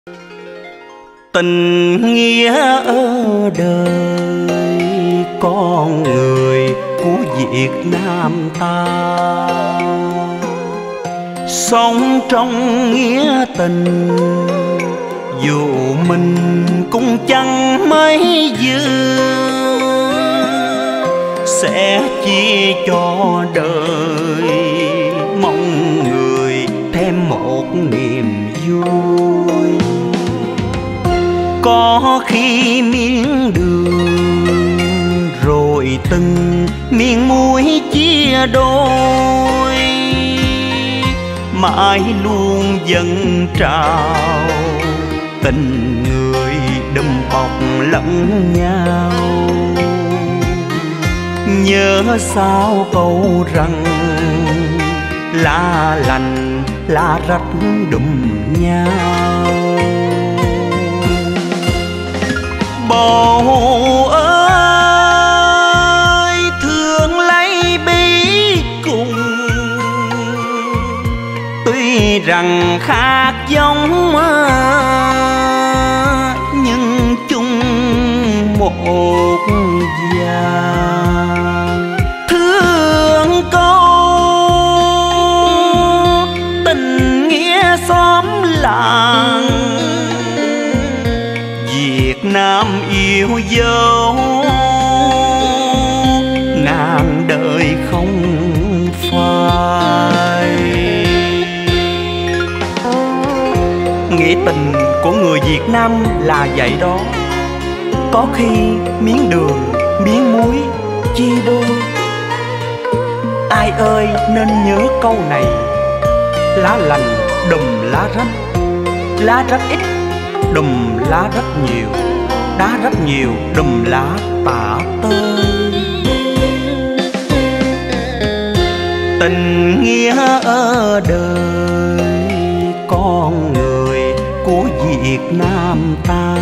Tình nghĩa ở đời con người của Việt Nam ta, sống trong nghĩa tình dù mình cũng chẳng mấy dư, sẽ chia cho đời mong người thêm một niềm vui. Có khi miếng đường rồi từng miếng muối chia đôi, mãi luôn dâng trào tình người đùm bọc lẫn nhau. Nhớ sao câu rằng lá lành lá rách đùm nhau. Bầu ơi thương lấy bí cùng, tuy rằng khác giống nhưng chung một dòng. Thương câu tình nghĩa xóm làng, Việt Nam yêu dấu ngàn đời không phai. Nghĩa tình của người Việt Nam là vậy đó. Có khi miếng đường, miếng muối chia đôi. Ai ơi nên nhớ câu này: lá lành đùm lá rách ít đùm lá rất nhiều, đá rất nhiều đùm lá tả tơi. Tình nghĩa ở đời con người của Việt Nam ta,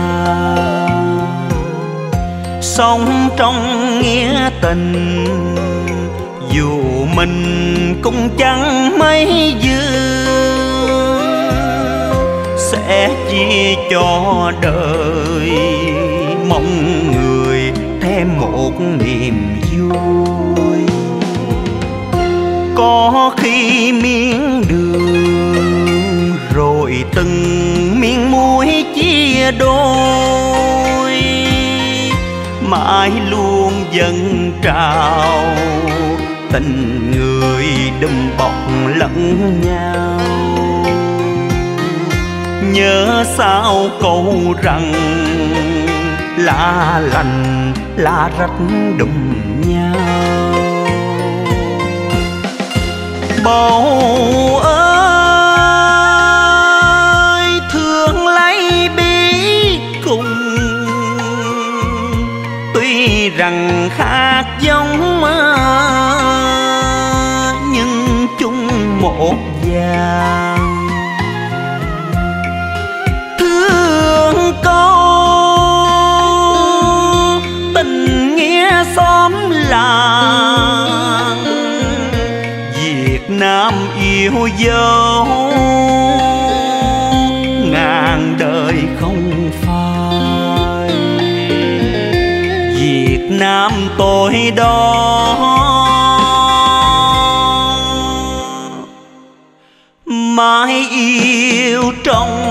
sống trong nghĩa tình dù mình cũng chẳng mấy dư, sẽ chia cho đời mong người thêm một niềm vui. Có khi miếng đường rồi từng miếng muối chia đôi, mãi luôn dâng trào tình người đùm bọc lẫn nhau. Nhớ sao câu rằng lá lành lá rách đùm nhau. Bầu ơi thương lấy bí cùng, tuy rằng khác giống nhưng chung một dòng. Thương câu tình nghĩa xóm làng, Việt Nam yêu dấu ngàn đời không phai. Việt Nam tôi đó mãi yêu trong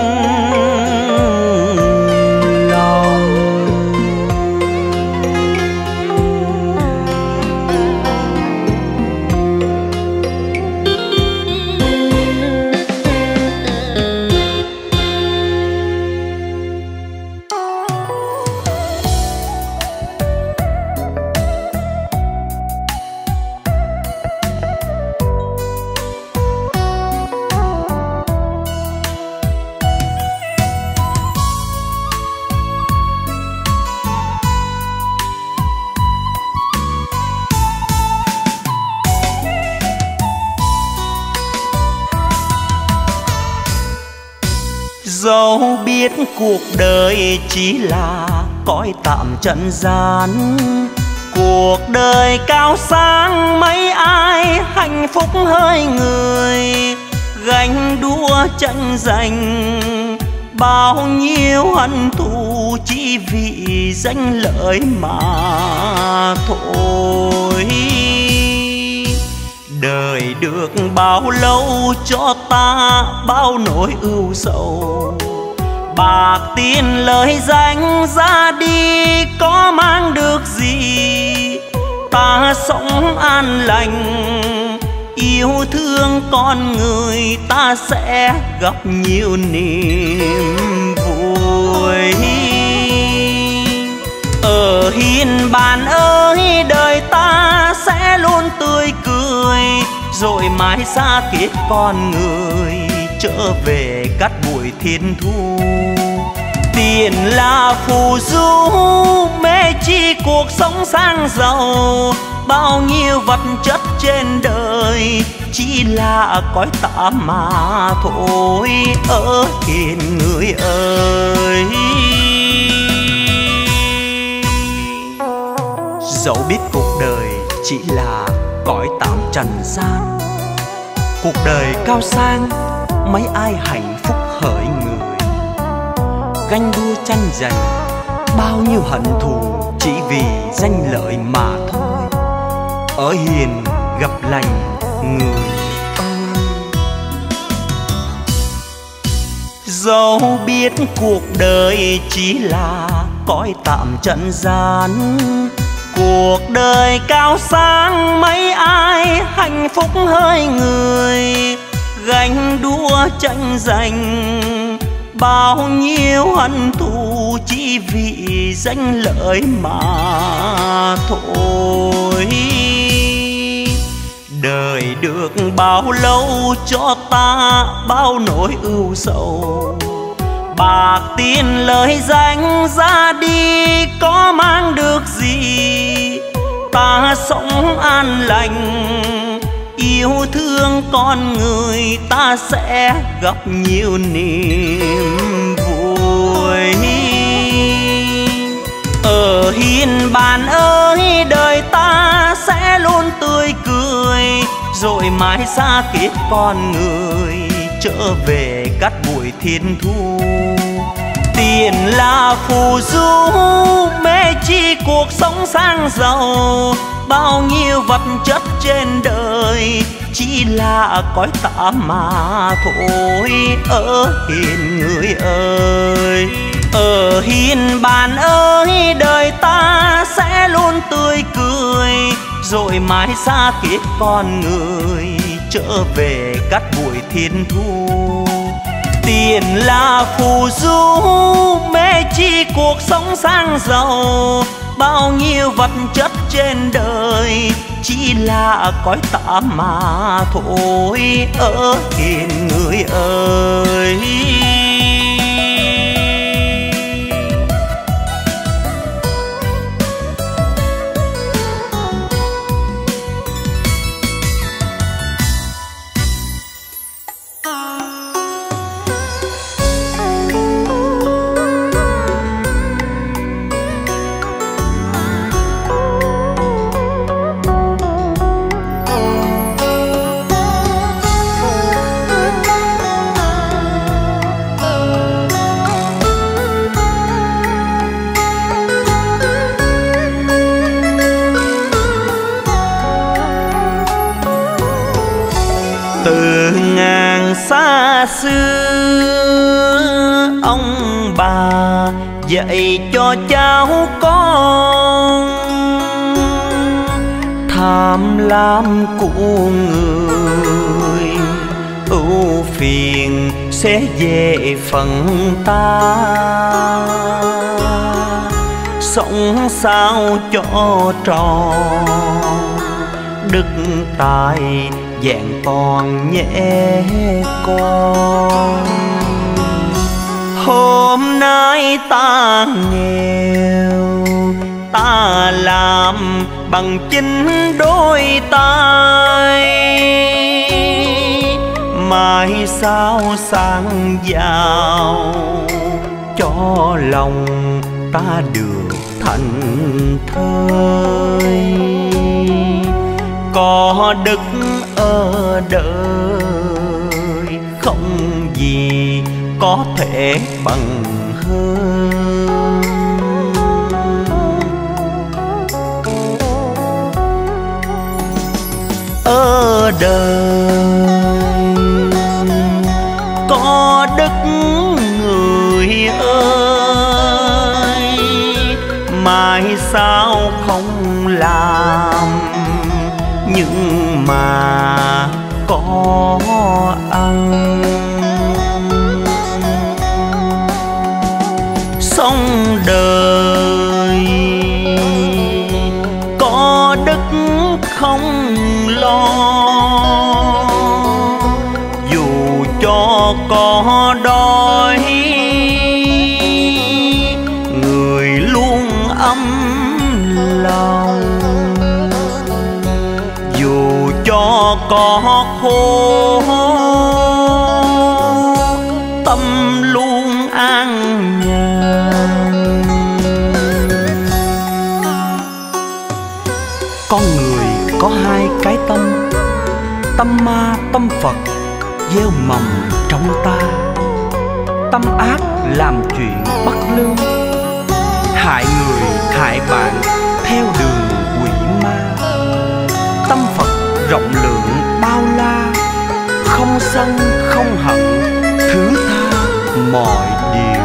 dẫu biết cuộc đời chỉ là cõi tạm trần gian. Cuộc đời cao sang mấy ai hạnh phúc hơi người, ganh đua tranh giành bao nhiêu hận thù chỉ vì danh lợi mà thôi. Đời được bao lâu cho ta bao nỗi ưu sầu, bạc tiền lời danh ra đi có mang được gì. Ta sống an lành yêu thương con người, ta sẽ gặp nhiều niềm vui. Ở hiên bàn ơi đời ta sẽ luôn tươi cười, rồi mãi xa kết con người trở về cát bụi thiên thu. Tiền là phù du mê chi cuộc sống sang giàu, bao nhiêu vật chất trên đời chỉ là cõi tạm mà thôi. Hiền người ơi, dẫu biết cuộc đời chỉ là cõi tạm trần gian, cuộc đời cao sang mấy ai hạnh phúc hỡi người. Ganh đua tranh giành bao nhiêu hận thù chỉ vì danh lợi mà thôi. Ở hiền gặp lành người ơi, dẫu biết cuộc đời chỉ là cõi tạm trần gian, cuộc đời cao sang mấy ai hạnh phúc hơi người. Ganh đua tranh giành bao nhiêu hận thù chỉ vì danh lợi mà thôi. Đời được bao lâu cho ta bao nỗi ưu sầu, bạc tiền lời danh ra đi có mang được gì. Ta sống an lành yêu thương con người, ta sẽ gặp nhiều niềm vui. Ở hiên bàn ơi đời ta sẽ luôn tươi cười, rồi mãi xa kết con người trở về cát bụi thiên thu. Tiền là phù du mê chi cuộc sống sang giàu, bao nhiêu vật chất trên đời chỉ là cõi tạm mà thôi. Hiền người ơi, ở hiên bàn ơi đời ta sẽ luôn tươi cười, rồi mãi xa kết con người trở về cát bụi thiên thu. Tiền là phù du mê chi cuộc sống sang giàu, bao nhiêu vật chất trên đời chỉ là cõi tạm mà thôi. Hiền người ơi, từ ngàn xa xưa ông bà dạy cho cháu con, tham lam của người ưu phiền sẽ về phần ta. Sống sao cho tròn đức tài vẹn toàn nhẹ con. Hôm nay ta nghèo, ta làm bằng chính đôi tay, mai sau sang giàu cho lòng ta được thành thơi. Có đức ở đời không gì có thể bằng hơn. Ở đời có đức người ơi, mai sao không làm nhưng mà có ăn. Sống đời có đức không lo, dù cho có đói người luôn ấm lòng, dù cho có khổ tâm luôn an nhàn. Con người có hai cái tâm, tâm ma tâm Phật gieo mầm trong ta. Tâm ác làm chuyện bất lương, hại người hại bạn theo đường quỷ ma. Tâm Phật rộng lượng bao la, không sân không hận, thứ tha mọi điều.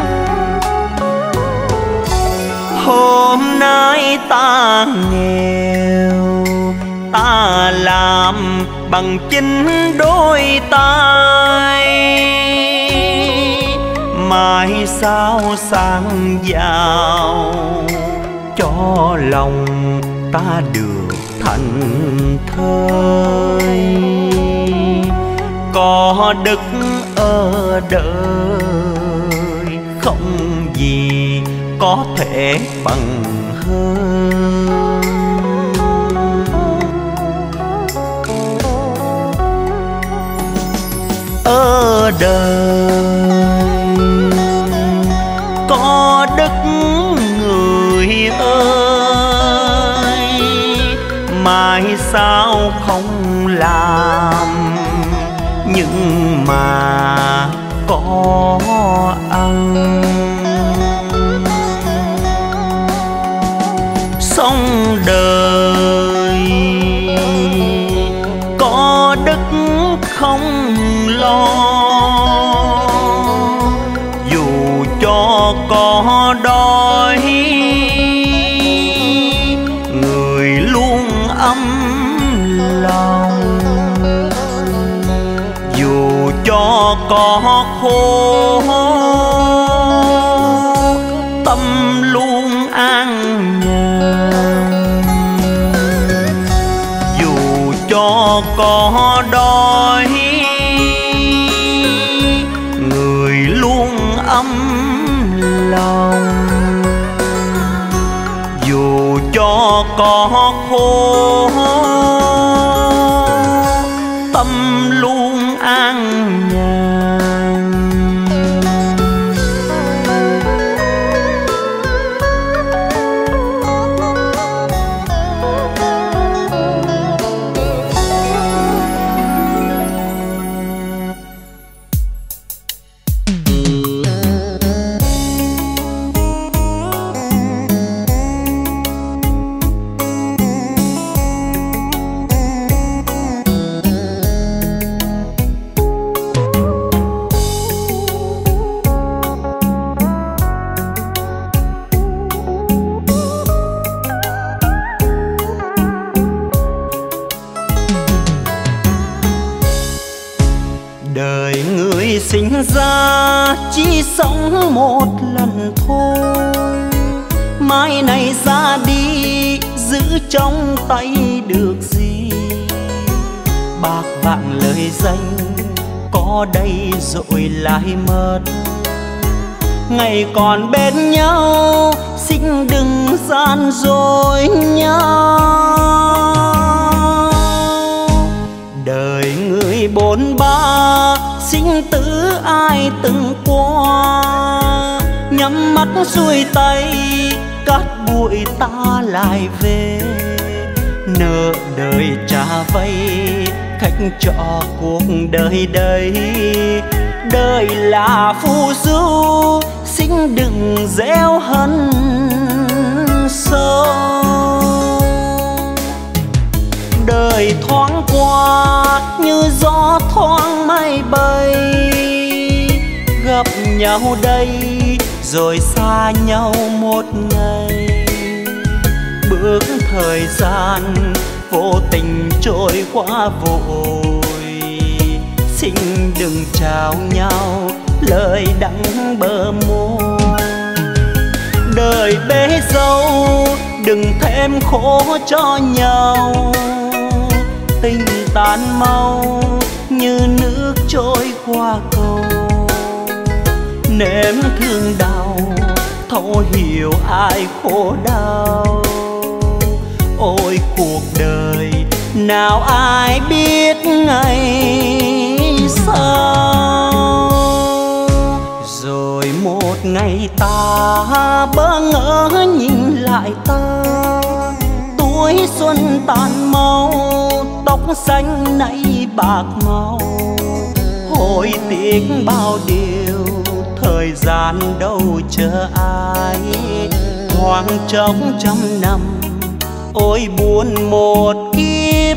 Hôm nay ta nghèo, ta làm bằng chính đôi tay, mai sau sang giàu cho lòng ta được thành thơi. Có đức ở đời không gì có thể bằng hơn. Ở đời có đức người ơi, mai sao không làm nhưng mà có ăn. Sống đời có đức không lo, dù cho có đói người luôn ấm lòng, dù cho có khổ tâm luôn an nhàn, dù cho có đói người luôn ấm lòng, dù cho có khổ tâm luôn an nhàn. Đời người sinh ra chỉ sống một lần thôi, mai này ra đi giữ trong tay được gì. Bạc vạn lời danh có đây rồi lại mất, ngày còn bên nhau xin đừng gian dối nhau. Đời người bôn ba sinh tử ai từng qua, nhắm mắt xuôi tay cát bụi ta lại về. Nợ đời trả vay khách trọ cuộc đời đây. Đời là phù du, xin đừng gieo hận sâu. Đời thoáng qua như gió thoáng mây bay, gặp nhau đây rồi xa nhau một ngày. Bước thời gian vô tình trôi qua vội, xin đừng trao nhau lời đắng bờ môi. Đời bế dâu đừng thêm khổ cho nhau, tình tan mau như nước trôi qua cầu. Nếm thương đau thấu hiểu ai khổ đau, ôi cuộc đời nào ai biết ngày sau. Rồi một ngày ta bỡ ngỡ nhìn lại ta, tuổi xuân tàn mau, tóc xanh nay bạc màu. Hối tiếc bao điều, thời gian đâu chờ ai. Thoáng chốc trăm năm, ôi buồn một kiếp.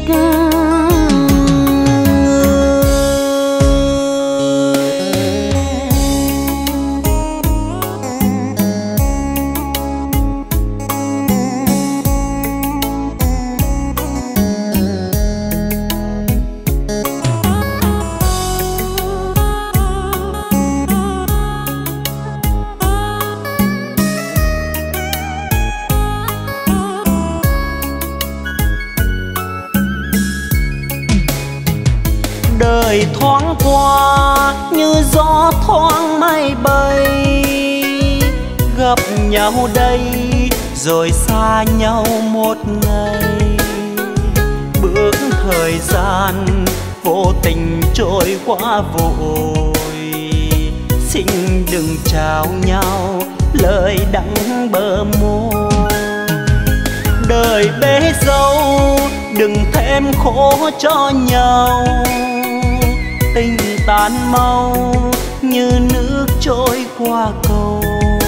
Đời thoáng qua như gió thoáng mây bay, gặp nhau đây rồi xa nhau một ngày. Bước thời gian vô tình trôi qua vội, xin đừng trao nhau lời đắng bờ môi. Đời bế dâu đừng thêm khổ cho nhau, tình tan mau như nước trôi qua cầu.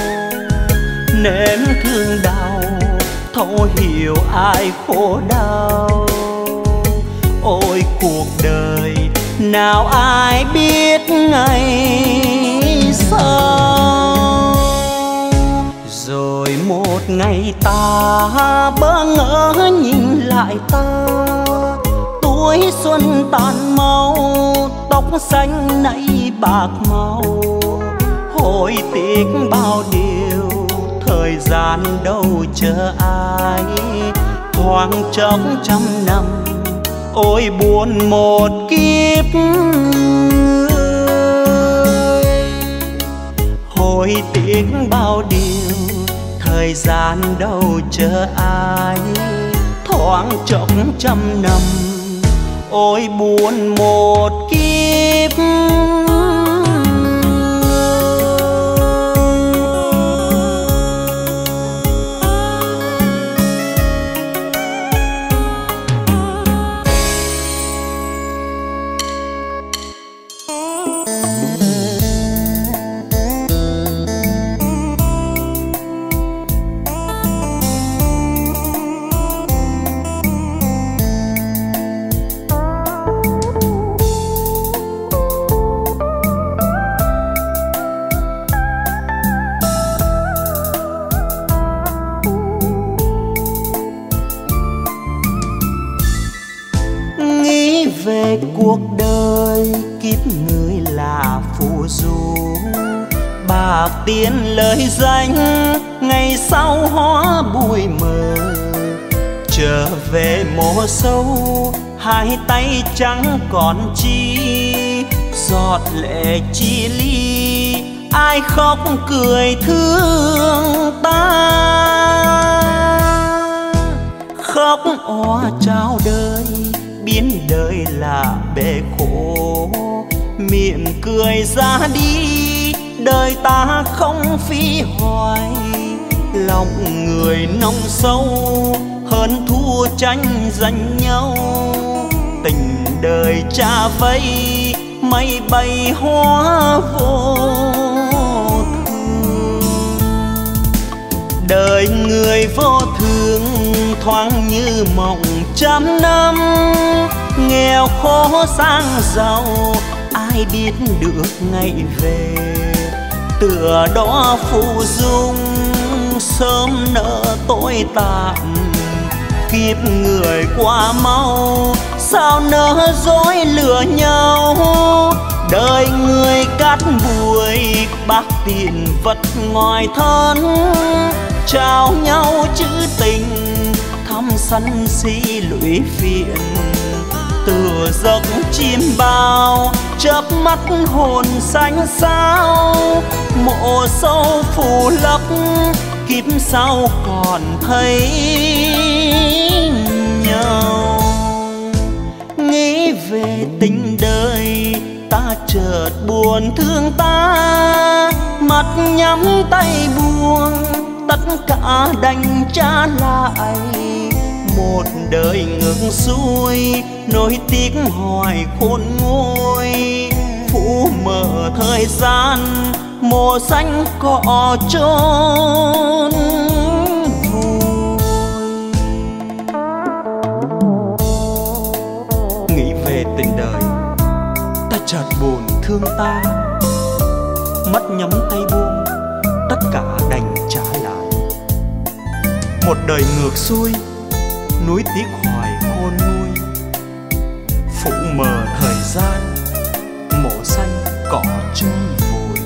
Nếm thương đau thấu hiểu ai khổ đau, ôi cuộc đời nào ai biết ngày sau. Rồi một ngày ta bỡ ngỡ nhìn lại ta, tuổi xuân tàn mau, tóc xanh nay bạc màu. Hối tiếc bao điều, thời gian đâu chờ ai. Thoáng chốc trăm năm, ôi buồn một kiếp. Hối tiếc bao điều, thời gian đâu chờ ai. Thoáng chốc trăm năm, ôi buồn một kiếp. Về cuộc đời kiếp người là phù du, bạc tiền lời danh ngày sau hóa bụi mờ. Trở về mùa sâu hai tay trắng còn chi, giọt lệ chia ly ai khóc cười thương ta. Khóc oa trao đời biến đời là bể khổ, miệng cười ra đi đời ta không phí hoài. Lòng người nông sâu hơn thua tranh giành nhau, tình đời cha vây, mây bay hóa vô thường. Đời người vô thường thoáng như mộng trăm năm, nghèo khó sang giàu ai biết được ngày về. Tựa đó phù dung sớm nỡ tối tàn, kiếp người qua mau sao nỡ dối lừa nhau. Đời người cát bụi bạc tiền vật ngoài thân, trao nhau chữ tình thăm sân si lụy phiền. Từ giấc chim bao chớp mắt hồn xanh xao, mộ sâu phủ lấp kiếp sau còn thấy nhau. Nghĩ về tình đời ta chợt buồn thương ta, mắt nhắm tay buông tất cả đành trả lại. Một đời ngược xuôi nỗi tiếc hoài khôn nguôi, phủ mờ thời gian mùa xanh cỏ trốn vui. Nghĩ về tình đời ta chợt buồn thương ta, mắt nhắm tay buông tất cả đành trả lại. Một đời ngược xuôi núi tiếc hoài khôn nguôi, phủ mờ thời gian mộ xanh cỏ trôi vùi.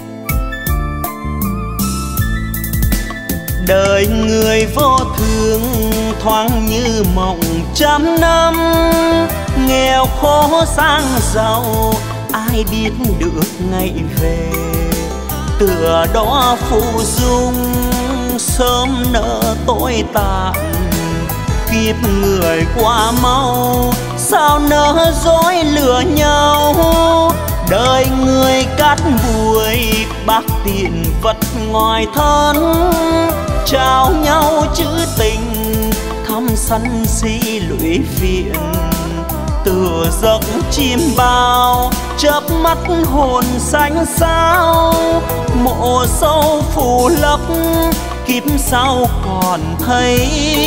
Đời người vô thường thoáng như mộng trăm năm, nghèo khó sang giàu ai biết được ngày về. Tựa đó phù dung sớm nỡ tối tàn, kiếp người qua mau sao nỡ dối lừa nhau. Đời người cát bụi bạc tiền vật ngoài thân, trao nhau chữ tình thăm sân si lụy phiền. Từ giấc chim bao chớp mắt hồn xanh xao, mộ sâu phủ lấp kiếp sau còn thấy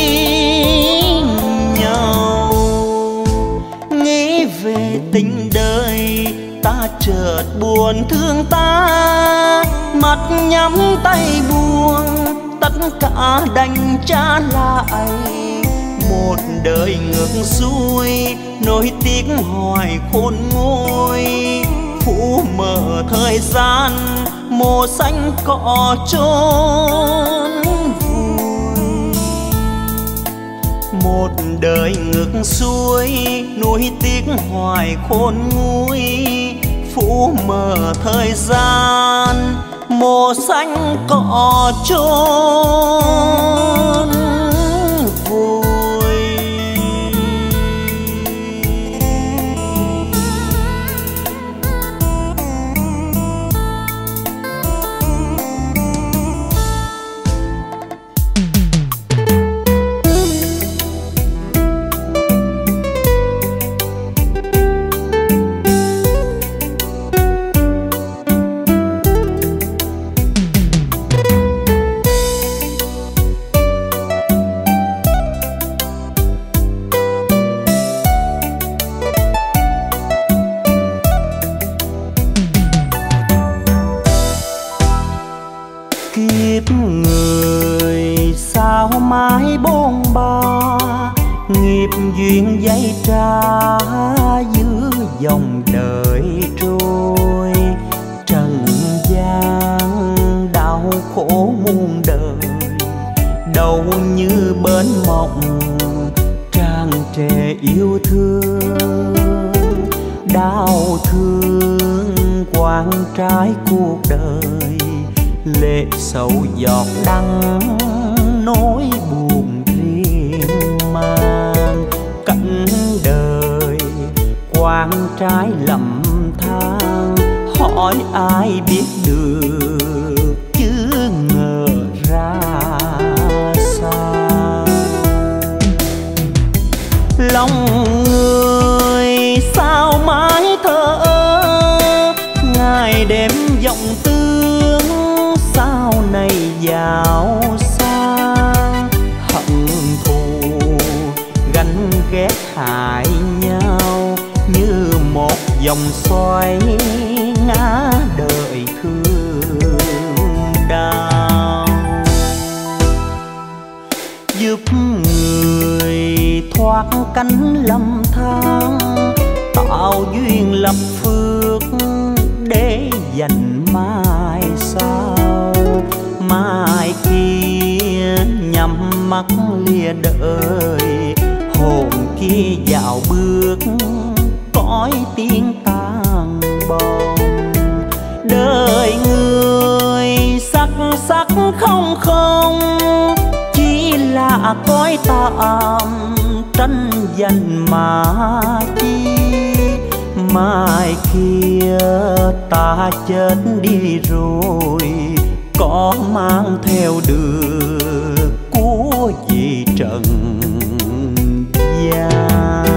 nhau. Nghĩ về tình đời ta chợt buồn thương ta, mắt nhắm tay buông tất cả đành trả lại. Một đời ngược xuôi nỗi tiếc hoài khôn nguôi, phủ mờ thời gian mùa xanh cỏ trốn vui. Một đời ngược xuôi nuối tiếc hoài khôn nguôi, phủ mờ thời gian mùa xanh cỏ trốn vui. Mãi bôn ba nghiệp duyên dây tra giữa dòng đời trôi. Trần gian đau khổ muôn đời, đâu như bến mộng tràn trề yêu thương. Đau thương quang trái cuộc đời, lệ sầu giọt đắng nỗi buồn riêng mang. Cảnh đời quang trái lầm than, hỏi ai biết được chứ ngờ ra sao. Lòng người dòng xoay ngã đời thương đau. Giúp người thoát cánh lầm than, tạo duyên lập phước để dành mai sau. Mai kia nhắm mắt lìa đời, hồn kia dạo bước cõi tiếng tàn bồng. Đời người sắc sắc không không, chỉ là cõi tạm tranh giành mà chi. Mai kia ta chết đi rồi, có mang theo được của gì trần gian.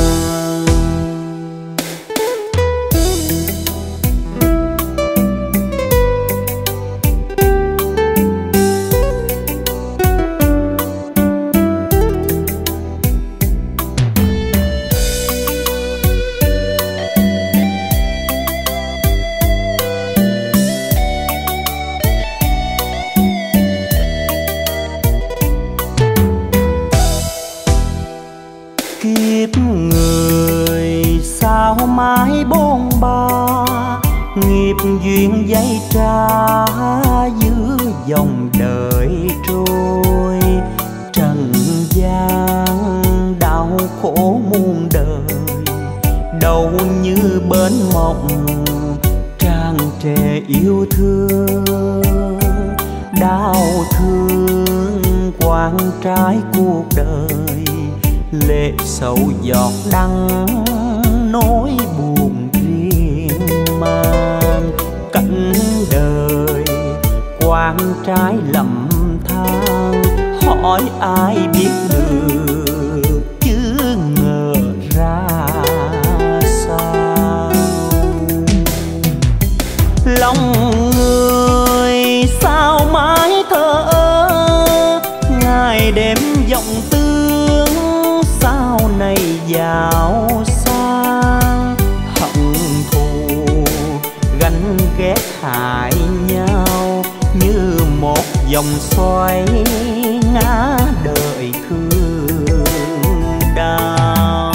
Mãi bôn ba, nghiệp duyên dây tra giữa dòng đời trôi. Trần gian đau khổ muôn đời, đâu như bến mộng tràn trề yêu thương. Đau thương quang trái cuộc đời, lệ sầu giọt đắng nỗi buồn riêng mang. Cảnh đời quan trái lầm than, hỏi ai biết được chứ ngờ ra sao. Lòng người sao mãi thở ơ, ngày đêm vọng tương sau này giàu sang. Hận thù ganh ghét hại nhau, như một dòng xoay ngã đời thương đau.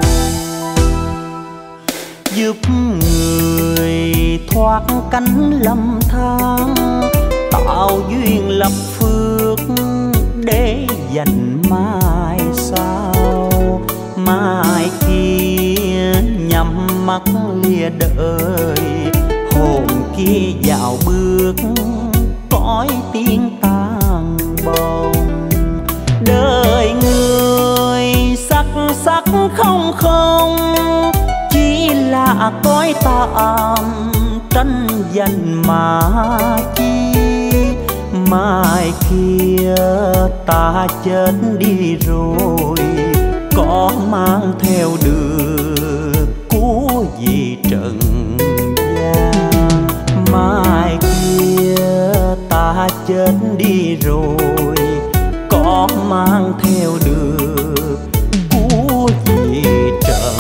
Giúp người thoát cánh lầm than, tạo duyên lập phước để dành mai sau. Mai kia nhắm mắt lìa đời, hồn kia dạo bước cõi tiếng tàn bồng. Đời người sắc sắc không không, chỉ là cõi tạm tranh giành mà chi. Mai kia ta chết đi rồi, có mang theo được của gì trần gian. Mai kia ta chết đi rồi, có mang theo được của gì trần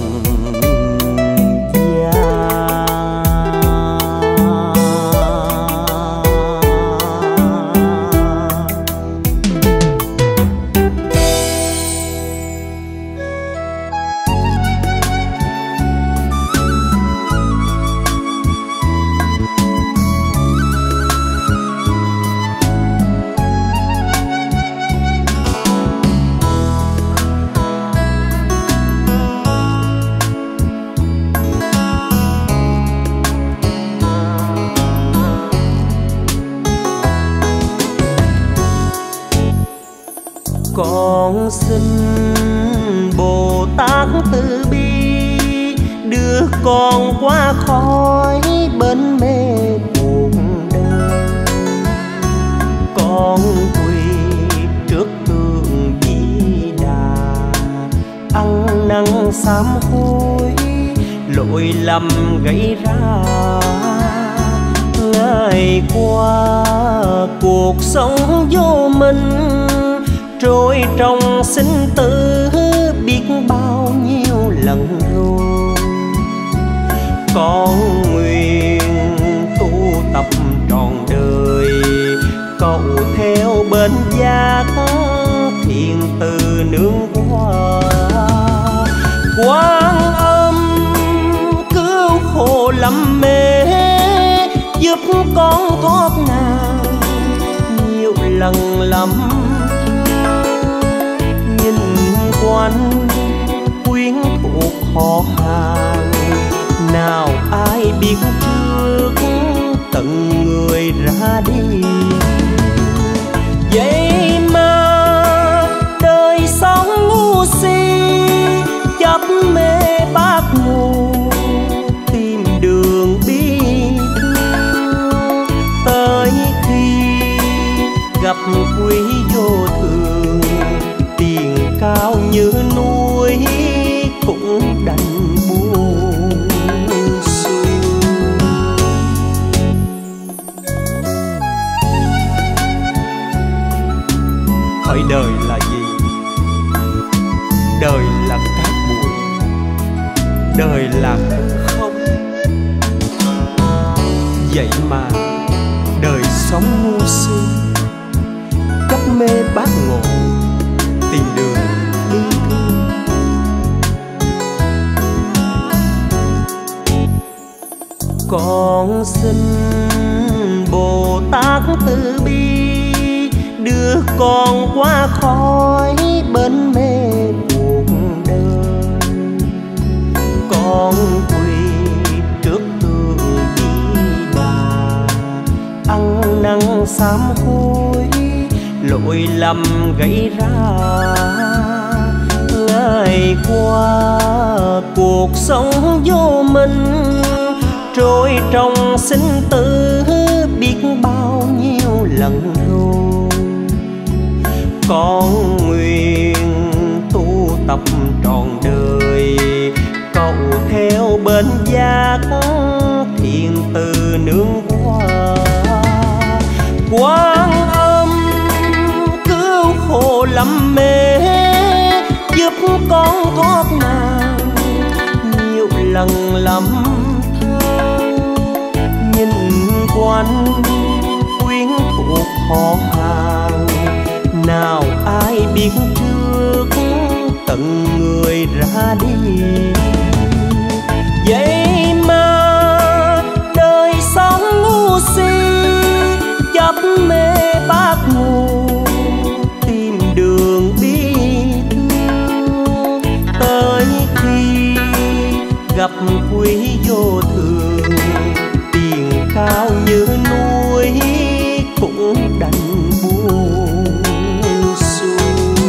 con xin Bồ Tát từ bi đưa con qua khỏi bến mê cuộc đời. Con quỳ trước tượng Di Đà, ăn năn sám hối lỗi lầm gây ra. Ngày qua cuộc sống vô minh, trôi trong sinh tử biết bao nhiêu lần rồi. Con nguyện tu tập trọn đời, cậu theo bên giác thiện từ nương hoa. Quan Âm cứu khổ lắm mê, giúp con thoát nạn nhiều lần lắm. Nhìn quanh quyến thuộc họ hàng, nào ai biết trước tận người ra đi. Vậy mà đời sống ngu si, chấp mê bát ngô tìm đường bi thương. Tới khi gặp quý vô thường, tiền cao như núi cũng đành buông xuôi. Hỏi đời là gì? Đời là cát bụi, đời là hư không. Vậy mà đời sống ngu si, chấp mê bát ngộ tìm đường bi thương. Con xin Bồ Tát từ bi, đưa con qua khỏi bên mê cuộc đời. Con quỳ trước tượng Di Đà, ăn năn sám hối lỗi lầm gây ra. Ngày qua cuộc sống vô minh, trôi trong sinh tử biết bao nhiêu lần rồi. Con nguyện tu tập trọn đời, cậu theo bên giác thiện từ nương hoa. Quan Âm cứu khổ lắm mê, giúp con thoát nạn nhiều lần lắm. Nhìn quanh quyến thuộc họ hàng, nào ai biết trước tận người ra đi. Vậy mà đời sống ngu si, chấp mê bát ngô tìm đường bi thương. Tới khi gặp quý vô thường, tiền cao như núi cũng đành buông xuôi.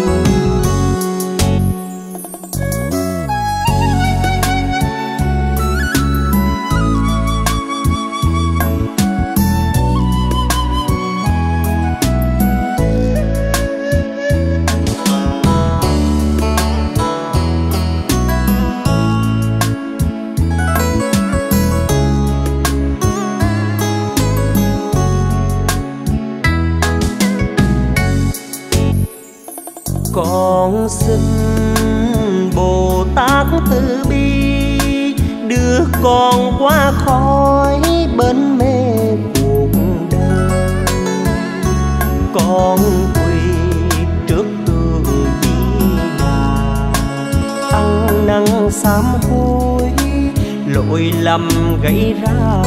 Con xin Bồ Tát từ bi, đưa con qua khỏi bên mê cuộc đời. Con quỳ trước tượng Di Đà, ăn năn sám hối lỗi lầm gây ra.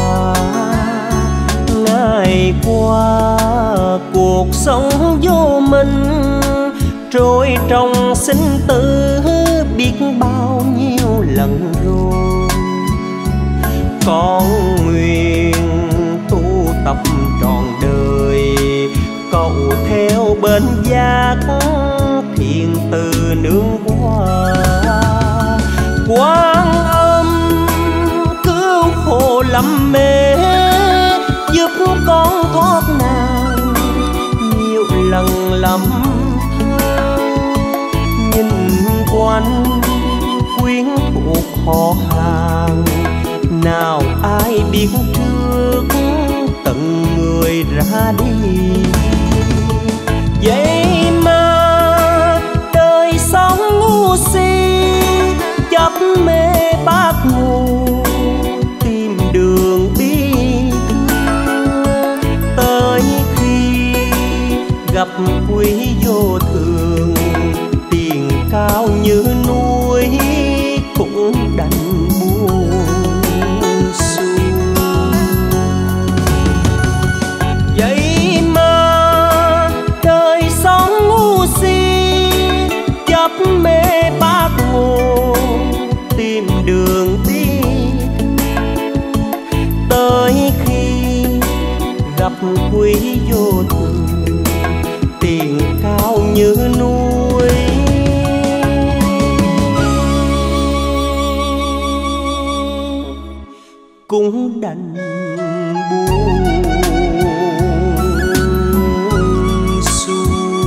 Ngày qua cuộc sống vô minh, trôi trong sinh tử biết bao nhiêu lần rồi. Con nguyện tu tập trọn đời, cậu theo bên giác thiện từ nương hoa. Quan Âm cứu khổ lắm mê, giúp con thoát nạn nhiều lần lắm. Nhìn quanh quyến thuộc họ hàng, nào ai biết trước tận người ra đi. Vậy mà đời sống ngu si, chấp mê bát ngô gặp quý vô thường, tiền cao như núi cũng đành buông xuôi. Vậy mà đời sống ngu si, chấp mê bát ngôn tìm đường đi, tới khi gặp quý vô thường, tiền cao như núi cũng đành buông xuôi.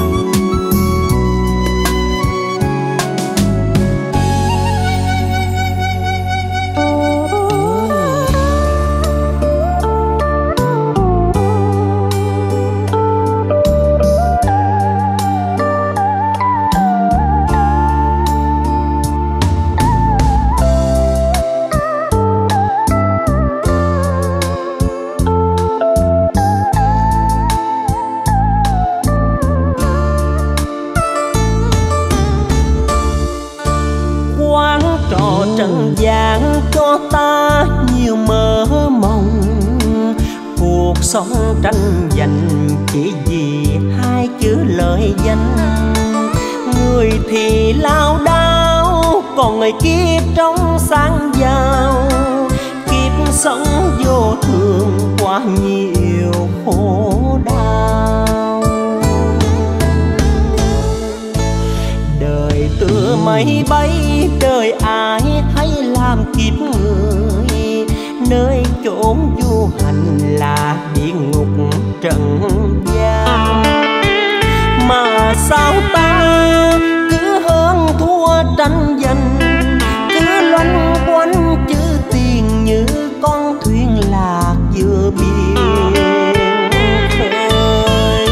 Trần gian cho ta nhiều mơ mộng, cuộc sống tranh giành chỉ vì hai chữ lợi danh. Người thì lao đao, còn người kiếp trong sáng giàu, kiếp sống vô thường quá nhiều khổ đau. Đời tựa mây bay, đời ai hay làm kiếp người, nơi chốn du hành là địa ngục trần gian. Mà sao ta cứ hơn thua tranh giành, cứ loanh quanh chữ tiền như con thuyền lạc giữa biển khơi.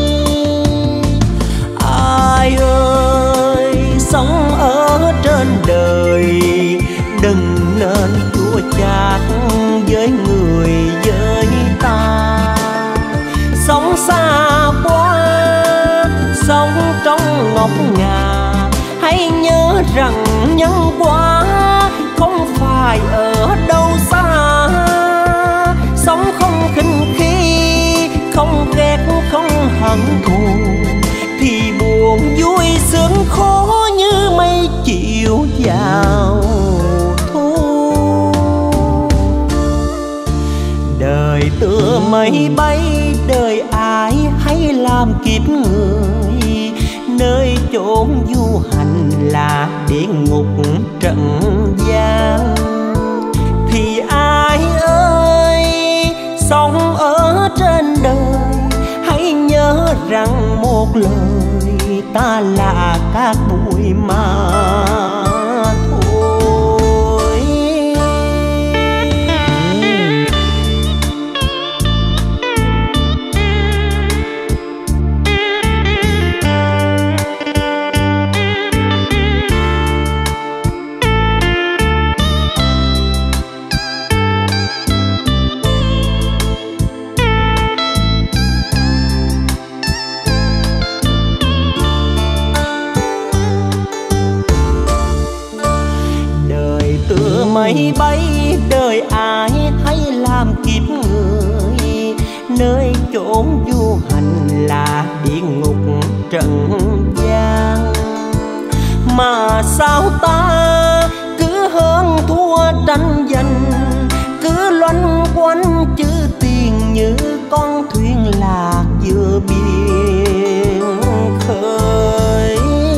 Ai ơi sống ở trên đời, đừng nên chua chát với người với ta. Sống xa quá, sống trong ngọc ngà, hãy nhớ rằng nhân quả không phải ở đâu xa. Sống không khinh khi, không ghét không hận thù, thì buồn vui sướng khó như mây chiều vào thu. Đời tựa mây bay, đời ai hay làm kiếp người, nơi chốn du hành là địa ngục trần gian. Thì ai ơi sống ở trên đời, hãy nhớ rằng một lời ta là cát bụi mà thôi. Mây bay, đời ai hay làm kiếp người, nơi chốn du hành là địa ngục trần gian. Mà sao ta cứ hơn thua tranh giành, cứ loanh quanh chữ tiền như con thuyền lạc giữa biển khơi.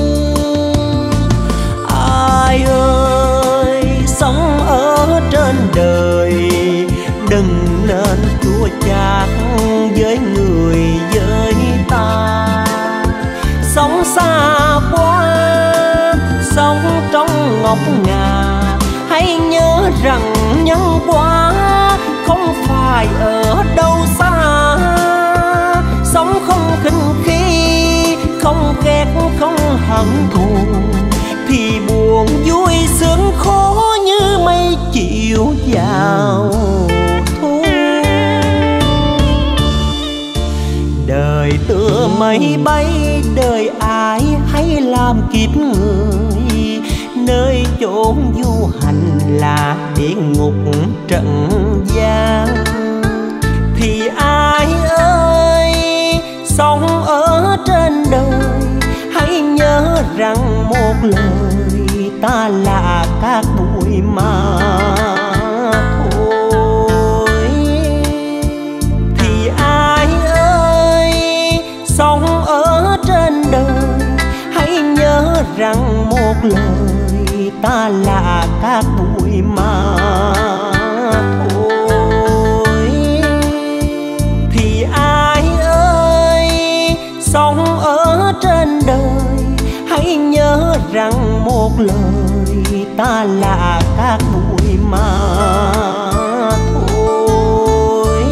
Ai ơi sống ở trên đời, đừng nên chua chát với người với ta. Sống xa quá, sống trong ngọc ngà, hãy nhớ rằng nhân quả không phải ở đâu xa. Sống không khinh khi, không ghét không hận thù, thì buồn vui sướng khó như mây chiều vào thu. Đời đời tựa mây bay, đời ai hay làm kiếp người, nơi chốn du hành là địa ngục trần gian. Thì ai ơi sống ở trên đời, hãy nhớ rằng một lời ta là cát bụi mà thôi. Thì ai ơi sống ở trên đời, hãy nhớ rằng một lời ta là cát bụi mà thôi. Thì ai ơi sống ở trên đời, hãy nhớ rằng một lời ta là cát bụi mà thôi.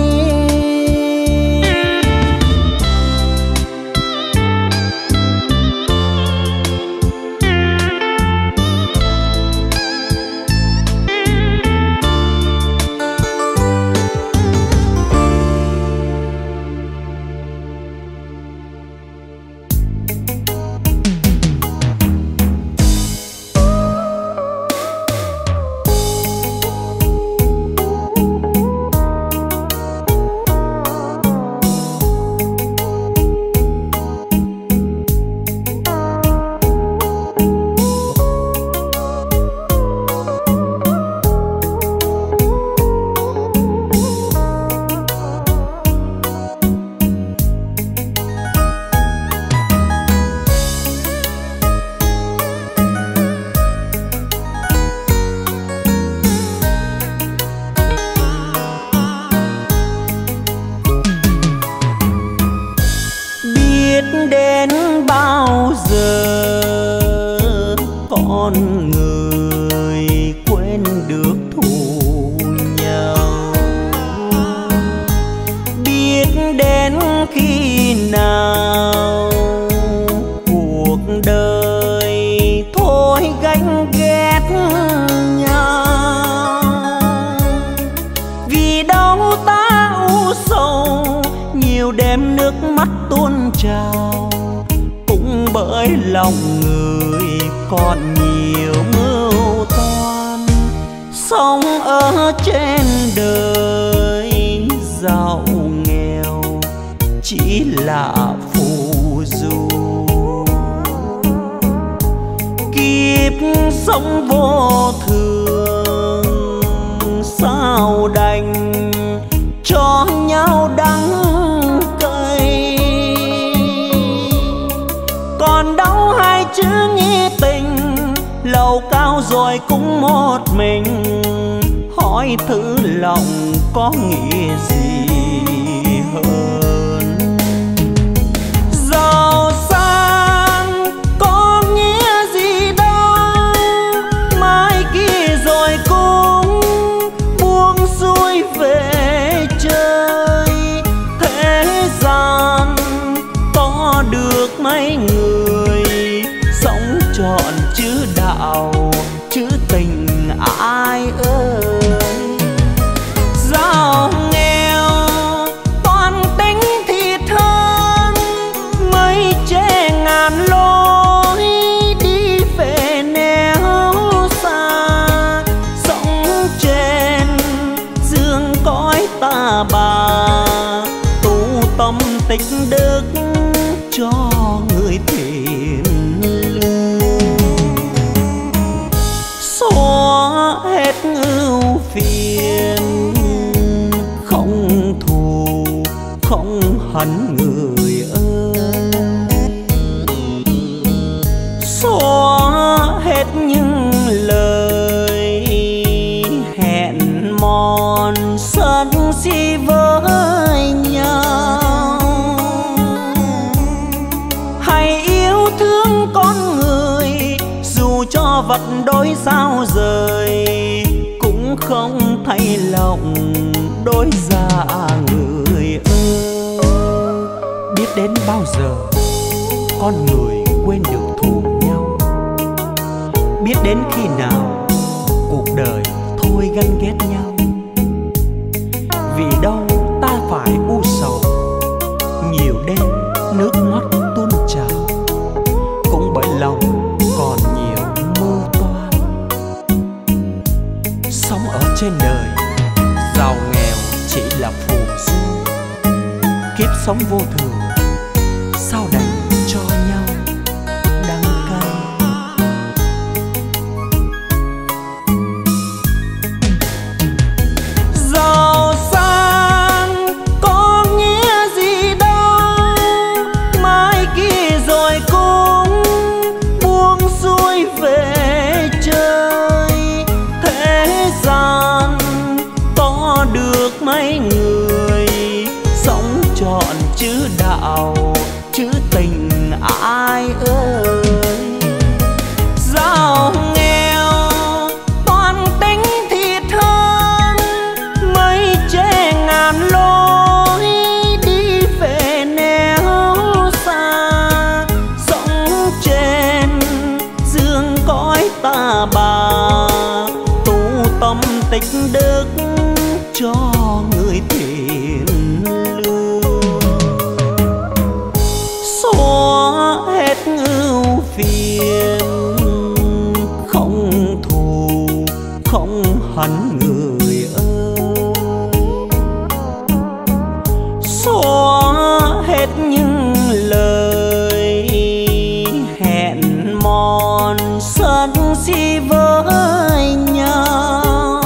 Đến bao giờ con người quên được thù nhau, biết đến khi nào cuộc đời thôi gánh ghét nhau. Vì đâu ta u sầu nhiều đêm nước mắt tuôn trào, cũng bởi lòng người còn nhiều mưu toan. Sống ở trên đời giàu nghèo chỉ là phù du, kiếp sống vô thường sao đành cho nhau đắng cay. Còn đâu hai chữ nghĩa tình, lầu cao rồi cũng một mình, hỏi thử lòng có nghĩa gì hơn. Giàu sang có nghĩa gì đâu, mai kia rồi cũng buông xuôi về chơi. Thế gian có được mấy người sống trọn chữ đạo chữ tình ai ơi. Giàu nghèo toàn tính thiệt hơn, mấy chê ngàn lối đi về nẻo xa. Sống trên dương cõi ta bà, tu tâm tích đức cho người thiện lương. Xóa hết ưu phiền, không thù không hận người ơi. Xóa hết những lời hẹn mòn sân si với nhau. Hãy yêu thương con người, dù cho vật đôi sao rời, cũng không thay lòng đôi già người ơi. Biết đến bao giờ con người quên được thù nhau, biết đến khi nào cuộc đời thôi ganh ghét nhau. Vì đâu ta phải u sầu nhiều đêm nước mắt tuôn trào, cũng bởi lòng còn nhiều mưu toan. Sống ở trên đời, giàu nghèo chỉ là phù du, kiếp sống vô thường sao đành cho nhau đắng cay. Giàu sang có nghĩa gì đâu, mai kia rồi cũng buông xuôi về chơi. Thế gian có được mấy người sống trọn chữ đạo chữ tình ai ơi. Giàu nghèo toàn tính thiệt hơn, mấy chê ngàn lối đi về nẻo xa. Sống trên dương cõi ta bà, tu tâm tích đức cho người thiện lương. Xóa hết ưu phiền, không thù không hận người ơi. Xóa hết những lời hẹn mòn sân si với nhau.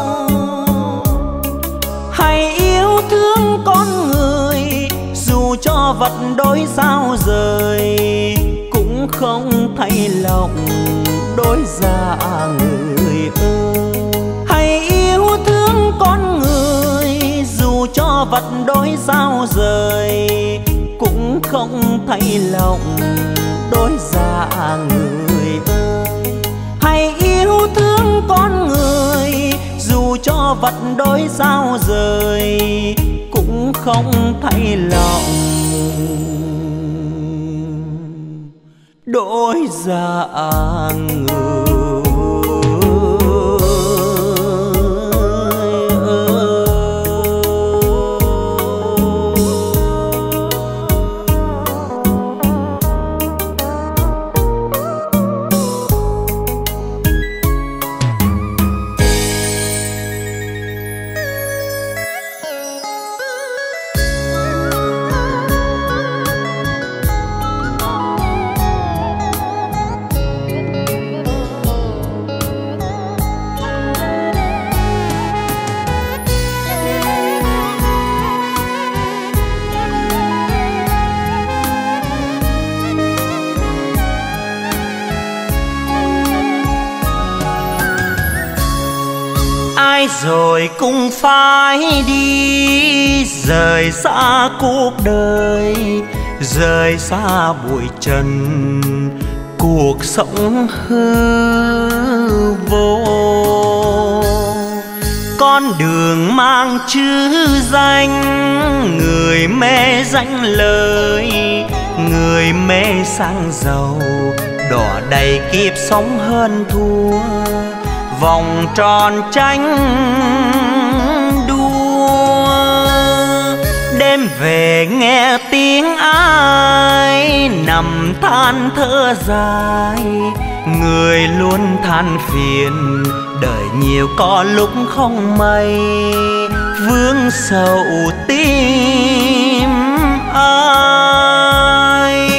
Hãy yêu thương con người, dù cho vật đôi sao rời, cũng không thay lòng đối dạ người ơi. Hãy yêu thương con người, dù cho vật đôi sao rời, cũng không thay lòng đối dạ người ơi. Hãy yêu thương con người, dù cho vật đôi sao rời, cũng không thay lòng đối dạ người. Ai rồi cũng phải đi, rời xa cuộc đời, rời xa bụi trần cuộc sống hư vô. Con đường mang chữ danh, người mê danh lời, người mê sang giàu, đỏ đầy kiếp sống hơn thua. Vòng tròn tranh đua, đêm về nghe tiếng ai nằm than thở dài. Người luôn than phiền, đời nhiều có lúc không may, vương sầu tim ai.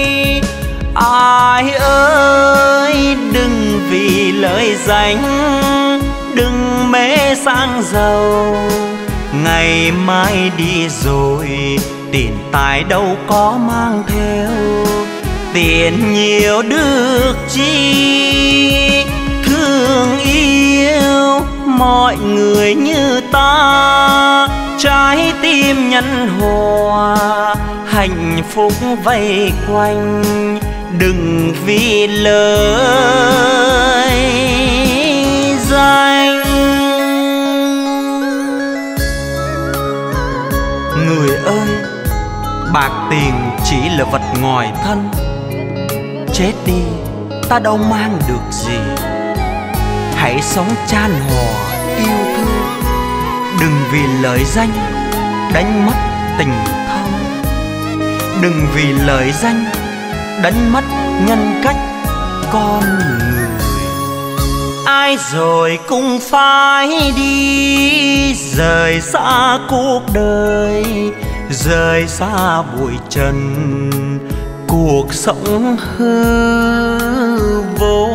Ai ơi đừng vì lời danh, đừng mê sang giàu. Ngày mai đi rồi tiền tài đâu có mang theo, tiền nhiều được chi. Thương yêu mọi người như ta, trái tim nhân hòa, hạnh phúc vây quanh. Đừng vì lời danh. Người ơi, bạc tiền chỉ là vật ngoài thân, chết đi ta đâu mang được gì. Hãy sống chan hòa yêu thương, đừng vì lợi danh đánh mất tình thân. đừng vì lợi danh đánh mất nhân cách con người. Ai rồi cũng phải đi, rời xa cuộc đời, rời xa bụi trần cuộc sống hư vô.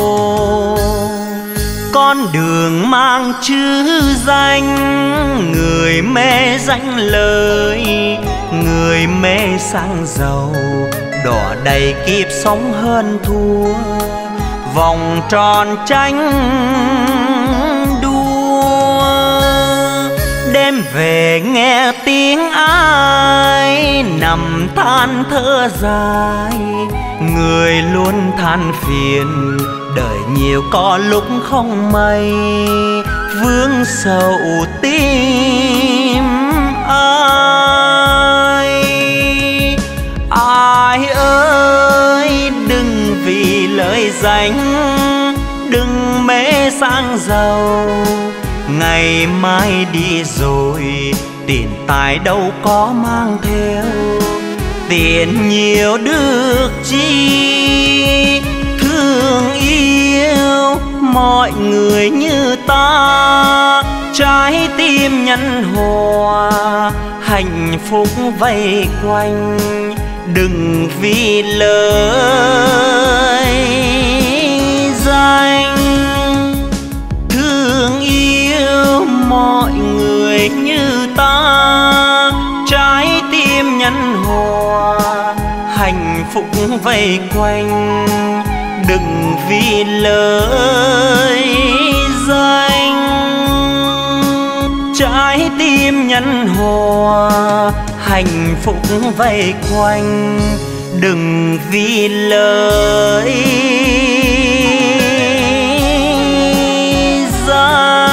Con đường mang chữ danh, người mê danh lời, người mê sang giàu, đỏ đầy kiếp sống hơn thua, vòng tròn tranh đua. Đêm về nghe tiếng ai nằm than thở dài, người luôn than phiền đời nhiều có lúc không may, vương sầu tim ai. Ai ơi đừng vì lời danh, đừng mê sang giàu, ngày mai đi rồi tiền tài đâu có mang theo, tiền nhiều được chi. Thương yêu mọi người như ta, trái tim nhân hòa, hạnh phúc vây quanh, đừng vì lời danh. Thương yêu mọi người như ta, trái tim nhân hòa, hạnh phúc vây quanh, đừng vì lời danh. Trái tim nhân hòa, hạnh phúc vây quanh, đừng vì lời danh.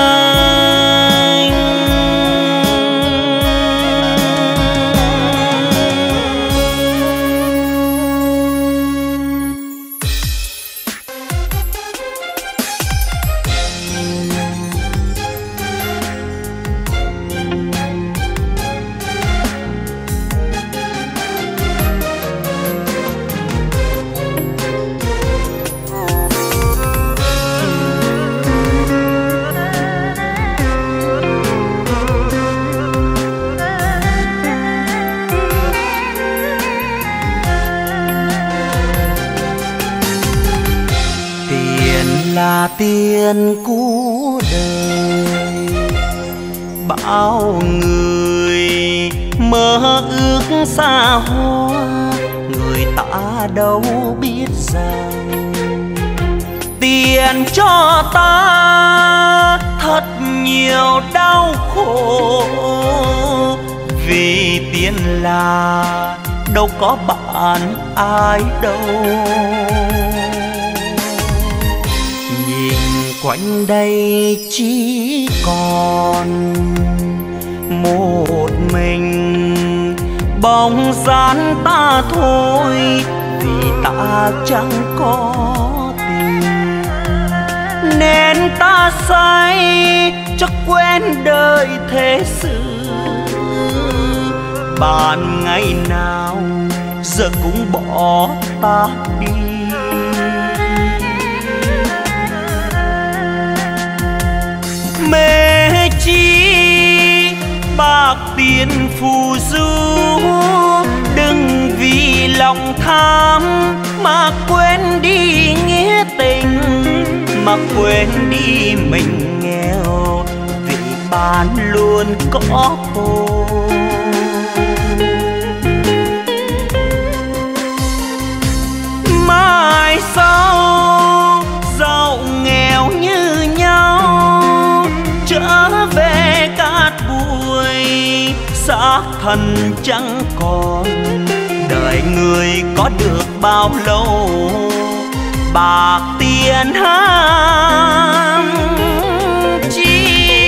Là tiền của đời, bao người mơ ước xa hoa, người ta đâu biết rằng tiền cho ta thật nhiều đau khổ. Vì tiền là đâu có bạn ai đâu. Quanh đây chỉ còn một mình bóng dáng ta thôi, vì ta chẳng có tiền nên ta say cho quen đời thế sự. Bạn ngày nào giờ cũng bỏ ta đi, mê chi bạc tiền phù du. Đừng vì lòng tham mà quên đi nghĩa tình, mà quên đi mình nghèo, vì bạn luôn có cô. Mai sau giàu nghèo như nhau, trở về cát bụi xác thân chẳng còn. Đời người có được bao lâu, bạc tiền ham chi.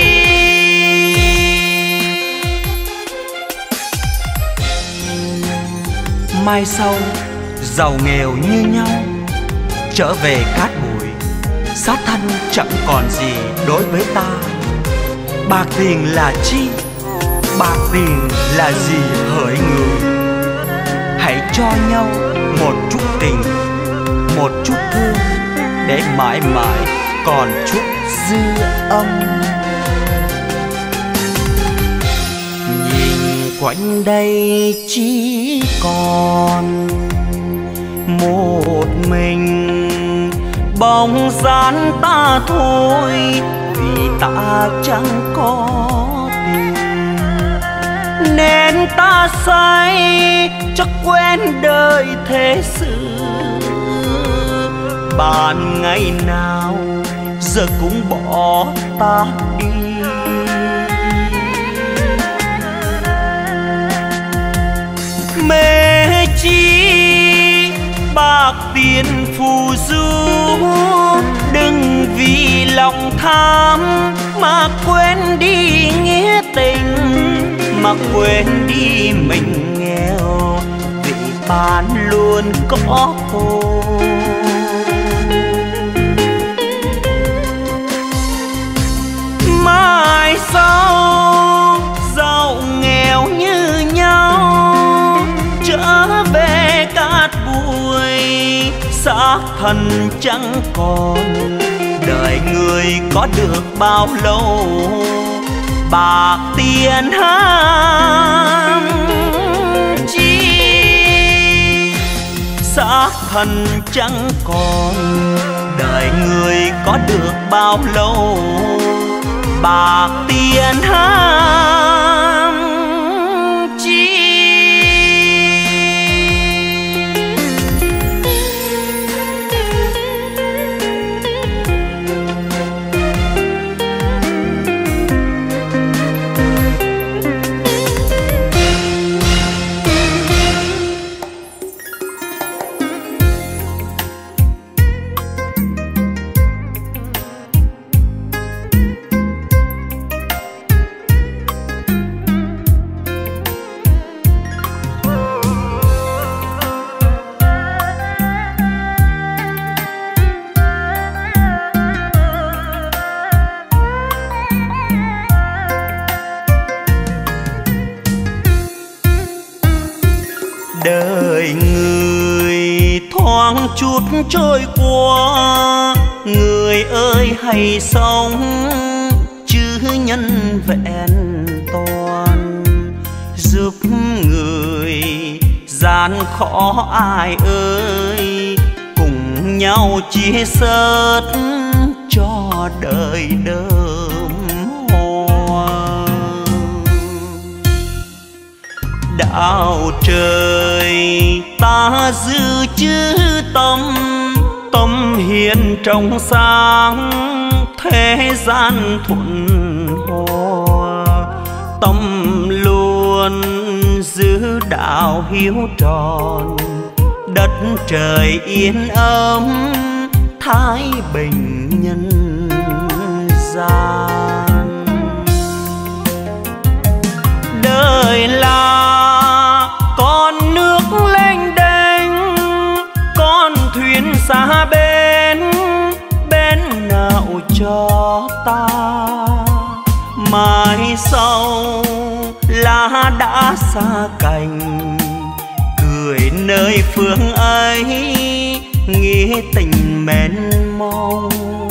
Mai sau giàu nghèo như nhau, trở về cát bụi xác thân chẳng còn gì đối với ta. Bạc tiền là chi, bạc tiền là gì hỡi người? cho nhau một chút tình, một chút thương, để mãi mãi còn chút dư âm. Nhìn quanh đây chỉ còn một mình bóng dáng ta thôi, vì ta chẳng có tình nên ta say chắc quen đời thế sự. Bạn ngày nào giờ cũng bỏ ta đi, mê chi bạc tiền phù du. Đừng vì lòng tham mà quên đi nghĩa tình, mà quên đi mình nghèo, vì bạn luôn có cô. Mai sau giàu nghèo như nhau, trở về cát bụi xác thân chẳng còn. Đời người có được bao lâu, bạc tiền ham chi. Xác thân chẳng còn, đời người có được bao lâu, bạc tiền ham chi. Đời người thoáng chút trôi qua, người ơi hãy sống chứ nhân vẹn toàn. Giúp người gian khó ai ơi, cùng nhau chia sớt cho đời đơm hoa. Đạo trời ta giữ chữ tâm, tâm hiền trong sáng thế gian thuận hòa. Tâm luôn giữ đạo hiếu tròn, đất trời yên ấm thái bình nhân gian. Đời là con nước lênh đênh, con thuyền xa bên, bên nào cho ta. Mai sau lá đã xa cành, cười nơi phương ấy nghĩa tình mến mong.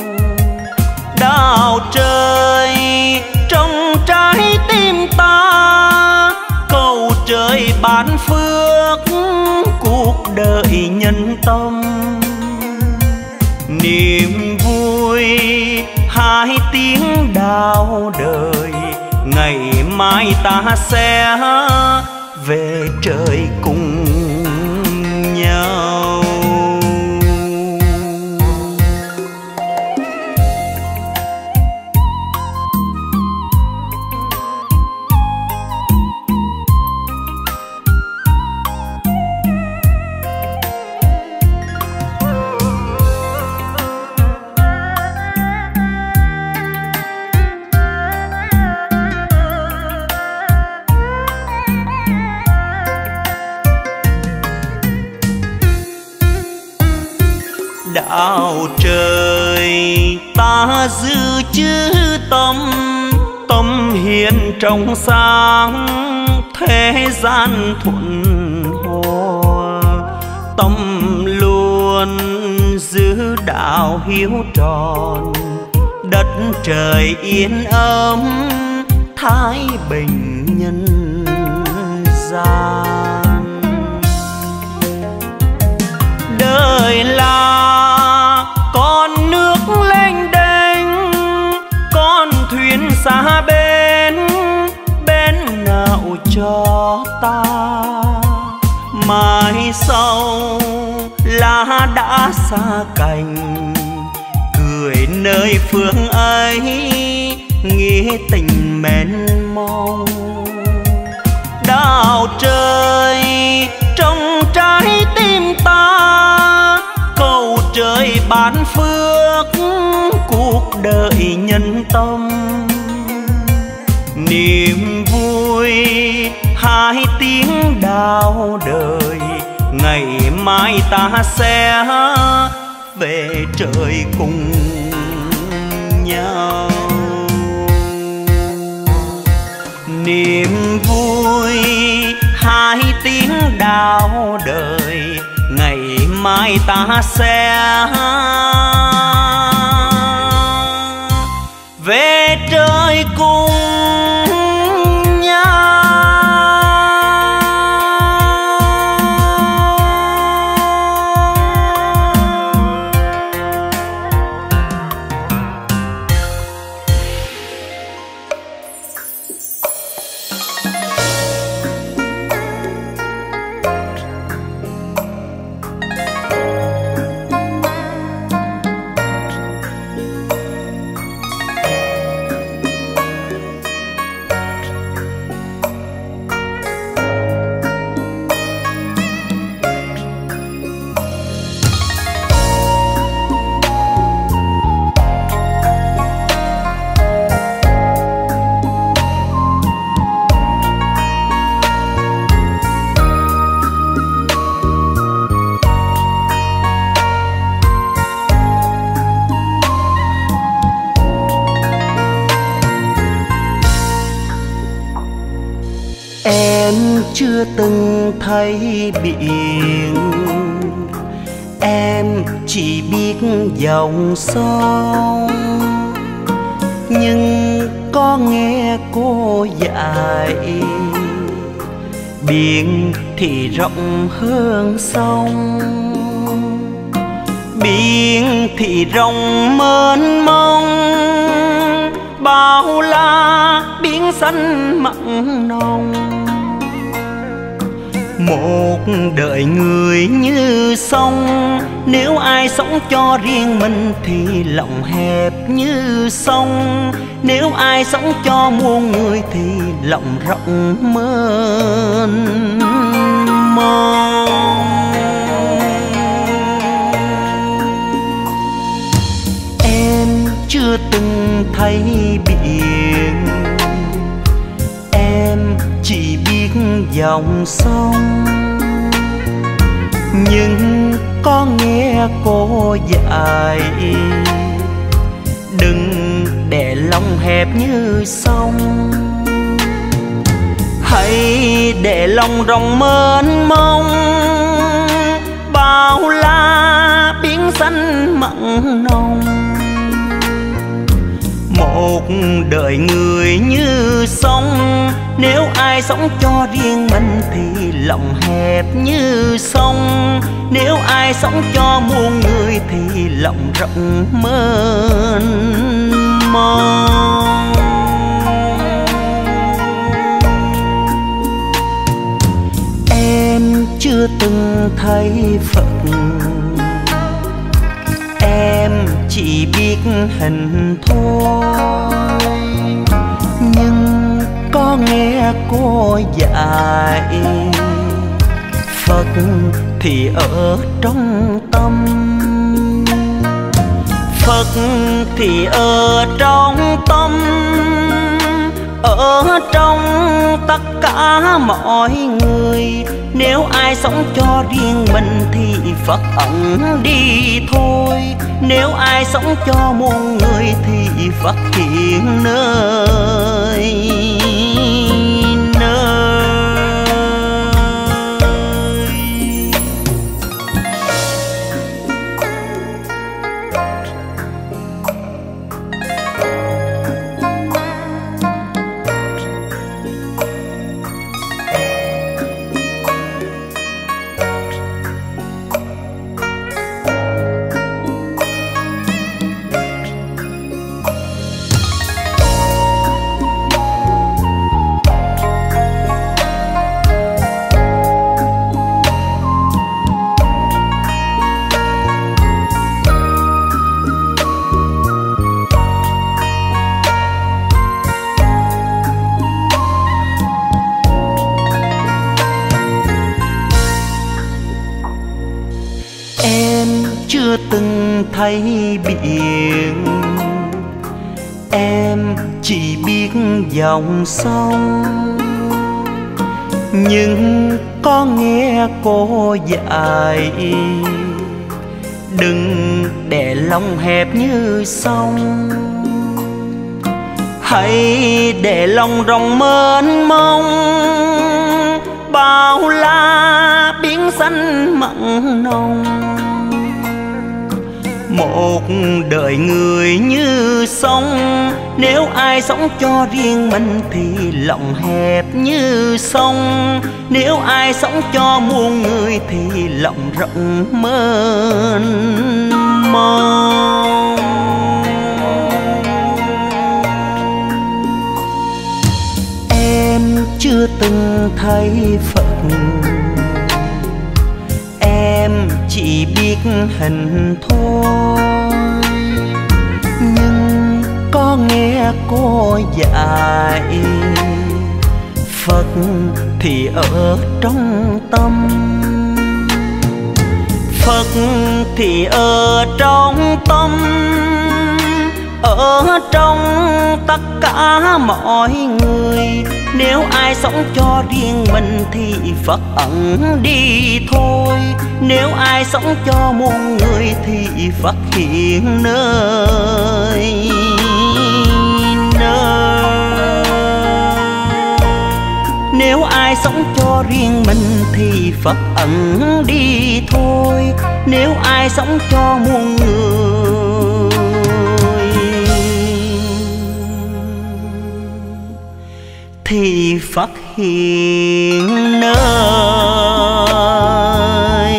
Đạo trời trong trái tim ta, cầu trời ban phước cuộc đời nhân tâm. Niềm vui hai tiếng đau đời, ngày mai ta sẽ về trời cùng nhau. Đạo trời ta giữ chữ tâm, tâm hiền trong sáng thế gian thuận hòa. tâm luôn giữ đạo hiếu tròn, đất trời yên ấm thái bình nhân gian. Đời là con nước lênh đênh, con thuyền xa bên, bên nào cho ta mai sau lá đã xa cành, cười nơi phương ấy nghĩa tình mến mong. Đạo trời trong trái tim ta, cầu trời ban phước cuộc đời nhân tâm. Niềm vui hai tiếng đau đời, ngày mai ta sẽ về trời cùng nhau. Niềm vui hai tiếng đau đời, ngày mai ta sẽ về trời cùng nhau. Chưa từng thấy biển, em chỉ biết dòng sông, nhưng có nghe cô dạy biển thì rộng hơn sông. Biển thì rộng mênh mông, bao la biển xanh mặn nồng. Một đời người như sông, nếu ai sống cho riêng mình thì lòng hẹp như sông. Nếu ai sống cho muôn người thì lòng rộng mênh mông. Em chưa từng thấy biển, em chỉ biết dòng sông, nhưng có nghe cô dạy đừng để lòng hẹp như sông, hãy để lòng rộng mênh mông. Bao la biển xanh mặn nồng, một đời người như sông, nếu ai sống cho riêng mình thì lòng hẹp như sông. Nếu ai sống cho muôn người thì lòng rộng mênh mông. Em chưa từng thấy Phật, em chỉ biết hình thôi, nhưng có nghe cô dạy Phật thì ở trong tâm. Phật thì ở trong tâm, ở trong tất cả mọi người. Nếu ai sống cho riêng mình thì Phật ẩn đi thôi. Nếu ai sống cho muôn người thì Phật hiện nơi nơi. chưa từng thấy biển, em chỉ biết dòng sông. Nhưng có nghe cô dạy, đừng để lòng hẹp như sông, hãy để lòng rộng mênh mông. Bao la biển xanh mặn nồng, một đời người như sông. Nếu ai sống cho riêng mình thì lòng hẹp như sông. Nếu ai sống cho muôn người thì lòng rộng mênh mông. Em chưa từng thấy Phật, em chỉ biết hình thôi. Nhưng có nghe cô dạy, Phật thì ở trong tâm, Phật thì ở trong tâm, ở trong tất cả mọi người. Nếu ai sống cho riêng mình thì Phật ẩn đi thôi. Nếu ai sống cho muôn người thì Phật hiện nơi nơi. Nếu ai sống cho riêng mình thì Phật ẩn đi thôi. Nếu ai sống cho muôn người thì Phật hiện nơi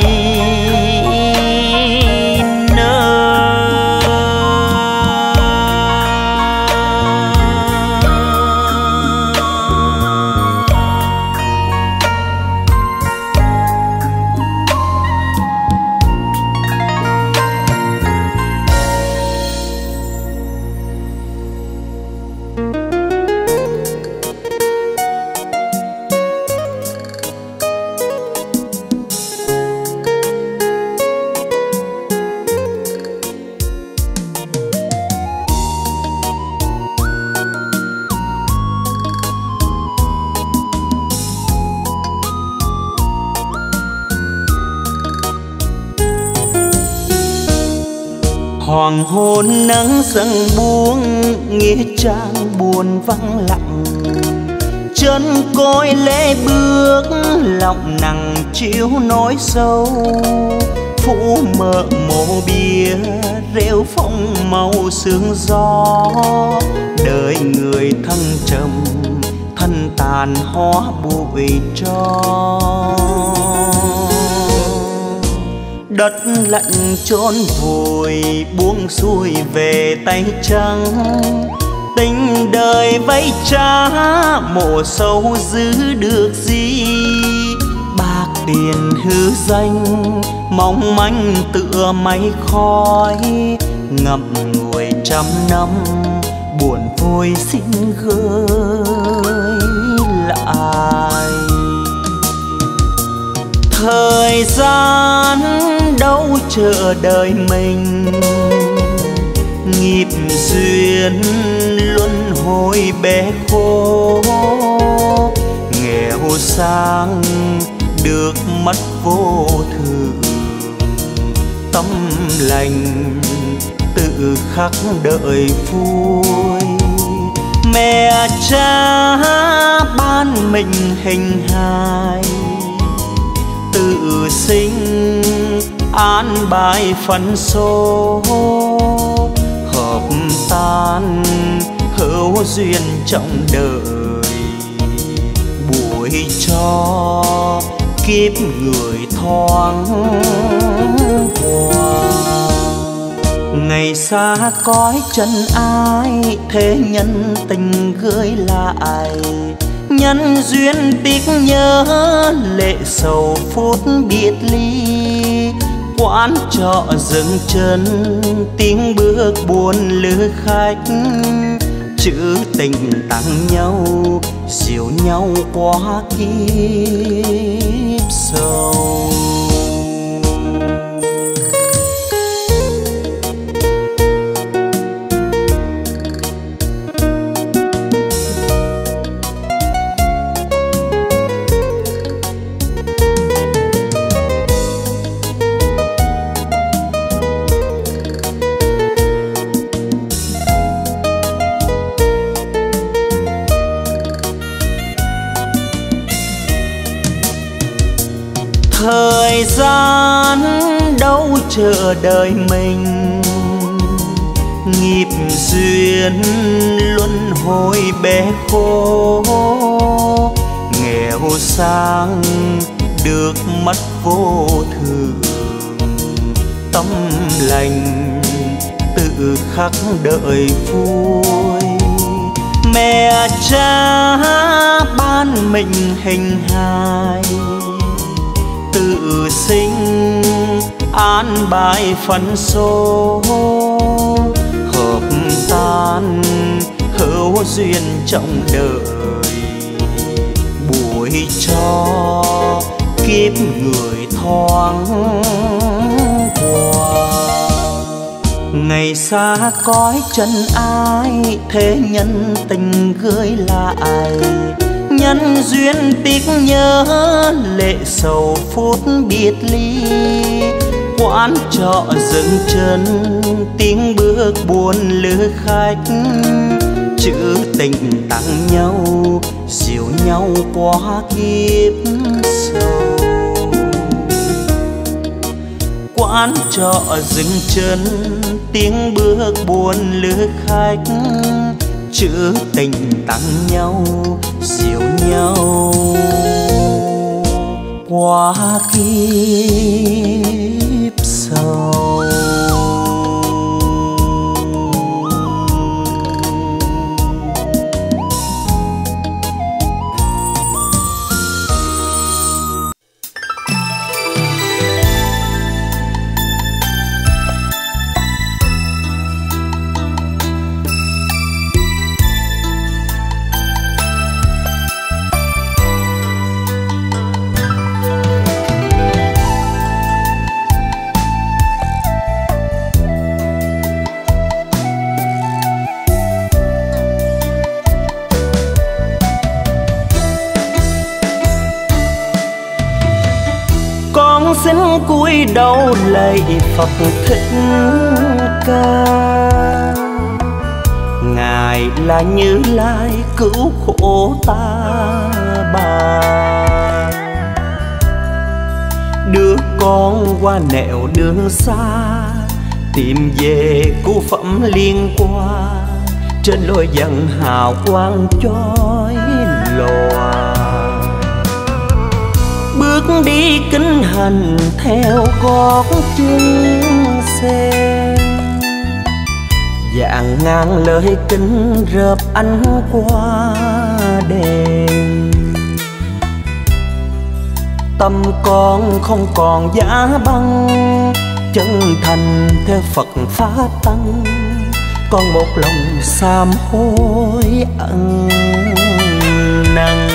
hoàng hôn nắng dần buông, nghĩa trang buồn vắng lặng. Chân côi lê bước, lòng nặng chiếu nỗi sâu. Phủ mờ mộ bia, rêu phong màu sương gió. Đời người thăng trầm, thân tàn hóa bụi tro. Đất lạnh chôn vùi, buông xuôi về tay trắng. Tình đời vây trá, mộ sâu giữ được gì. Bạc tiền hư danh, mong manh tựa mây khói. Ngậm ngùi trăm năm, buồn vôi xin gửi lại. Thời gian đâu chờ đợi mình, nghiệp duyên luân hồi bé khô. Nghèo sang được mất vô thường, tâm lành tự khắc đợi vui. Mẹ cha ban mình hình hài, tự sinh an bài phận số. Hợp tan hữu duyên trong đời, bụi cho kiếp người thoáng qua. Ngày xa cõi chân ai, thế nhân tình gửi lại. Nhân duyên tiếc nhớ, lệ sầu phút biệt ly. Quán trọ dừng chân, tiếng bước buồn lữ khách. Chữ tình tặng nhau, dìu nhau qua kiếp sầu. Thời gian đâu chờ đợi mình, nghiệp duyên luân hồi bé khô. Nghèo sang được mất vô thường, tâm lành tự khắc đợi vui. Mẹ cha ban mệnh hình hài, tự sinh an bài phận số. Hợp tan hữu duyên trong đời, bụi cho kiếp người thoáng qua. Ngày xa cõi chân ai, thế nhân tình gửi lại. Nhân duyên tiếc nhớ, lệ sầu phút biệt ly. Quán trọ dừng chân, tiếng bước buồn lữ khách. Chữ tình tặng nhau, dìu nhau qua kiếp sâu. Quán trọ dừng chân, tiếng bước buồn lữ khách. Chữ tình tặng nhau, dìu nhau qua kiếp sâu. Xin cúi đầu lạy Phật Thích Ca. Ngài là Như Lai cứu khổ ta bà. Đứa con qua nẻo đường xa, tìm về cứu phẩm liên qua. Trên lối dần hào quang chói lòa, bước đi kinh hành theo gót chân sen. Vạn ngàn lời kinh rợp ánh qua đèn. Tâm con không còn giá băng, chân thành theo Phật pháp tăng. Con một lòng sám hối ân năn.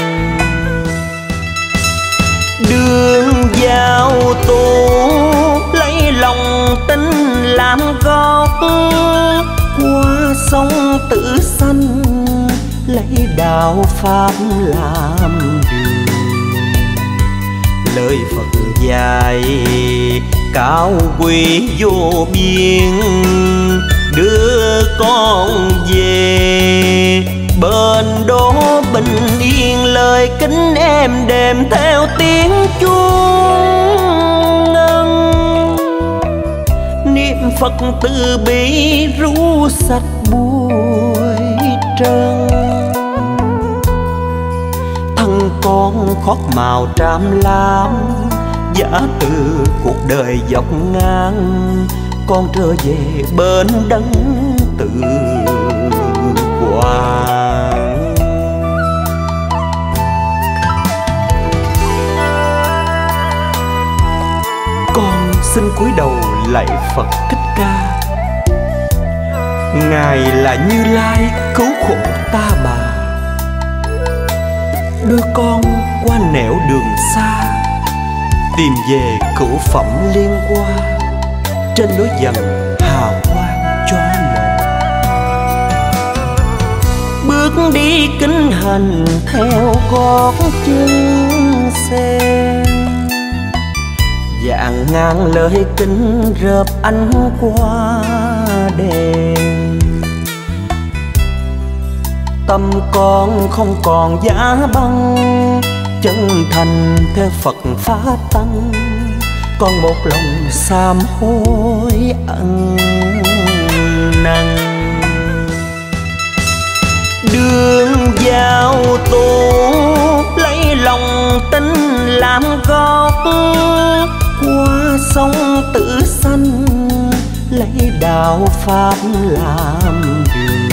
Đường vào tu lấy lòng tin làm gốc, qua sông Tử Sanh lấy đạo pháp làm đường. Lời Phật dạy cao quý vô biên, đưa con về bên đó bình yên. Lời kính êm đềm theo tiếng chuông ngân, niệm Phật từ bi ru sạch bụi trần. Thân con khót màu tràm lam, giả từ cuộc đời dọc ngang. Con trở về bên đấng tự quang. Con xin cúi đầu lạy Phật Thích Ca. Ngài là Như Lai cứu khổ ta bà. Đưa con qua nẻo đường xa, tìm về cửu phẩm liên qua. Trên lối dần hào quang chói lòa, bước đi kinh hành theo gót chân sen. Vạn ngàn lời kinh rợp ánh qua đèn. Tâm con không còn giá băng, chân thành theo Phật pháp tăng, còn một lòng sám hối ăn năn. Đường vào tù lấy lòng tin làm gốc, qua sông Tử Xanh lấy đạo pháp làm đường.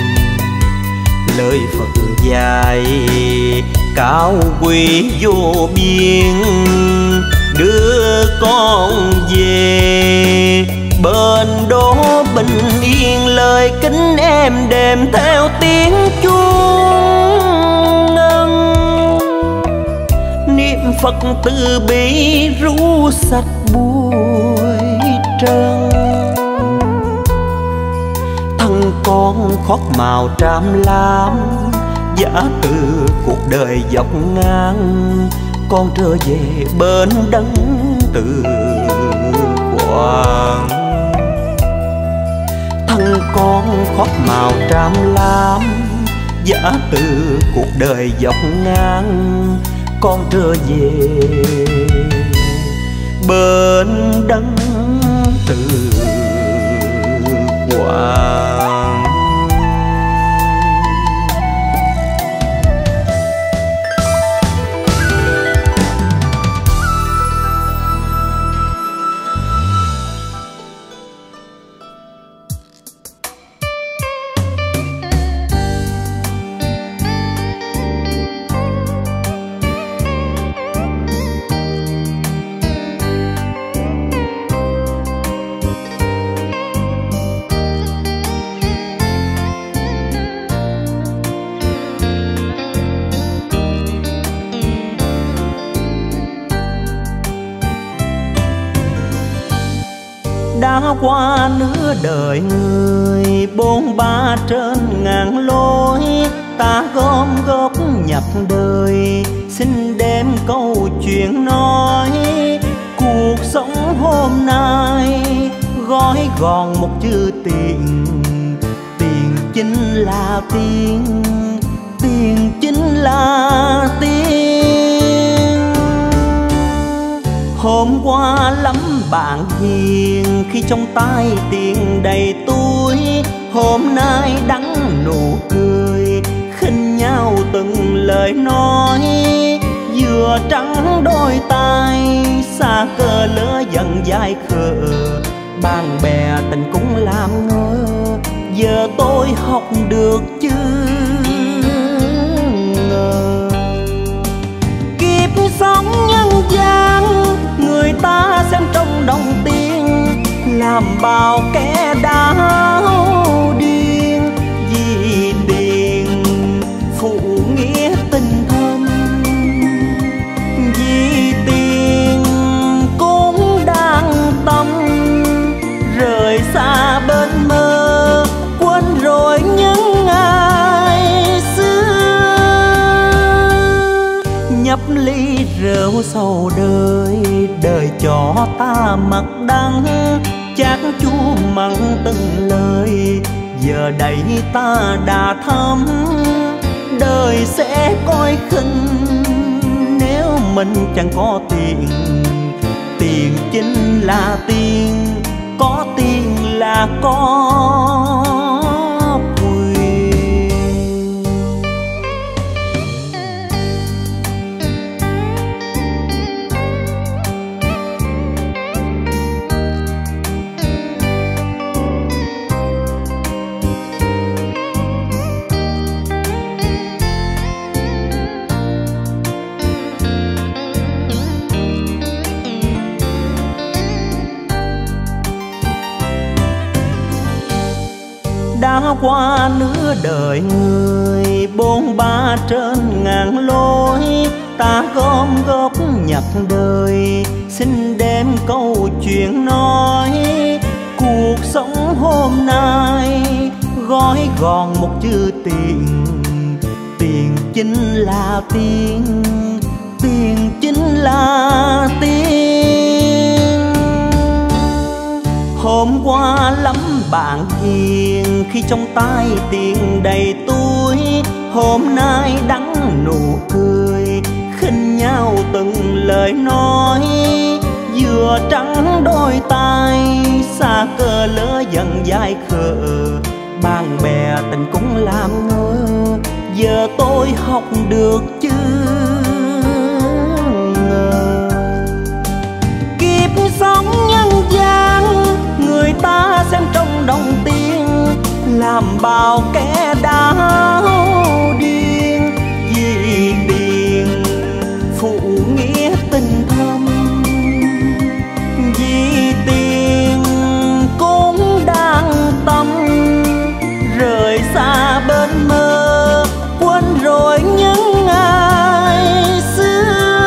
Lời Phật dạy cao quý vô biên, đưa con về bên đó bình yên. Lời kính em đềm theo tiếng chuông ngân, niệm Phật từ bi ru sạch bụi trần. Thân con khót màu tràm lam, giả từ cuộc đời dọc ngang, con trở về bên đấng từ quang. Thân con khót màu tràm lam, giả từ cuộc đời dọc ngang, con trở về bên đấng từ quang. Đã qua nửa đời người, bôn ba trên ngàn lối, ta gom góp nhập đời, xin đem câu chuyện nói. Cuộc sống hôm nay gói gọn một chữ tiền, tiền chính là tiền, tiền chính là tiền. Hôm qua lắm bạn hiền khi trong tay tiền đầy túi, hôm nay đắng nụ cười khinh nhau từng lời nói. Vừa trắng đôi tay xa cơ lỡ dần dai khờ, bạn bè tình cũng làm ngơ. Giờ tôi học được chứ ngờ, kiếp sống nhân gian người ta xem trong đồng tiền, làm bao kẻ đau điên vì tiền. Phụ nghĩa tình thâm vì tiền cũng đang tâm, rời xa bên mơ quên rồi những ngày xưa. Nhấp ly rượu sầu đời, đời cho ta mặc đắng, chát chua mặn từng lời. Giờ đây ta đã thấm, đời sẽ coi khinh nếu mình chẳng có tiền. Tiền chính là tiền, có tiền là có quyền. Đã qua nửa đời người, bôn ba trên ngàn lối, ta gom góp nhập đời, xin đem câu chuyện nói. Cuộc sống hôm nay gói gọn một chữ tiền, tiền chính là tiền, tiền chính là tiền. Hôm qua lắm bạn hiền khi trong tay tiền đầy túi, hôm nay đắng nụ cười khinh nhau từng lời nói, vừa trắng đôi tay xa cơ lỡ dần dai khờ. Bạn bè tình cũng làm ngơ, giờ tôi học được chứ ngờ. Kiếp sống nhân gian người ta xem trong đồng tiền, làm bao kẻ đau điên vì tiền phụ nghĩa tình thâm. Vì tiền cũng đang tâm rời xa bên mơ, quên rồi những ngày xưa.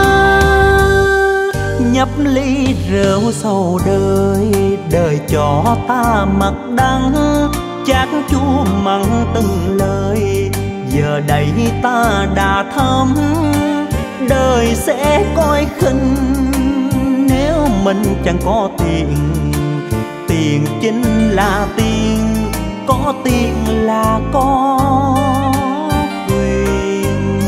Nhấp ly rượu sầu đời, đời cho ta mặc đắng, chát chua mặn từng lời. Giờ đây ta đã thấm, đời sẽ coi khinh nếu mình chẳng có tiền. Tiền chính là tiền, có tiền là có quyền.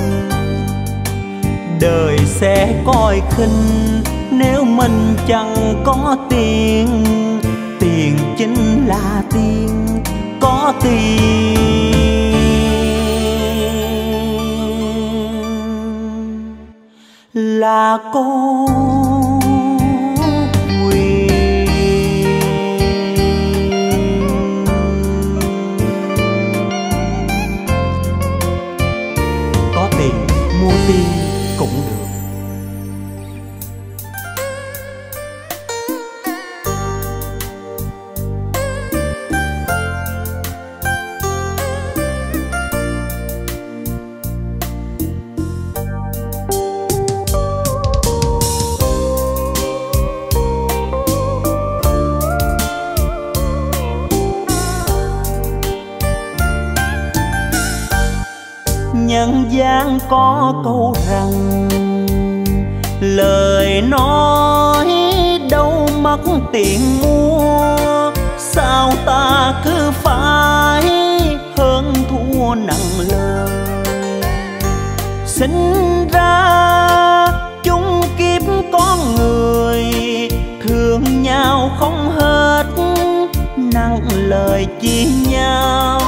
Đời sẽ coi khinh nếu mình chẳng có tiền. Tiền chính là tiền, có tiền là có quyền. Có tiền mua tiền cũng được. Nhân gian có câu rằng lời nói đâu mất tiền mua, sao ta cứ phải hơn thua nặng lời. Sinh ra chung kiếp con người, thương nhau không hết, nặng lời chia nhau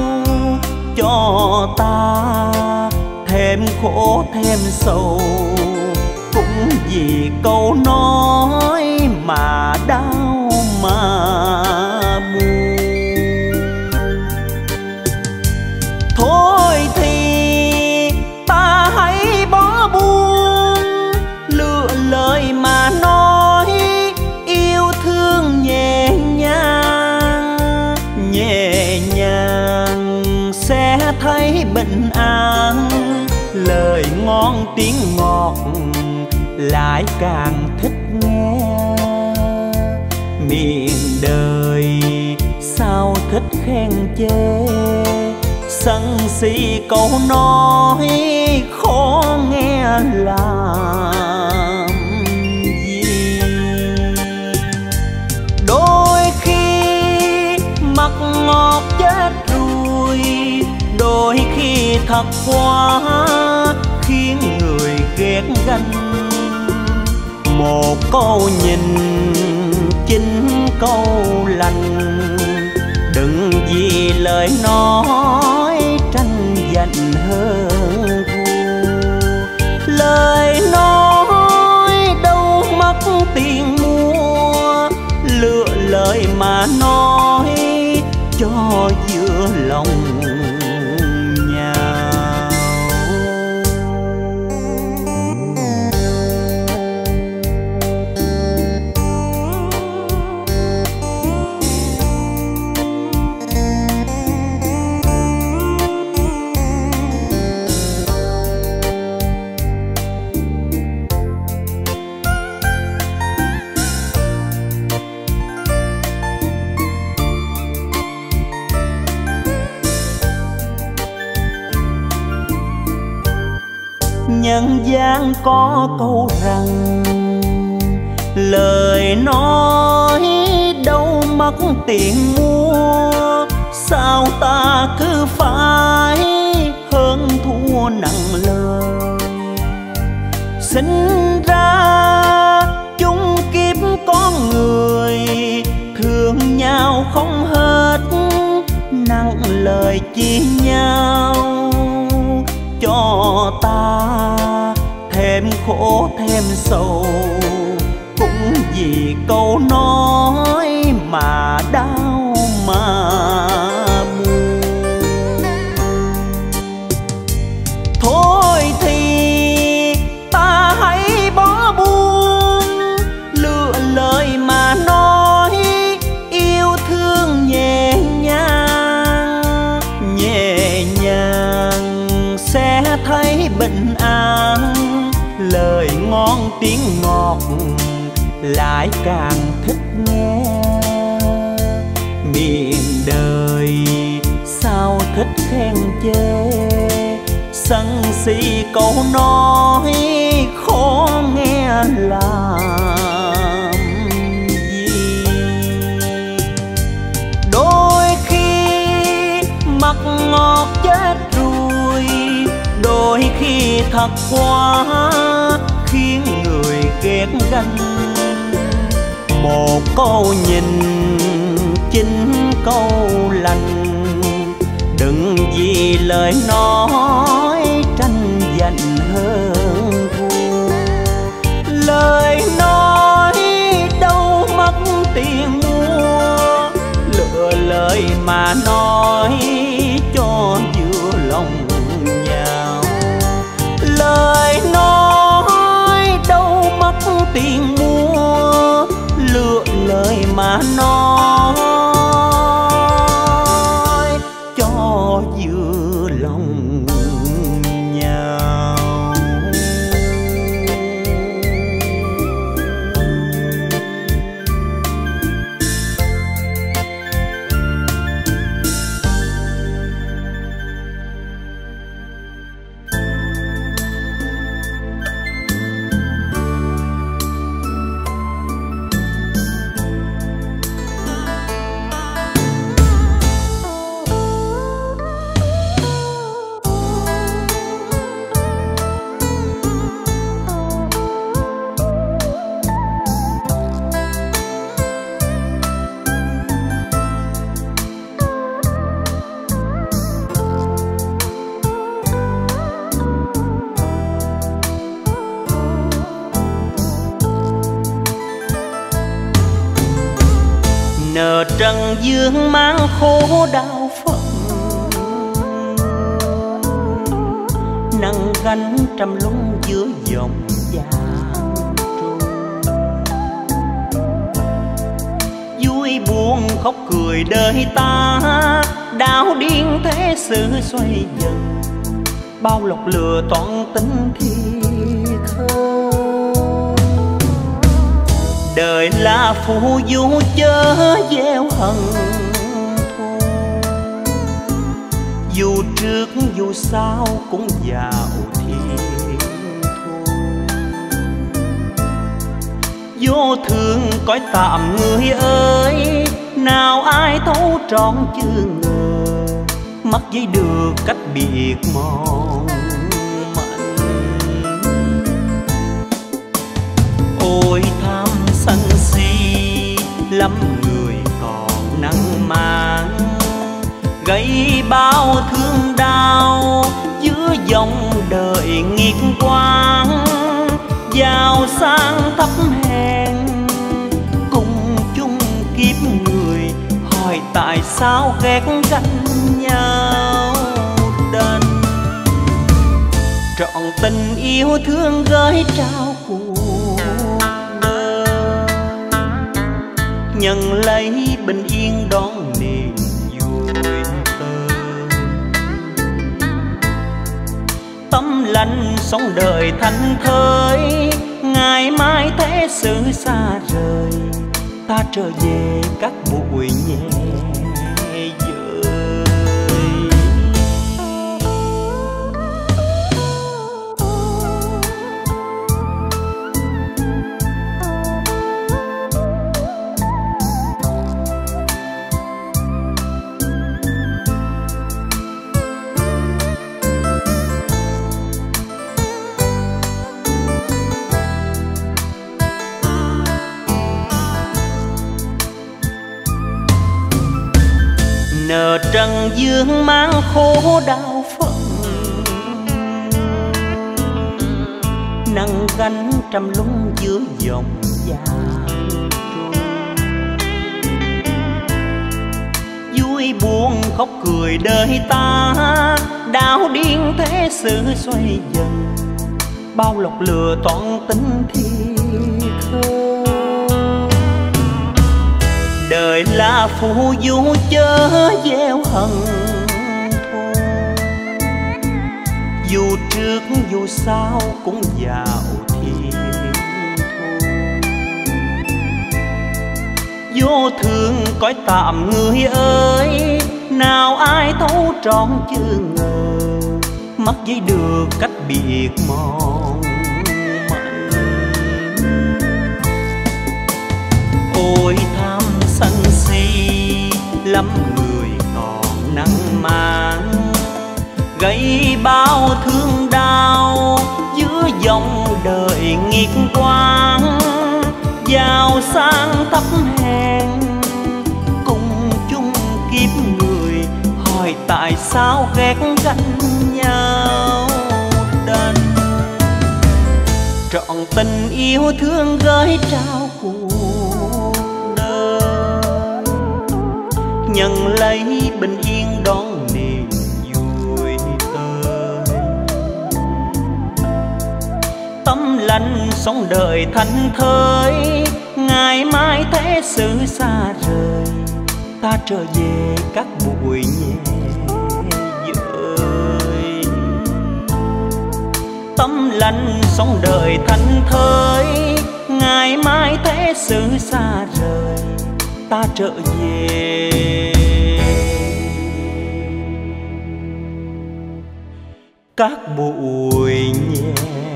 cho ta thêm khổ thêm sầu. Cũng vì câu nói mà đau mà buồn. Thôi thì ta hãy bỏ buông, lựa lời mà nói yêu thương nhẹ nhàng. Nhẹ nhàng sẽ thấy bình an, lời ngon tiếng ngọt lại càng thích nghe. Miền đời sao thích khen chê, sân si câu nói khó nghe làm gì. Đôi khi mặt ngọt chết rồi, đôi khi thật quá khiến người ghét ganh. Một câu nhìn chính câu lành, đừng vì lời nói tranh giành hơn thua. Lời nói đâu mất tiền mua, lựa lời mà nói cho giữa lòng nhau. Nhân gian có câu rằng lời nói đâu mất tiền mua, sao ta cứ phải hơn thua nặng lời. lời chia nhau, cho ta thêm khổ thêm sầu, cũng vì câu nói mà đau mà buồn. Thôi thì ta hãy bỏ buông, lựa lời mà nói yêu thương nhẹ nhàng, nhẹ nhàng sẽ thấy bình an. Lời ngon tiếng ngọt lại càng thích nghe, miền đời sao thích khen chê, sân si câu nói khó nghe làm gì. Đôi khi mật ngọt chết rồi, đôi khi thật quá khiến người ghét ganh. Một câu nhìn chính câu lành, đừng vì lời nói tranh giành hơn thua. Lời nói đâu mất tiền mua, lựa lời mà nói cho vừa lòng nhau. Lời nói đâu mất tiền mua, lựa lời mà nói cho vừa lòng nhau. Nợ trần dương mang khổ đau phận, nặng gánh trăm lung giữa dòng vàng trôi. Vui buồn khóc cười đời ta, đau điên thế sự xoay dần, bao lọc lừa toan tính khi thơ. Đời là phù du chớ gieo hận thù, dù trước dù sau cũng vào thiên thu. Vô thường cõi tạm người ơi, nào ai thấu trọn chưa ngờ, mất dây được cách biệt mòn manh. Ôi tham sân si lắm người còn năng mang, gây bao thương đau giữa dòng đời nghiệt quang. Giàu sang thấp hèn cùng chung kiếp người, hỏi tại sao ghét ganh nhau đành. Trọn tình yêu thương gửi trao cuộc đời, nhận lấy bình yên đón niềm vui tươi. Tâm lành sống đời thanh thơi, ngày mai thế sự xa rời, ta trở về các bụi nhẹ vơi. nợ trần dương mang khổ đau phận, nặng gánh trăm lung giữa dòng vàng trôi. Vui buồn khóc cười đời ta, đảo điên thế sự xoay dần, bao lọc lừa toan tính thiệt hơn. Đời là phù du chớ gieo hận thôi, dù trước dù sau cũng vào thiên thu. Vô thường cõi tạm người ơi, nào ai thấu trọn chưa ngờ, mắt với được cách biệt mòn manh. Ôi tham sân si lắm người còn năng mang, gây bao thương đau giữa dòng đời nghiệt quang. Giàu sang thấp hèn cùng chung kiếp người, hỏi tại sao ghét ganh nhau đành. Trọn tình yêu thương gửi trao cuộc đời, nhận lấy bình yên đón niềm vui tới. Tâm lành sống đời thanh thơi, ngày mai thế sự xa rời, ta trở về các bụi nhẹ vơi. Tâm lành sống đời thanh thơi, ngày mai thế sự xa rời, ta trở về các bụi nhẹ.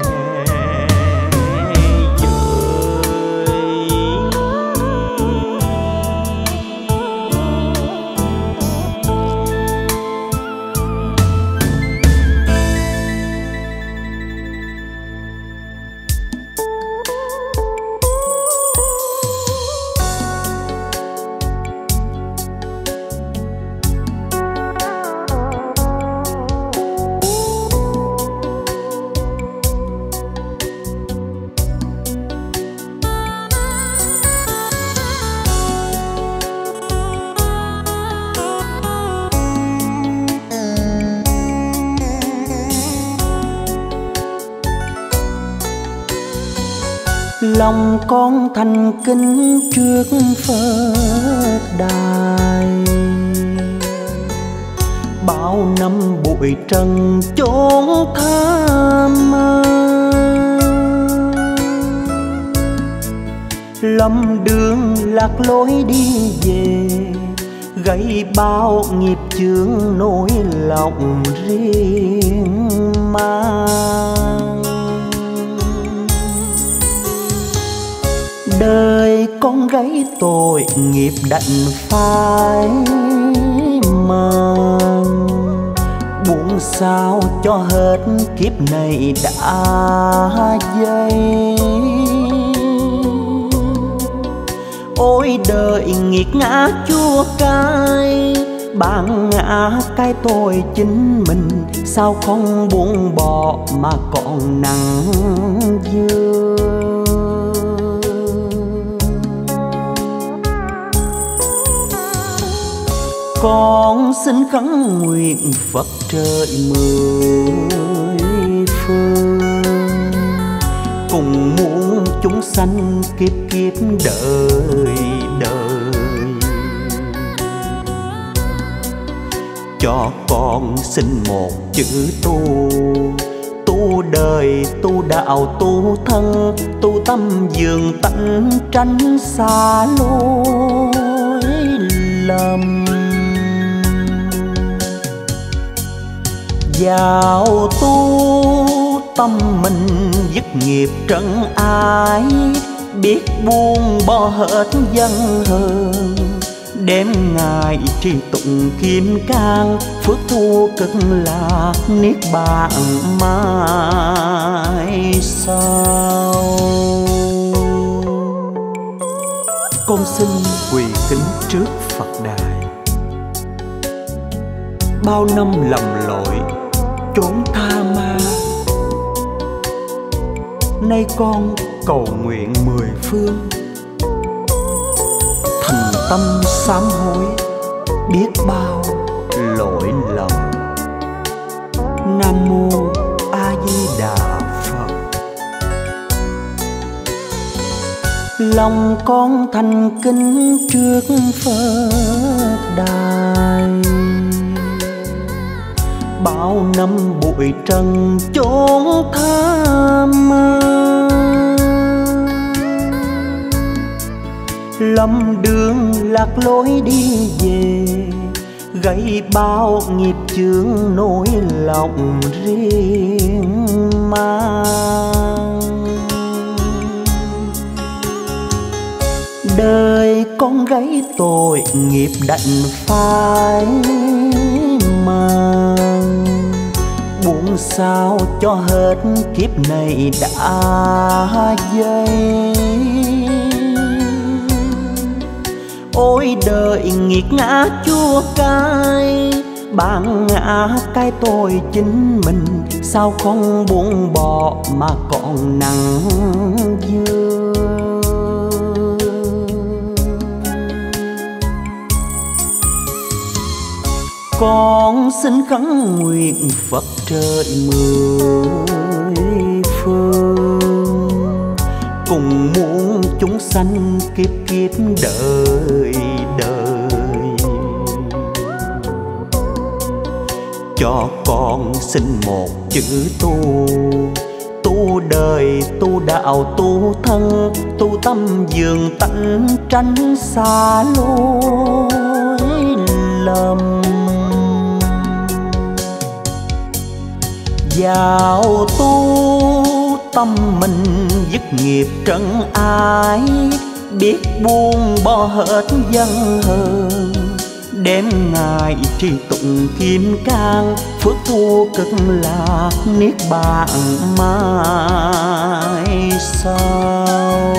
Lòng con thành kính trước Phật đài, bao năm bụi trần chốn tham mơ. Lầm đường lạc lối đi về, gây bao nghiệp chướng nỗi lòng riêng mang. Đời con gái tội nghiệp đành phải mang, buông sao cho hết kiếp này đã dây. Ôi đời nghiệt ngã chua cay, bạn ngã cái tôi chính mình, sao không buông bỏ mà còn nặng dư. Con xin khấn nguyện Phật trời mười phương, cùng muôn chúng sanh kiếp kiếp đời đời. Cho con xin một chữ tu, tu đời tu đạo tu thân, tu tâm dường tánh tránh xa lối lầm. Vào tu tâm mình dứt nghiệp trần ái, biết buông bỏ hết dân hờn, đêm ngày tri tụng kim cang, phước thu cực lạc niết bàn mai sau. Con xin quỳ kính trước Phật đài, bao năm lầm lội chốn tha ma. Nay con cầu nguyện mười phương, thành tâm sám hối biết bao lỗi lầm. Nam mô A Di Đà Phật. Lòng con thành kính trước Phật đài, bao năm bụi trần chốn tham mơ. Lầm đường lạc lối đi về, gây bao nghiệp chướng nỗi lòng riêng mang. Đời con gái tội nghiệp đành phải mang, buông sao cho hết kiếp này đã dây. Ôi đời nghiệt ngã chua cay, bản ngã cái tôi chính mình, sao không buông bỏ mà còn nặng dưa. Con xin khấn nguyện Phật trời mười phương, cùng muôn chúng sanh kiếp kiếp đời đời. Cho con xin một chữ tu, tu đời tu đạo tu thân, tu tâm dường tánh tránh xa lối lầm. Vào tu tâm mình dứt nghiệp trần ái, biết buông bỏ hết dân hờn, đem ngài tri tụng kim cang, phước tu cực lạc niết bàn mai sau.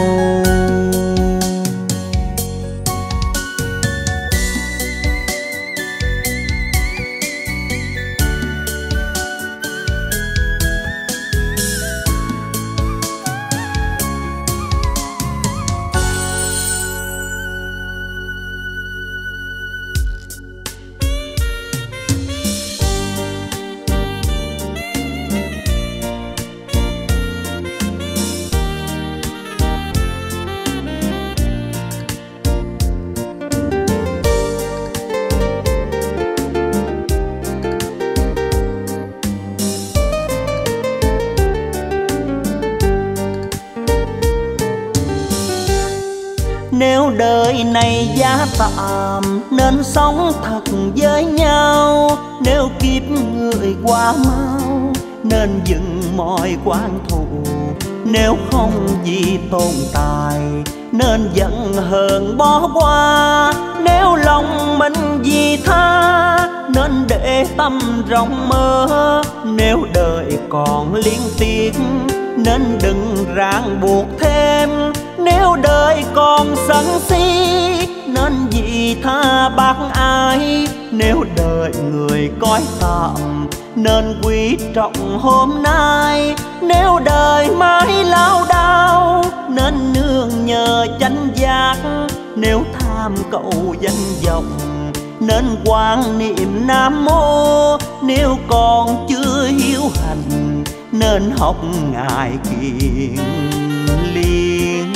Nếu đời này giá tạm nên sống thật với nhau, nếu kiếp người quá mau nên dừng mọi quan thù, nếu không vì tồn tại nên giận hờn bỏ qua, nếu lòng mình vì tha nên để tâm rộng mơ, nếu đời còn liên tiếc nên đừng ràng buộc thêm, nếu đời còn sân si nên vì tha bác ai, nếu đời người cõi tạm nên quý trọng hôm nay, nếu đời mãi lao đao nên nương nhờ chánh giác, nếu tham cầu danh vọng nên quan niệm Nam Mô, nếu còn chưa hiếu hành nên học ngài Kiền Liên.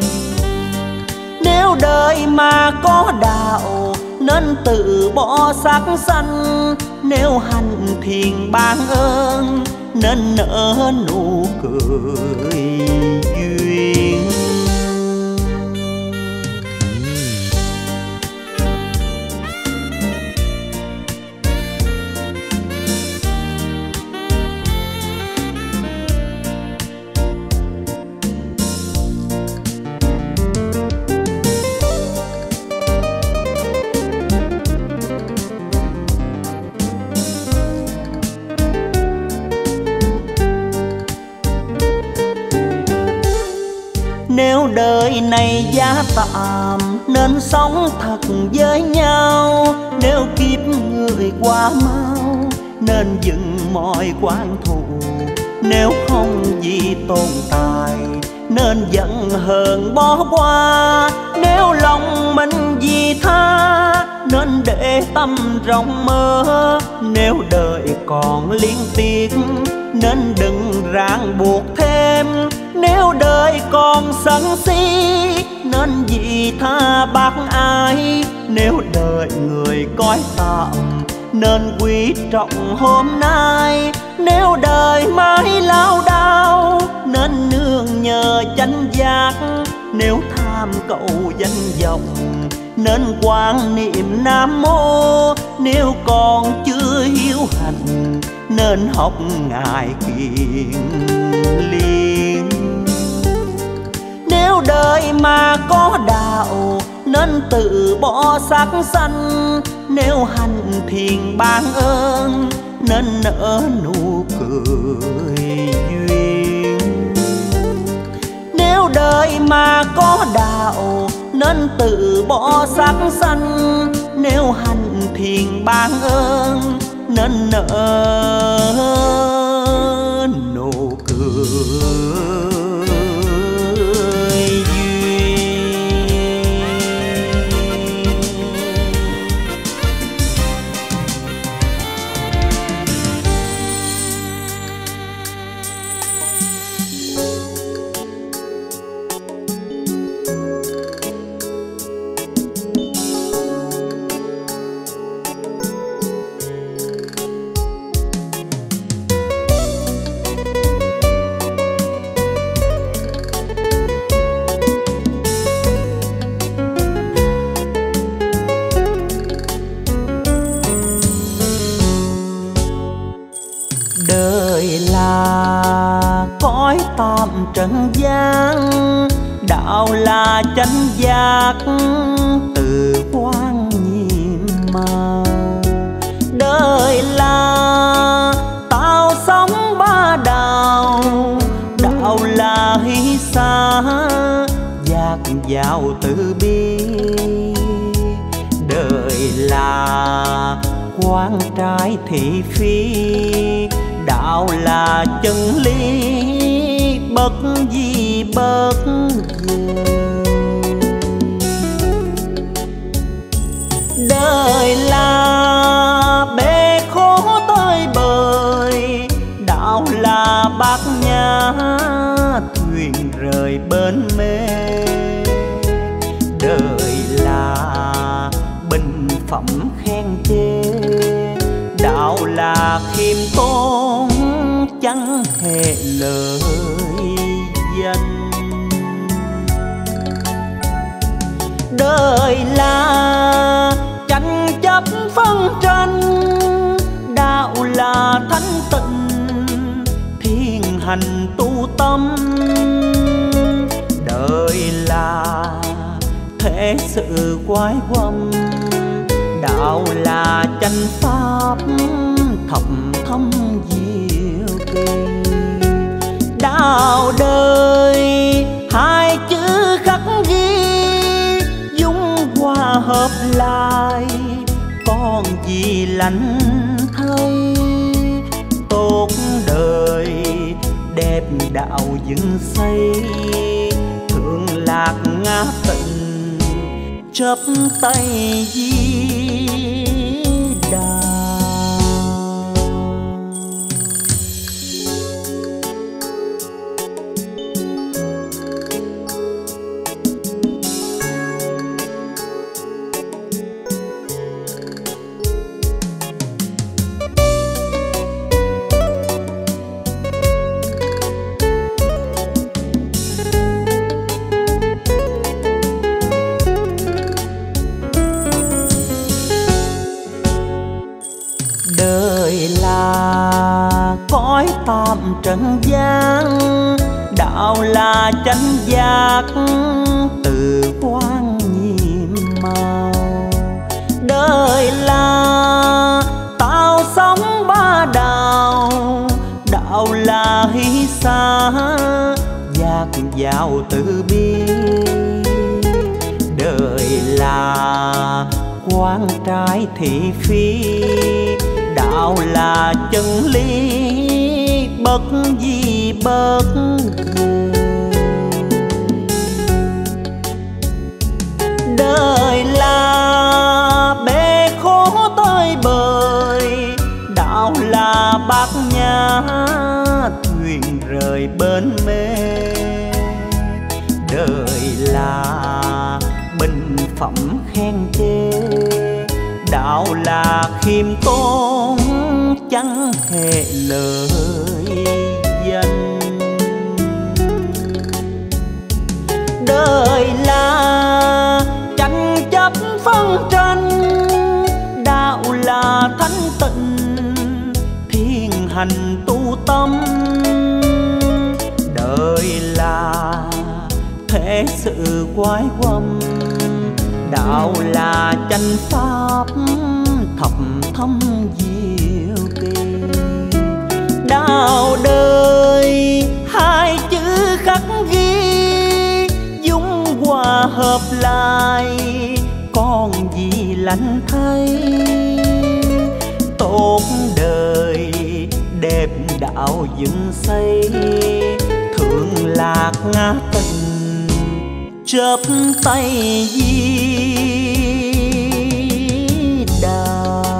Nếu đời mà có đạo nên tự bỏ sắc sanh, nếu hành thiền ban ơn nên nở nụ cười duyên. giá tạm nên sống thật với nhau. Nếu kiếp người quá mau nên dừng mọi quan thù. Nếu không vì tồn tại nên giận hờn bỏ qua. Nếu lòng mình vì tha nên để tâm rộng mơ. Nếu đời còn liên tiếc nên đừng ràng buộc thêm. Nếu đời còn sân si nên vì tha bác ai. Nếu đời người cõi tạm nên quý trọng hôm nay. Nếu đời mãi lao đao nên nương nhờ chánh giác. Nếu tham cầu danh vọng nên quan niệm Nam Mô. Nếu còn chưa hiếu hành nên học ngài Kiền Liên. Nếu đời mà có đạo nên từ bỏ sắc xanh. Nếu hành thiền ban ơn nên nở nụ cười duyên. Nếu đời mà có đạo nên từ bỏ sắc xanh. Nếu hành thiền ban ơn nên nở nụ cười. Tạm trần gian, đạo là chánh giác từ quan nhiệm màu. Đời là tạo sống ba đạo, đạo là hy xa dạt dào từ bi. Đời là quan trái thị phi, đạo là chân lý bất di bất diệt. Đời là bể khổ tơi bời, đạo là bát nhã thuyền rời bên mê. Đời là bình phẩm khen chê, đạo là khiêm tốn chẳng hề lời danh. Đời là tranh chấp phân tranh, đạo là thánh tịnh thiên hành tu tâm. Đời là thế sự quái quăm, đạo là chánh pháp thầm thâm diệu kỳ. Đạo đời hai chữ khắc ghi, dung hòa hợp lại còn gì lạnh thay. Tốt đời đẹp đạo dựng xây, thượng lạc ngã tịnh chấp tay di đà. Cõi tạm trần gian, đạo là chánh giác từ quan nhiệm màu. Đời là tạo sống ba đạo, đạo là hy xa dạt dào từ bi. quan trái thị phi. Đạo là chân lý bất di bất diệt. Đời là bể khổ tơi bời, đạo là bát nhã thuyền rời bến mê. Đời là bình phẩm khen chê, đạo là khiêm tốn chẳng hề lời danh. Đời là tranh chấp phân tranh, đạo là thánh tịnh thiên hành tu tâm. Đời là thế sự quái quăm, đạo là chánh pháp thập thâm diệu kỳ. Đạo đời hai chữ khắc ghi, dung hòa hợp lại còn gì lạnh thay. Tốt đời đẹp đạo dựng xây, thượng lạc ngã tình chớp tay di đà.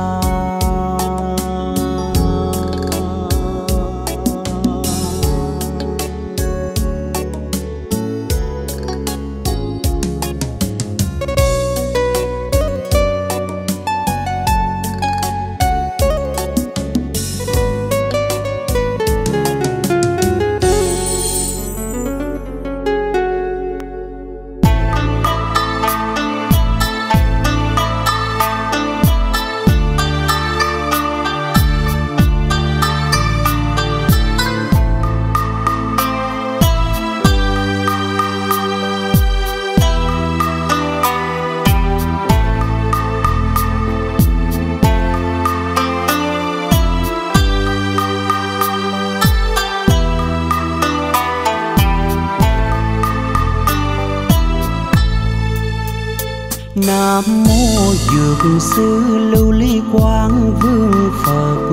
Nam mô Dược Sư Lưu Ly Quang Vương Phật.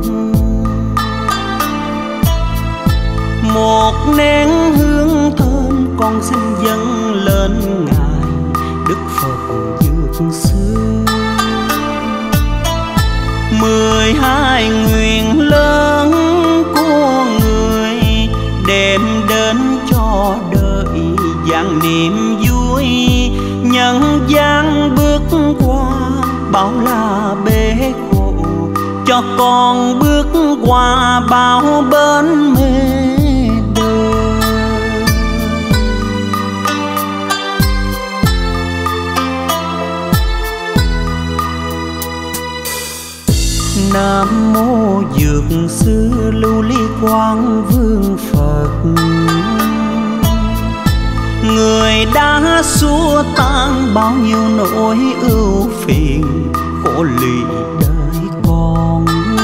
Một nén hương thơm con xin dâng lên ngài Đức Phật Dược Sư. 12 nguyện lớn của người đem đến cho đời vạn niềm vui. Nhân gian bước qua bao la bể khổ, cho con bước qua bao bến mê đời. Nam mô Dược Sư Lưu Ly Quang Vương Phật. Người đã xua tan bao nhiêu nỗi ưu phiền khổ lụy đời con,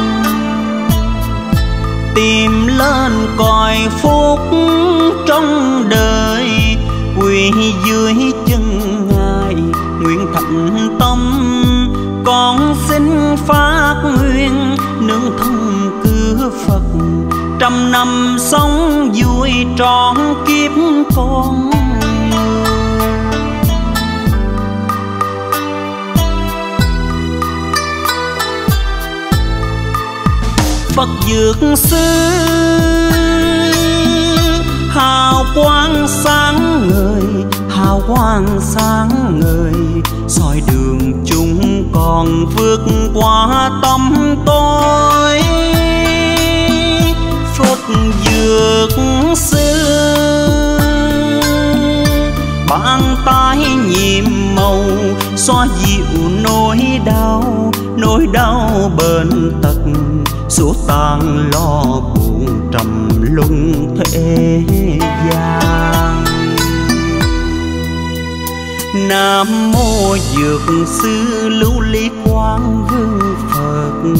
tìm lên cõi phúc trong đời, quỳ dưới chân ngài nguyện thành tâm. Con xin phát nguyện nương thân cứu Phật, trăm năm sống vui trọn kiếp con. Phật Dược Sư hào quang sáng ngời, hào quang sáng ngời, soi đường chúng con vượt qua tâm tối. Phật Dược Sư bàn tay nhiệm màu, xoa dịu nỗi đau bệnh tật, xua tan lo buồn trầm luân thế gian. Nam mô Dược Sư Lưu Ly Quang Vương Phật.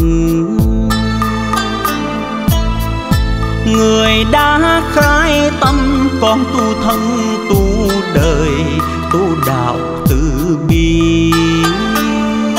Người đã khai tâm con tu thân tu đời, tu đạo từ bi.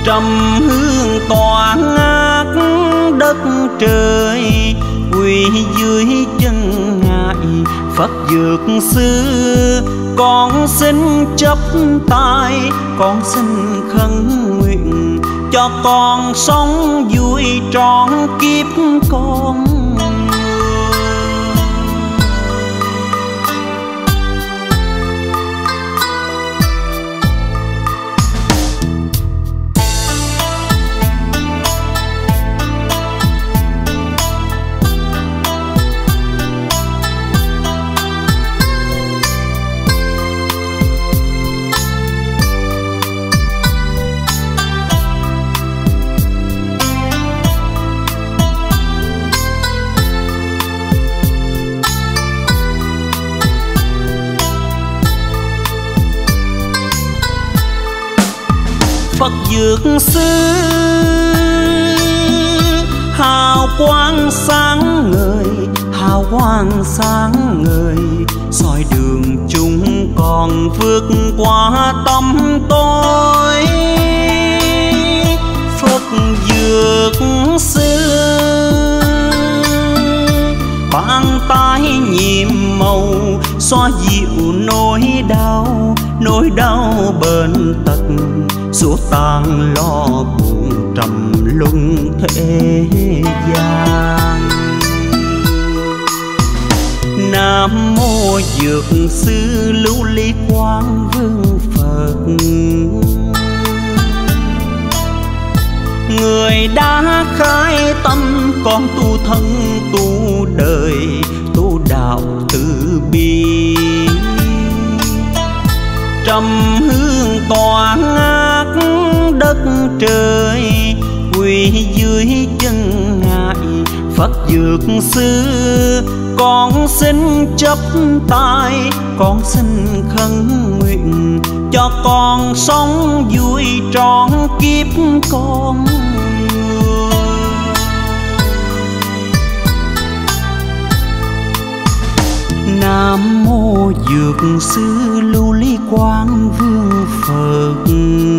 trầm hương tỏa ngát đất trời, quỳ dưới chân ngài Phật dược sư. Con xin chấp tay, con xin khấn nguyện cho con sống vui trọn kiếp con. Phật dược sư hào quang sáng ngời, hào quang sáng ngời, soi đường chúng con vượt qua tăm tối. Phật dược sư bàn tay nhiệm màu, xoa dịu nỗi đau bệnh tật, xua tan lo buồn trầm luân thế gian. Nam mô dược sư Lưu Ly Quang Vương Phật, người đã khai tâm con tu thân tu đời, tu đạo từ bi. Trầm hương tỏa ngát đất trời, quỳ dưới chân ngài Phật dược sư. Con xin chấp tay, con xin khấn nguyện cho con sống vui trọn kiếp con. Nam mô dược sư Lưu Ly Quang Vương Phật,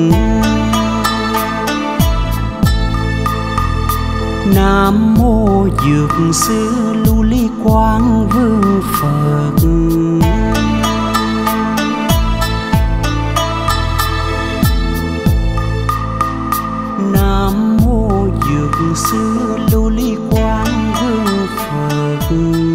Nam mô dược sư Lưu Ly Quang Vương Phật. Nam mô dược sư Lưu Ly Quang Vương Phật.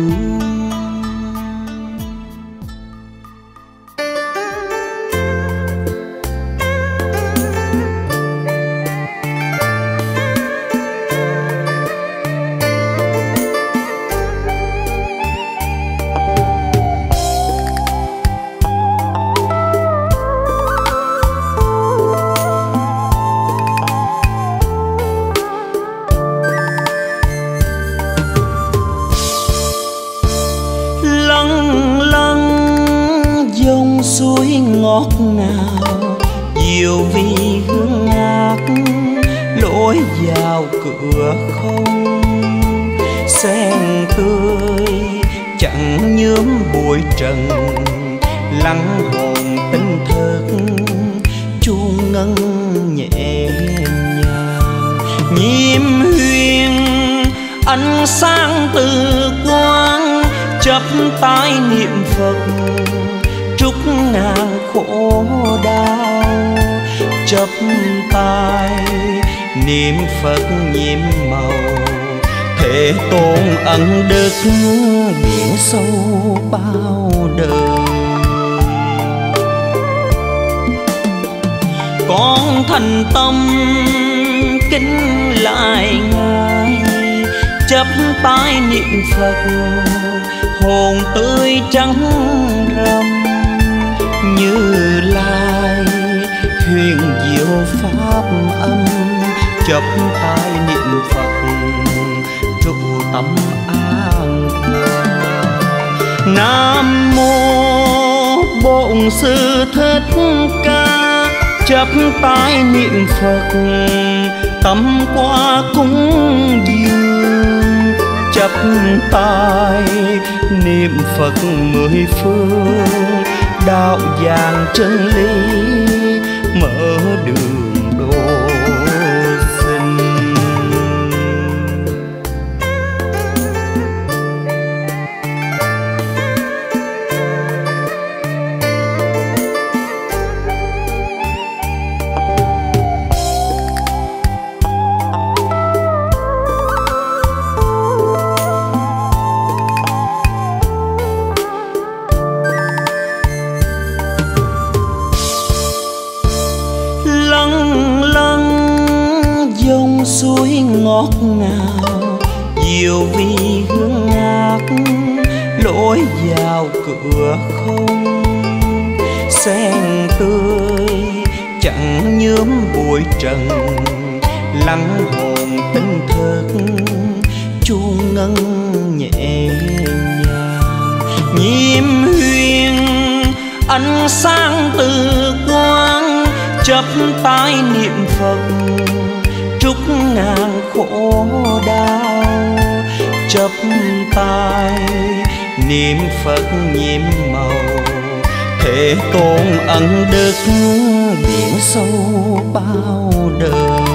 Ngọt ngào diệu vi hương ngát, lối vào cửa không sen tươi chẳng nhuốm bụi trần. Lắng hồn tinh thức chuông ngân nhẹ nhàng, nhiễm huyền ánh sáng từ quang. Chắp tay niệm Phật trút ngàn khổ đau, chắp tay niệm Phật nhiệm màu. Thế tôn ân đức biển sâu bao đời, con thành tâm kính lại ngài. Chắp tay niệm Phật hồn tươi trắng râm, Như Lai huyền diệu pháp âm. Chắp tay niệm Phật trụ tâm an hòa. Nam mô Bổn Sư Thích Ca. Chắp tay niệm Phật tâm qua cúng dường. Chắp tay niệm Phật mười phương, đạo vàng chân lý mở đường đôi. suối ngọt ngào, diệu vi hương ngát lối vào cửa không. Sen tươi chẳng nhuốm bụi trần, lắng hồn tinh thức chuông ngân nhẹ nhàng. Nhiễm huyền ánh sáng từ quang, chắp tay niệm Phật trút ngàn khổ đau. Chắp tay niệm Phật nhiệm màu, Thế Tôn ân đức biển sâu bao đời.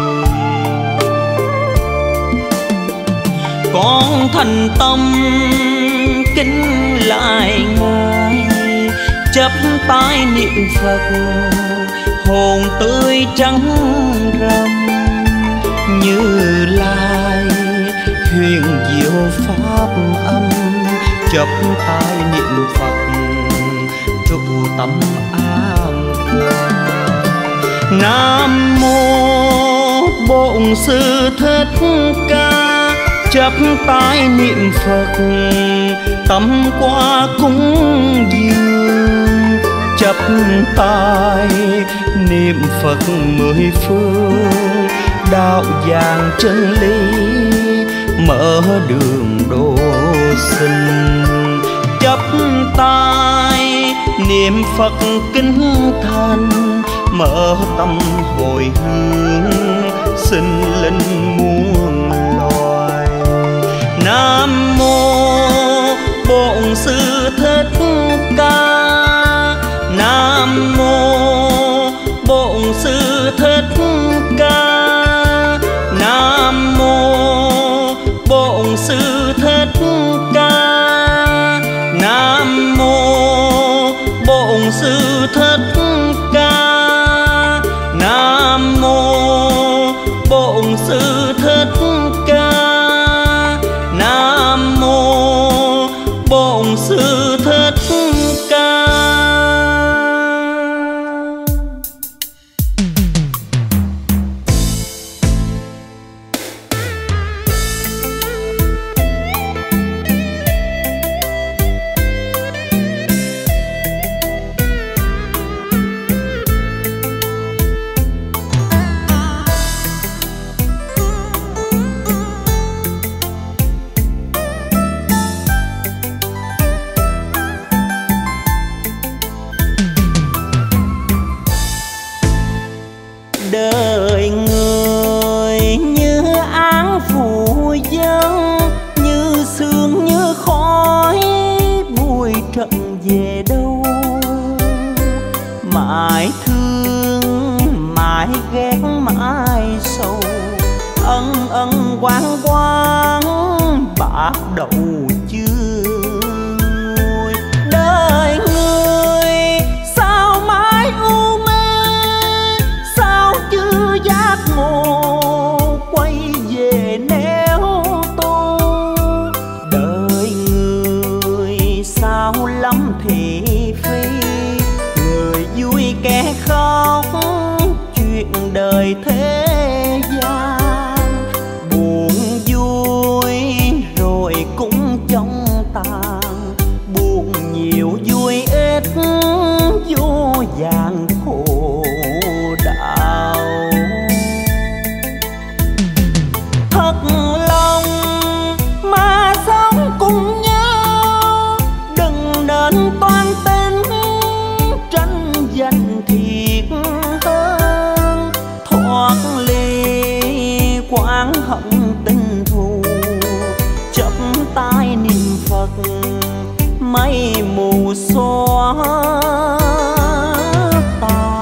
Con thành tâm kính lại Ngài, chắp tay niệm Phật hồn tươi trắng râm. Như Lai huyền diệu pháp âm, chắp tay niệm Phật trụ tâm an quan. Nam mô Bổn Sư Thích Ca, chắp tay niệm Phật tâm qua cúng dường. Chắp tay niệm Phật mười phương, đạo vàng chân lý mở đường độ sinh. Chắp tay niệm Phật kính thành, mở tâm hồi hướng sinh linh muôn loài. Nam mô Bổn Sư Thích Ca, Nam mô Bổn Sư Thích Ca, Nam mô Bổn Sư Thích Ca, Nam mô Bổn Sư Thích Ca, Nam mô Bổn Sư Thích Ca, Nam mô Bổn Sư Thích Ca. Đời người như áng phụ dân, như sương như khói bụi trần về đâu. Mãi thương mãi ghét mãi sầu, ân ân quán quán bạc đầu chưa nguôi. Đời người sao mãi u mê, sao chưa giác ngộ quay về nẻo tu. Đời người sao lắm thị phi, người vui kẻ khóc chuyện đời thế gian. Buồn vui rồi cũng trong tàn, buồn nhiều vui ít vô vàn khổ đau. Thật lòng mà sống cùng nhau, đừng nên toan tính tranh giành thiệt hơn. Thoát ly quán hận tình thù, chắp tay niệm Phật mây mù xóa tan.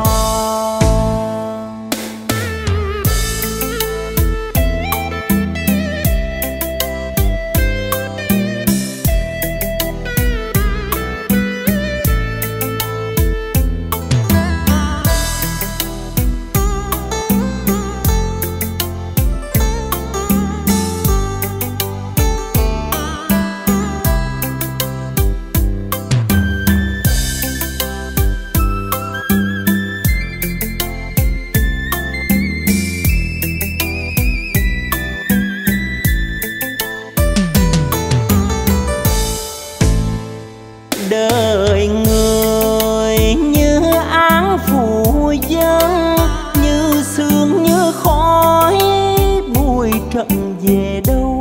về đâu.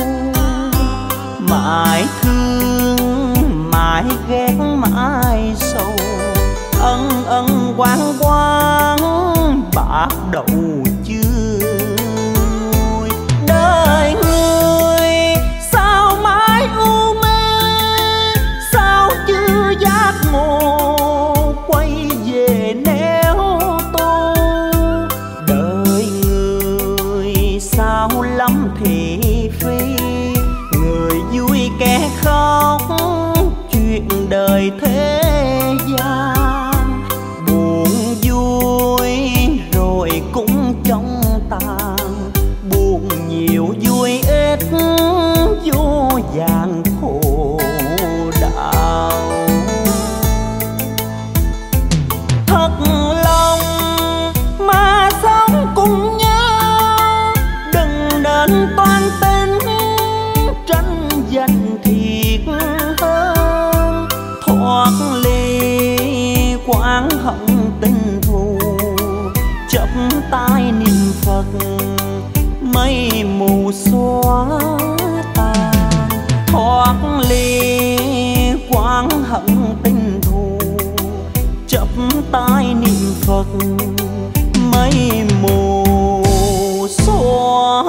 Mãi thương mãi ghét mãi sầu, ân ân quán quán bạc đầu chưa nguôi. Đời người sao mãi u mê, sao chưa giác ngộ quay về nẻo tu. Đời người sao lắm thị phi, người vui kẻ khóc chuyện đời thế gian. Buồn vui rồi cũng trong tàn, buồn nhiều vui ít vô vàn khổ đau. Thật lòng mà sống cùng nhau, đừng nên toan tính tranh giành thiệt hơn. Thoát ly quán hận tình thù, chấp tay niệm Phật mây mù xóa tan. Thoát ly quán hận tình thù, chấp tay niệm Phật mây mù xóa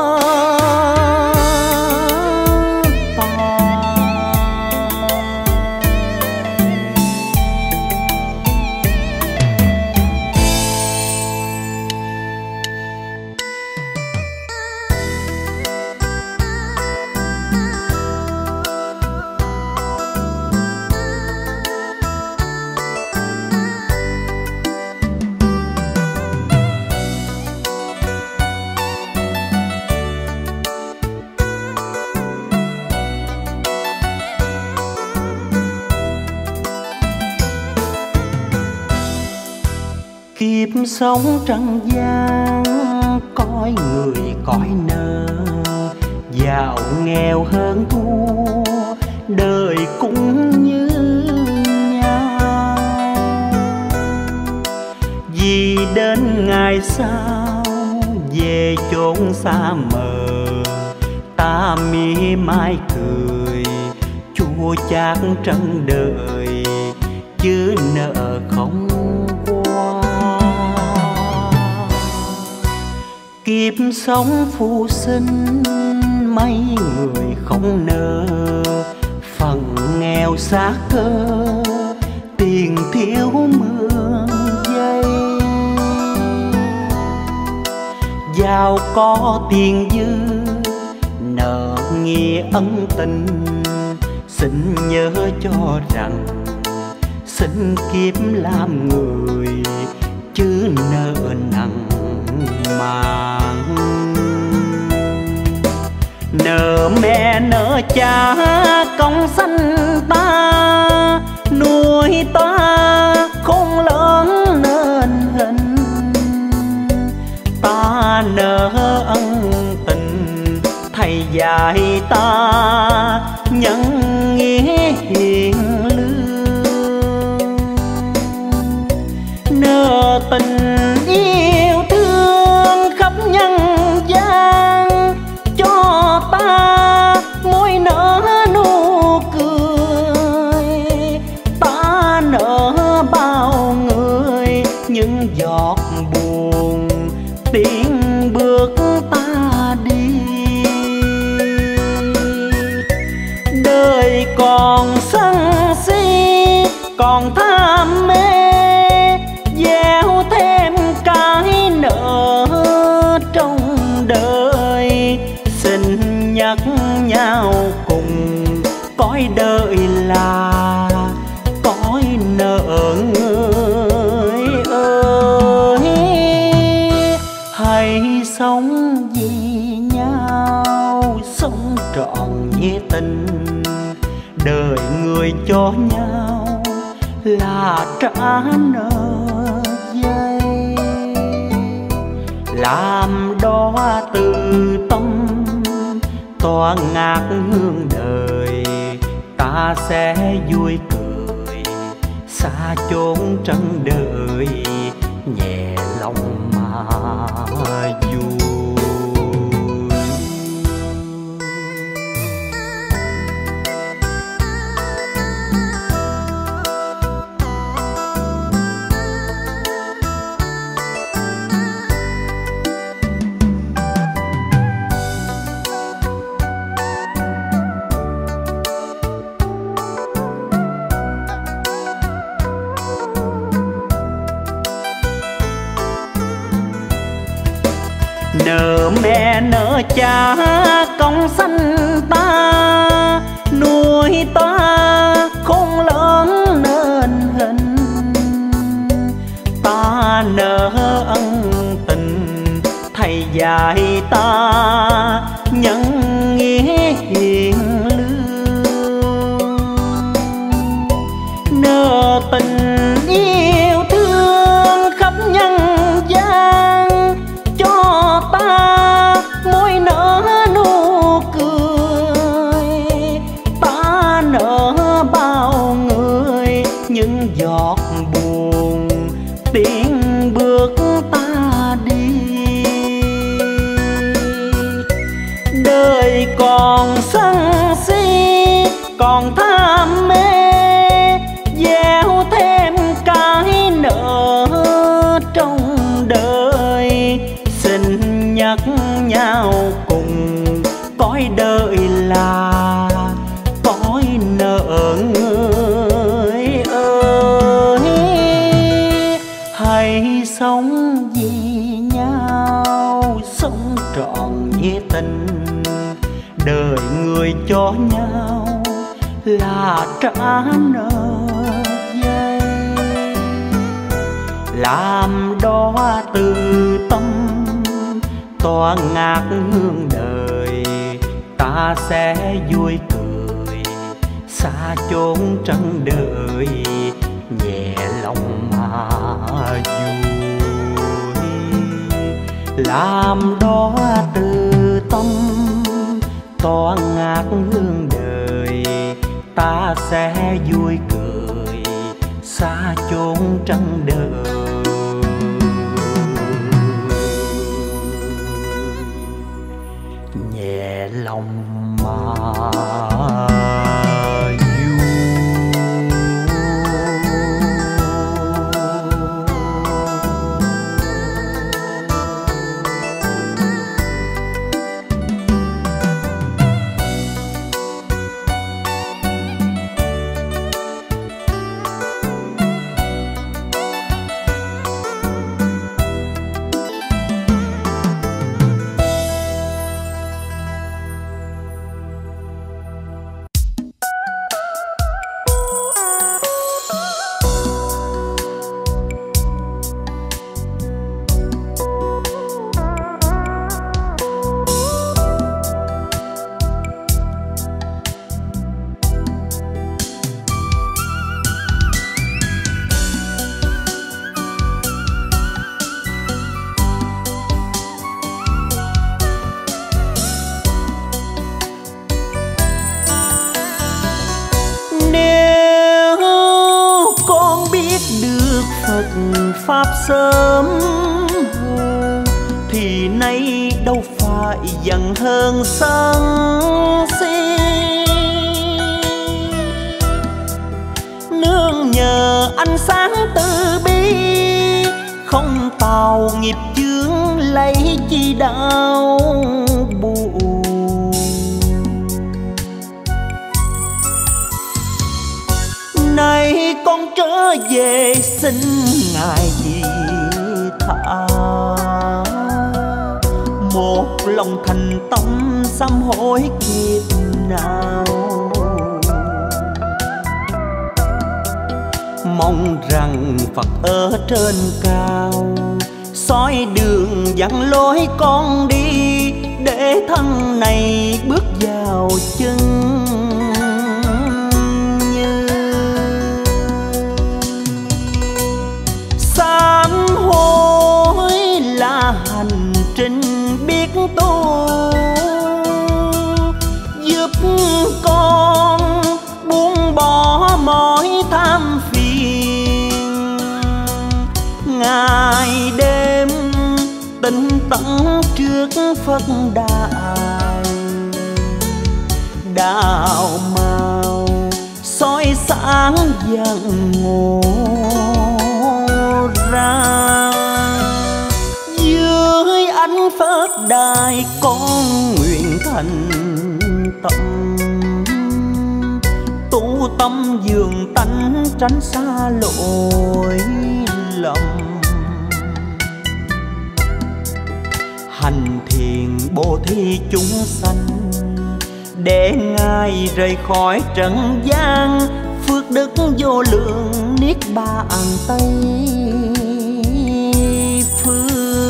kiếp sống trần gian. Cõi người cõi nợ, giàu nghèo hơn thua, đời cũng như nhau. Vì đến ngày sau về chốn xa mờ, ta mỉa mai cười chua chát trần đời, chứ nợ không qua. Kiếp sống phu sinh mấy người không nợ, phần nghèo xác cơ tiền thiếu mượn dây. Giàu có tiền dư nợ nghĩa ân tình, xin nhớ cho rằng xin kiếp làm người, chứ nợ nặng mang. Nợ mẹ nợ cha công sanh ta, nuôi ta khôn lớn nên hình. Ta nợ ân tình thầy dạy ta nhân nghĩa hiền lương. Nợ tình yêu thương khắp nhân gian, cho ta môi nở nụ cười. Ta nợ bao người những giọt buồn tiến bước ta đi. Đời còn sân si còn tham mê, gieo thêm cái nợ trong đời. Xin nhắc nhau cùng cõi đời là cõi nợ người ơi. Hãy sống vì nhau, sống trọn nghĩa tình. Đời người cho nhau là trả nợ dây. Làm đó từ tâm tỏa ngát hương đời, ta sẽ vui cười xa chốn trần đời, nhẹ lòng mà vui. nợ mẹ nợ cha công sanh ta, nuôi ta khôn lớn nên hình. Ta nợ ân tình thầy dạy ta nhân nghĩa hiền lương. Nợ tình yêu thương khắp nhân gian, cho ta môi nở nụ cười. Ta nợ bao người những giọt buồn tiến bước ta đi. Đời còn sân si còn tham mê, gieo thêm cái nợ trong đời. Xin nhắc nhau cùng cõi đời là cõi nợ người ơi. Hãy sống vì nhau, sống trọn nghĩa tình. Đời người cho nhau là trả nợ dây. Làm đó từ tâm tỏa ngát hương đời, ta sẽ vui cười xa chốn trần đời, nhẹ lòng mà vui. Làm đó từ tâm tỏa ngát hương đời, ta sẽ vui cười xa chốn trần đời. Nhẹ lòng mà pháp sớm hơn thì nay đâu phải giận hơn sân si. Nương nhờ ánh sáng từ bi, không tào nghiệp chướng lấy chi đau buồn. Nay con trở về xin ngài gì tha, một lòng thành tâm sám hối kiếp nào. Mong rằng Phật ở trên cao soi đường dẫn lối con đi, để thân này bước vào chân như. Sám hối là hành trình biết tu, giúp con buông bỏ mọi tham phiền. Ngày đêm tinh tấn trước Phật đài, đạo màu soi sáng dần ngộ ra. Dưới ánh Phật đài con nguyện thành tâm, tu tâm dường tánh tránh xa lỗi lầm. hành thiền bố thí chúng sanh, để Ngài rời khỏi trần gian, phước đức vô lượng niết bàn Tây phương.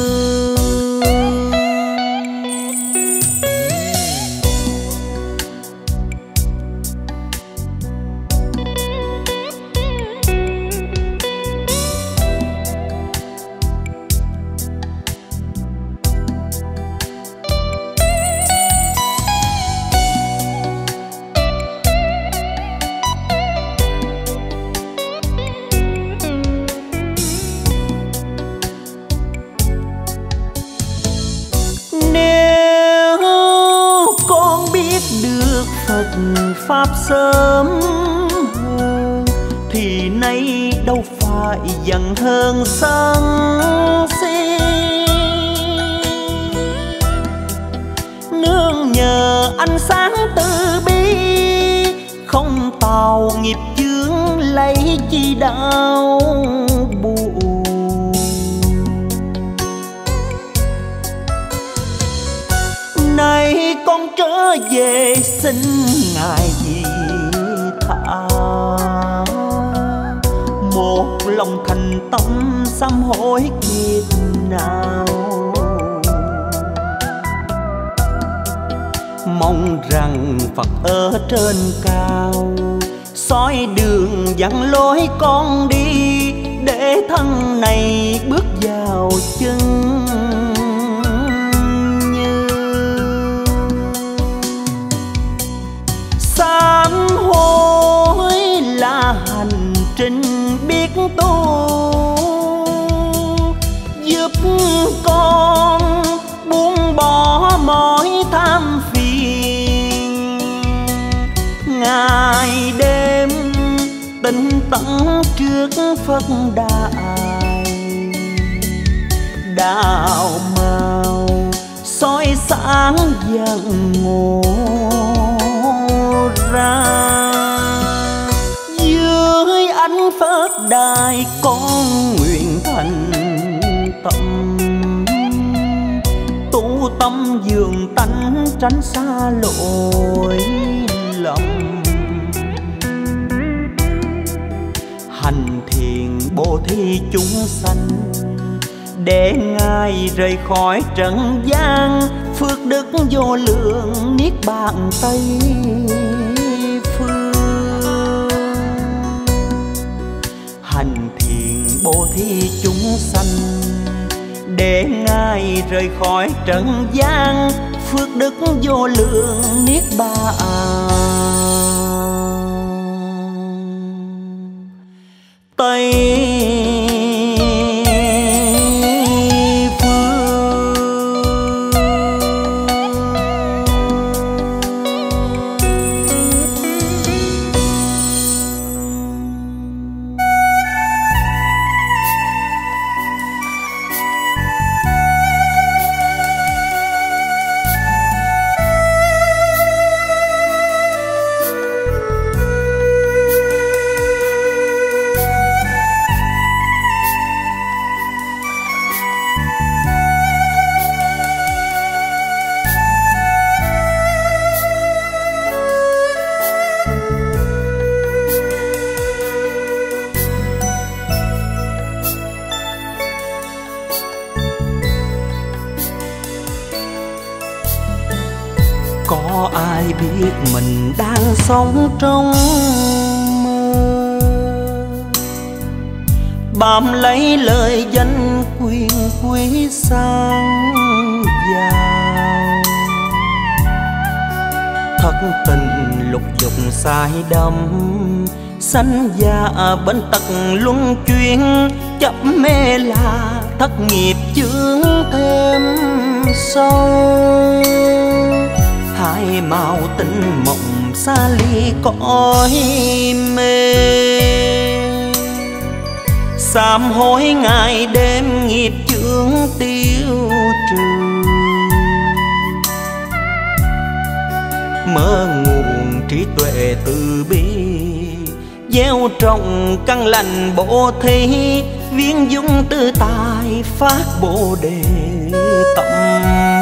Pháp sớm hơn thì nay đâu phải giận hơn sân si, nương nhờ ánh sáng từ bi, không tào nghiệp chướng lấy chi đau buồn. Nay con trở về xin Ngài gì tha, một lòng thành tâm sám hối kiếp nào. Mong rằng Phật ở trên cao soi đường dẫn lối con đi, để thân này bước vào chân như. Sám hối là hành trình biết tu, giúp con buông bỏ mọi tham phiền. Ngày đêm tinh tấn trước Phật đài, đạo màu soi sáng dần ngộ ra. Dưới ánh Phật đài con nguyện thành tâm, tu tâm dường tánh tránh xa lỗi lầm. Hành thiền bố thí chúng sanh, để Ngài rời khỏi trần gian, phước đức vô lượng niết bàn Tây phương. Hành thiền bố thí chúng sanh, để Ngài rời khỏi trần gian, phước đức vô lượng niết bàn Tây có ai biết mình đang sống trong mơ, bám lấy lời danh quyền quý sang giàu. Thất tình lục dục sai đắm, sanh già bên tật luân chuyển, chấp mê là thất nghiệp chướng thêm sâu. Hai màu tinh mộng xa ly cõi mê, sám hối ngày đêm nghiệp chướng tiêu trừ. Mở nguồn trí tuệ từ bi, gieo trồng căn lành bố thí, viên dung tư tài phát bồ đề tâm.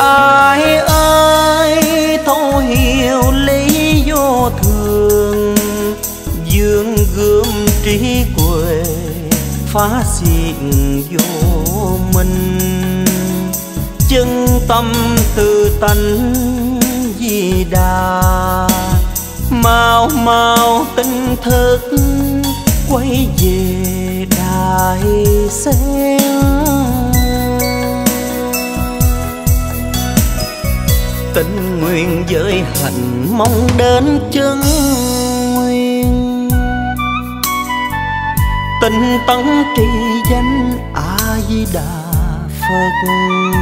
Ai ơi thấu hiểu lý vô thường, dương gươm trí quê phá diện vô minh. Chân tâm từ tánh Di Đà, mau mau tinh thức quay về Đại Sen. Tình nguyện giới hạnh mong đến chân nguyên, tinh tấn trì danh A Di Đà Phật.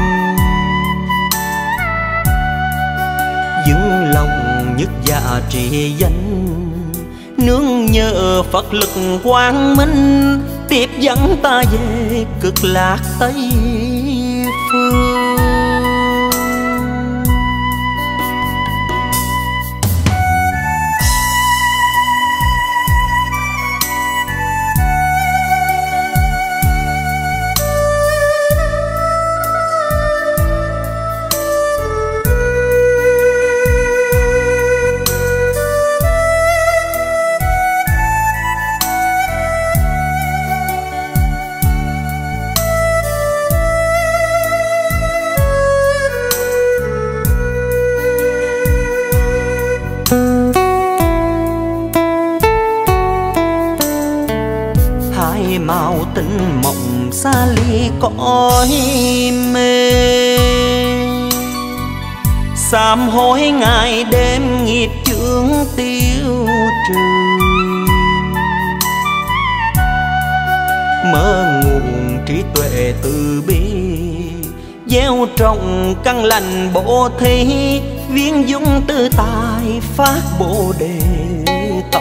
Dừng lòng nhất dạ trì danh, nương nhờ Phật lực quang minh, tiếp dẫn ta về cực lạc Tây phương. Mau tinh mộng xa ly cõi mê, sám hối ngày đêm nghiệp chướng tiêu trừ. Mơ nguồn trí tuệ từ bi, gieo trồng căn lành bổ thí, viên dung tư tài phát bồ đề tâm.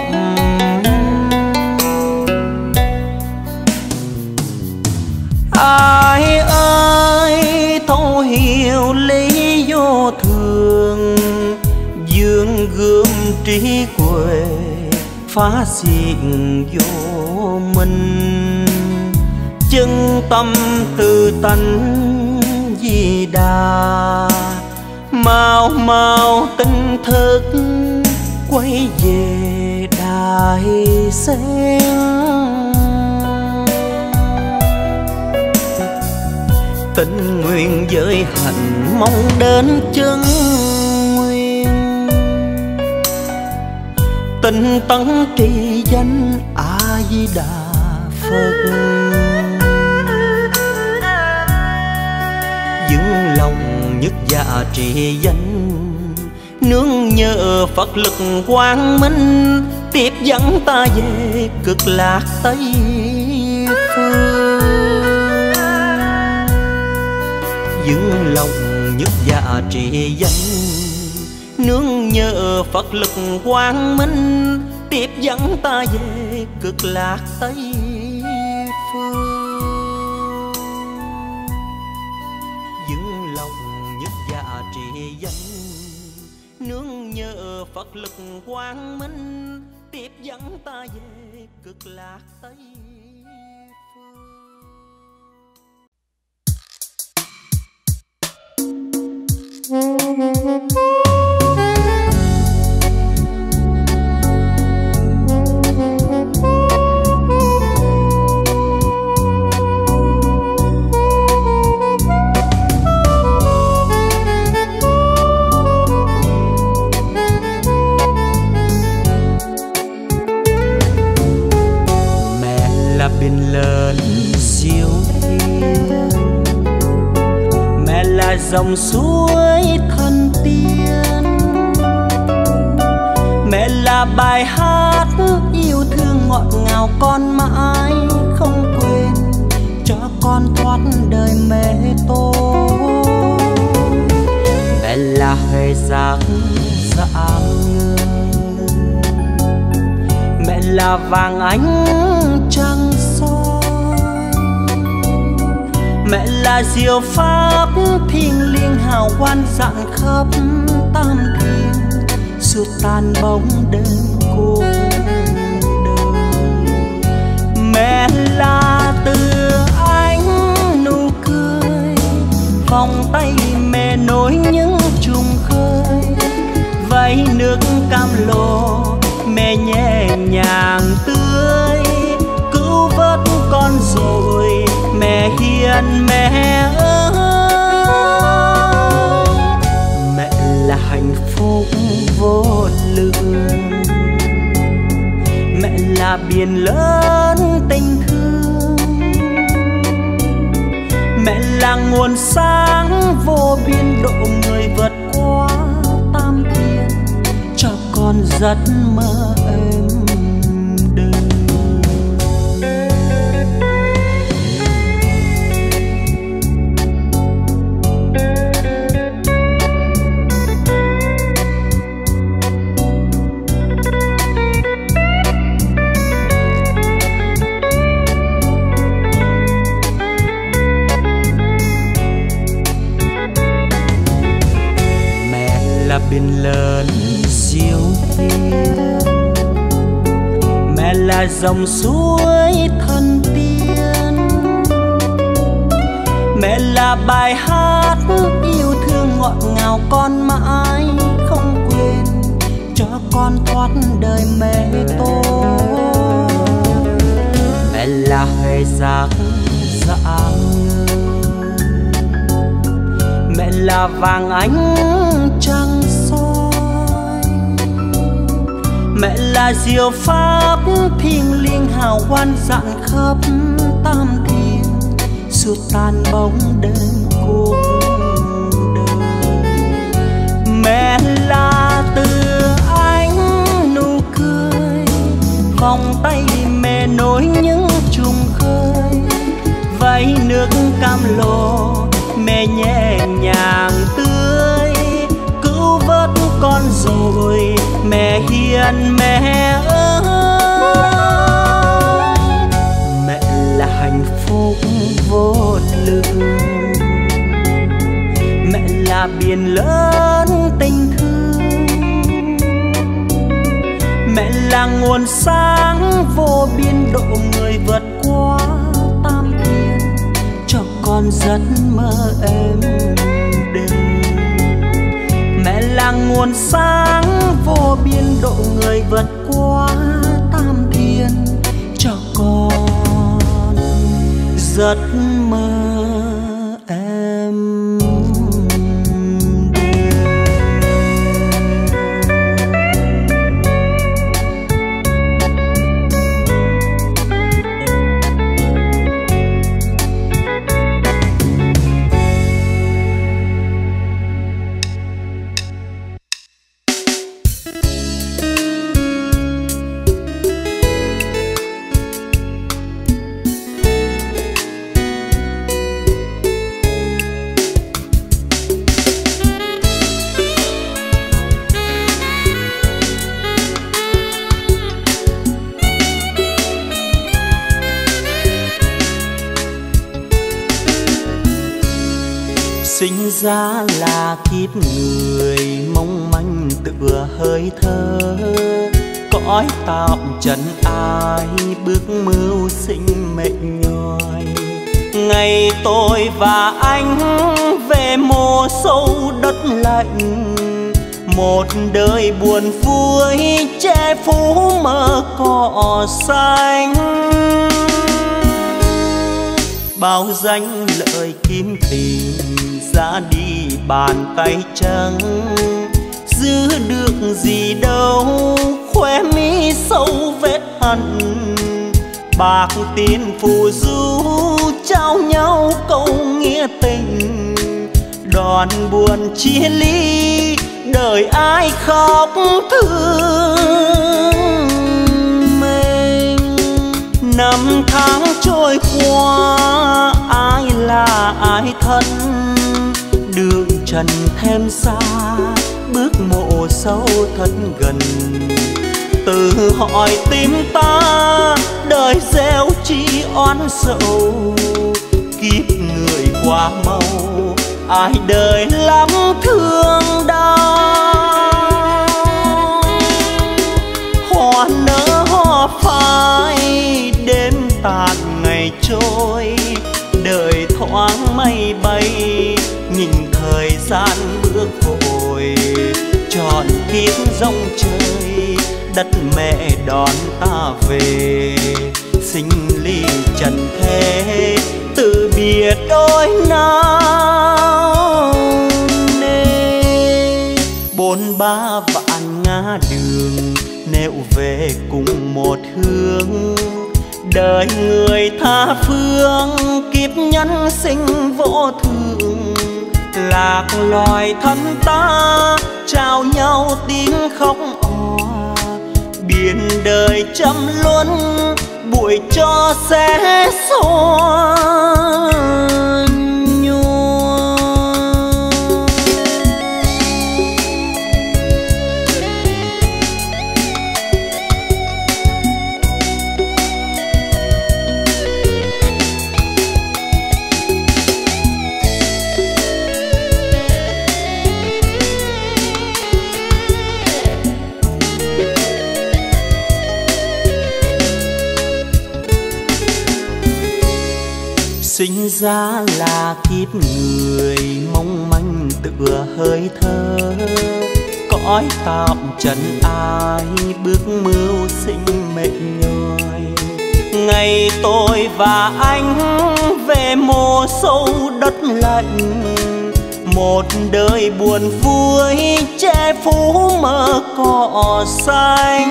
Ai ơi thấu hiểu lý vô thường, dương gươm trí quê phá diện vô minh. Chân tâm từ tánh Di Đà, mau mau tinh thức quay về Đại Sen. Tình nguyện giới hạnh mong đến chân nguyên, tinh tấn trì danh A Di Đà Phật. Dừng lòng nhất dạ trì danh, nương nhờ Phật lực quang minh, tiếp dẫn ta về cực lạc Tây phương. Dừng lòng nhất dạ trì danh, nương nhờ Phật lực quang minh, tiếp dẫn ta về cực lạc Tây phương. Dừng lòng nhất dạ trì danh, nương nhờ Phật lực quang minh, tiếp dẫn ta về cực lạc Tây phương. Mẹ là biển lớn siêu thiên, mẹ là dòng suối thần tiên, mẹ là bài hát yêu thương ngọt ngào con mãi không quên, cho con thoát đời mê tối. Mẹ là hơi giác dạng người, mẹ là vàng ánh trăng soi, mẹ là diệu pháp thiêng liêng hào quang rạng khắp tam thiên, xua tan bóng đêm cuộc đời. Mẹ là từ ánh nụ cười, vòng tay mẹ nối vô lượng. Mẹ là biển lớn tình thương, mẹ là nguồn sáng vô biên độ người vượt qua tam thiên, cho con giấc mơ êm đềm. Biển lớn diệu hiền, mẹ là dòng suối thân tiên, mẹ là bài hát yêu thương ngọt ngào con mãi không quên, cho con thoát đời mẹ tôi. Mẹ là hệ giác dạng ngời, mẹ là vàng ánh trăng soi, mẹ là diệu pháp thiêng liêng hào quang rạng khắp tam thiên, xua tan bóng đêm cuộc đời. Mẹ là từ ánh nụ cười, vòng tay mẹ nối những trùng khơi, vẫy nước cam lồ mẹ nhẹ nhàng tươi, cứu vớt con rồi mẹ hiền mẹ ơi. Mẹ là hạnh phúc vô lượng, mẹ là biển lớn tình thương, mẹ là nguồn sáng vô biên độ người vượt qua tam thiên, cho con giấc mơ êm đềm. Mẹ là nguồn sáng vô biên độ người vượt qua tam thiên, cho con giấc mơ êm. Sinh ra là kiếp người mong manh tựa hơi thở, cõi tạm trần ai bước mưu sinh mệnh nhòi. Ngày tôi và anh về mồ sâu đất lạnh, một đời buồn vui che phủ mơ cỏ xanh. Bao danh lợi kiếm tiền ra đi bàn tay trắng, giữ được gì đâu khóe mi sâu vết hằn. Bạc tiền phù du trao nhau câu nghĩa tình, đòn buồn chia ly đời ai khóc thương mình. Năm tháng trôi qua ai là ai thân, đường trần thêm xa bước mộ sâu thật gần. Từ hỏi tim ta đời gieo chi oán sầu, kiếp người quá mau ai đời lắm thương đau. Hoa nở hoa phai đêm tàn ngày trôi, đời thoáng mây bay nhìn thời gian bước vội. Tròn kiếp rong chơi đất mẹ đón ta về, sinh ly trần thế từ biệt đôi nào nê. 43 vạn nẻo về cùng một hướng. Đời người tha phương kiếp nhân sinh vô thường, lạc loài thân ta trao nhau tiếng khóc òa. Biển đời trăm luân bụi cho xé xóa nhòa. Sinh ra là kiếp người mong manh tựa hơi thở, cõi tạm trần ai bước mưu sinh mệt nhòi. Ngày tôi và anh về mồ sâu đất lạnh, một đời buồn vui che phủ mơ cỏ xanh.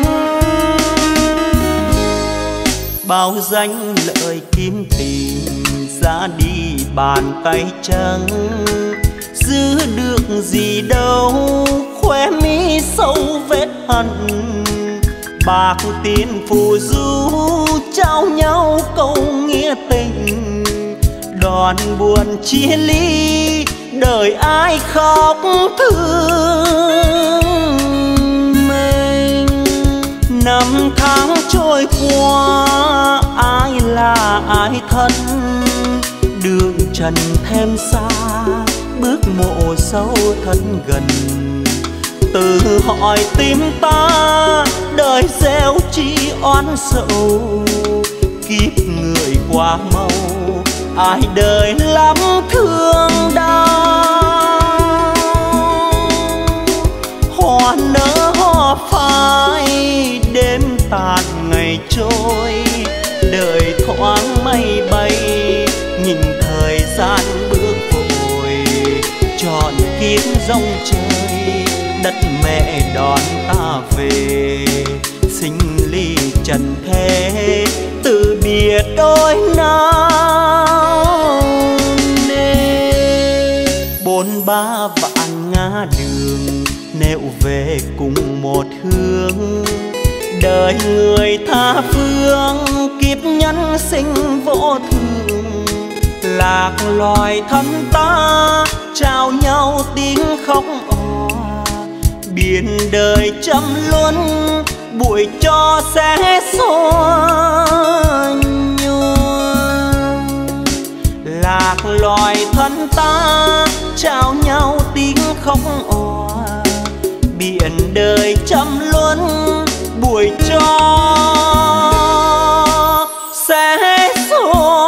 Bao danh lợi kiếm tiền ra đi bàn tay trắng, giữ được gì đâu khóe mi sâu vết hận. Bạc tiền phù du trao nhau câu nghĩa tình, đoạn buồn chia ly đời ai khóc thương mình. Năm tháng trôi qua ai là ai thân, đường trần thêm xa bước mộ sâu thân gần. Từ hỏi tim ta đời gieo chi oán sầu, kiếp người quá mau ai đời lắm thương đau. Hoa nở hoa phai đêm tàn ngày trôi, đời thoáng mây bay nhìn thời gian bước vội. Trọn kiếp rong chơi đất mẹ đón ta về, sinh ly trần thế từ biệt đôi nào nề. 43 vạn ngã đường nẻo về cùng một hướng, đời người tha phương kiếp nhân sinh vô thường. Lạc loài thân ta trao nhau tiếng khóc òa, biển đời trăm luân bụi cho xé xóa nhòa. Lạc loài thân ta trao nhau tiếng khóc òa, biển đời trăm luân bụi cho xé xóa.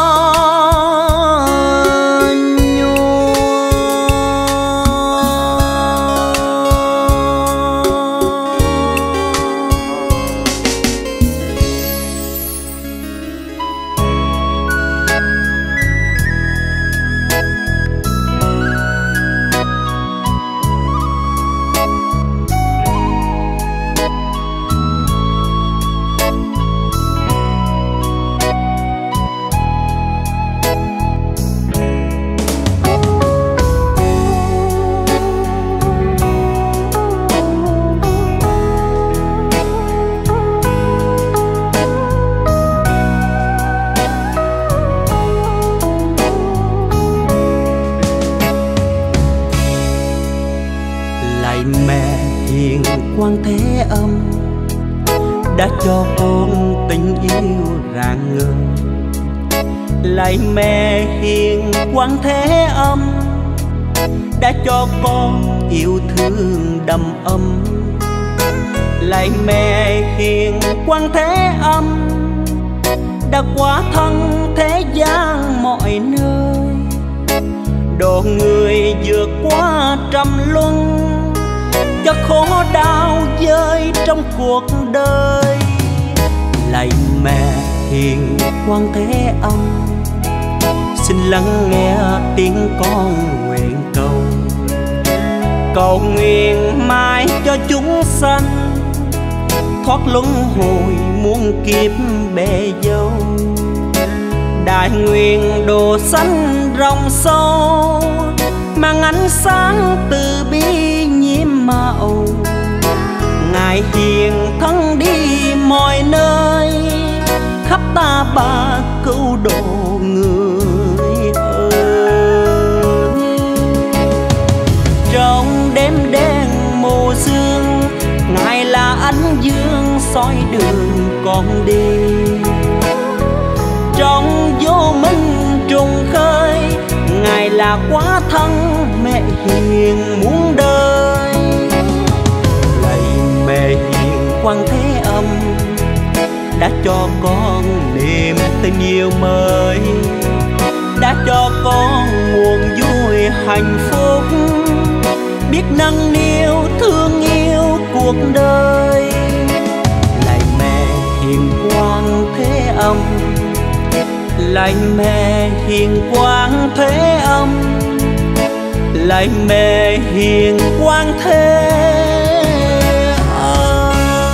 Quang thế âm đã cho con tình yêu rạng ngời. Lạy mẹ hiền Quang thế âm đã cho con yêu thương đầm ấm. Lạy mẹ hiền Quang thế âm đã quá thân thế gian mọi nơi, độ người vượt qua trăm luân cho khổ đau rơi trong cuộc đời. Lạy mẹ hiền Quang thế âm, xin lắng nghe tiếng con nguyện cầu. Cầu nguyện mãi cho chúng sanh thoát luân hồi muôn kiếp bể dâu. Đại nguyện độ sanh rộng sâu, mang ánh sáng từ bi nhiễm màu. Ngài hiền thân đi mọi nơi, khắp ta bà cứu độ người ơi. Trong đêm đen mù sương, Ngài là ánh dương soi đường con đi. Trong vô minh trùng khơi, Ngài là quá thân mẹ hiền muôn đời. Lạy mẹ hiền Quan Thế Âm, đã cho con niềm tình yêu mới, đã cho con nguồn vui hạnh phúc, biết nâng niu thương yêu cuộc đời. Lạy mẹ hiền Quan Thế Âm, lạy mẹ hiền Quan Thế Âm, lạy mẹ hiền Quan Thế Âm.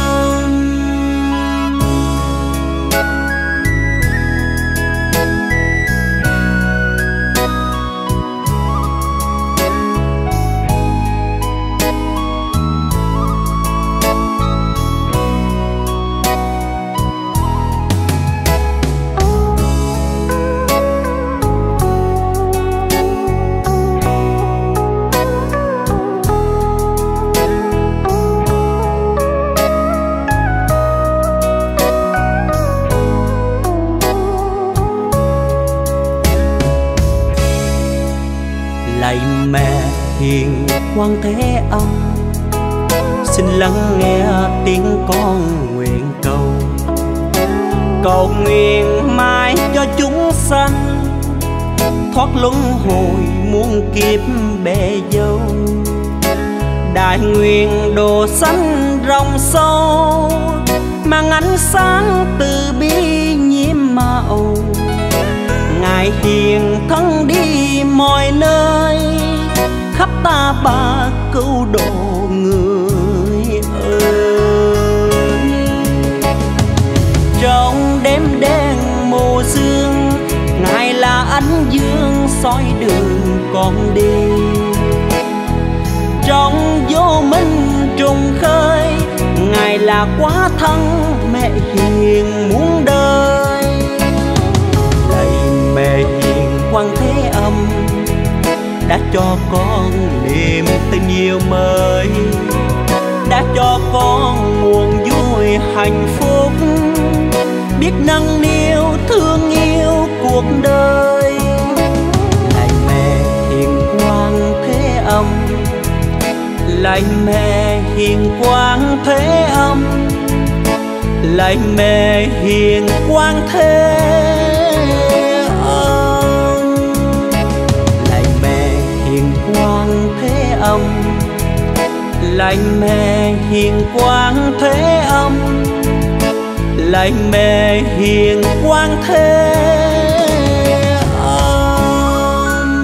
Lạy mẹ hiền Quan Thế Âm, xin lắng nghe tiếng con nguyện cầu. Cầu nguyện mãi cho chúng sanh thoát luân hồi muôn kiếp bể dâu. Đại nguyện độ sanh rộng sâu, mang ánh sáng từ bi nhiễm màu. Ngài hiền thân đi mọi nơi, khắp ta bà cứu độ người ơi. Trong đêm đen mù sương, Ngài là ánh dương soi đường con đi. Trong vô minh trùng khơi, Ngài là quá thân mẹ hiền muôn đời. Lạy mẹ hiền Quan Thế Âm, đã cho con niềm tình yêu mới, đã cho con nguồn vui hạnh phúc, biết nâng niu thương yêu cuộc đời. Lạy mẹ hiền Quan Thế Âm, lạy mẹ hiền Quan Thế Âm, lạy mẹ hiền Quan Thế Âm. Lạy mẹ hiền Quan Thế Âm, lạy mẹ hiền Quan Thế Âm, lạy mẹ hiền Quan Thế Âm.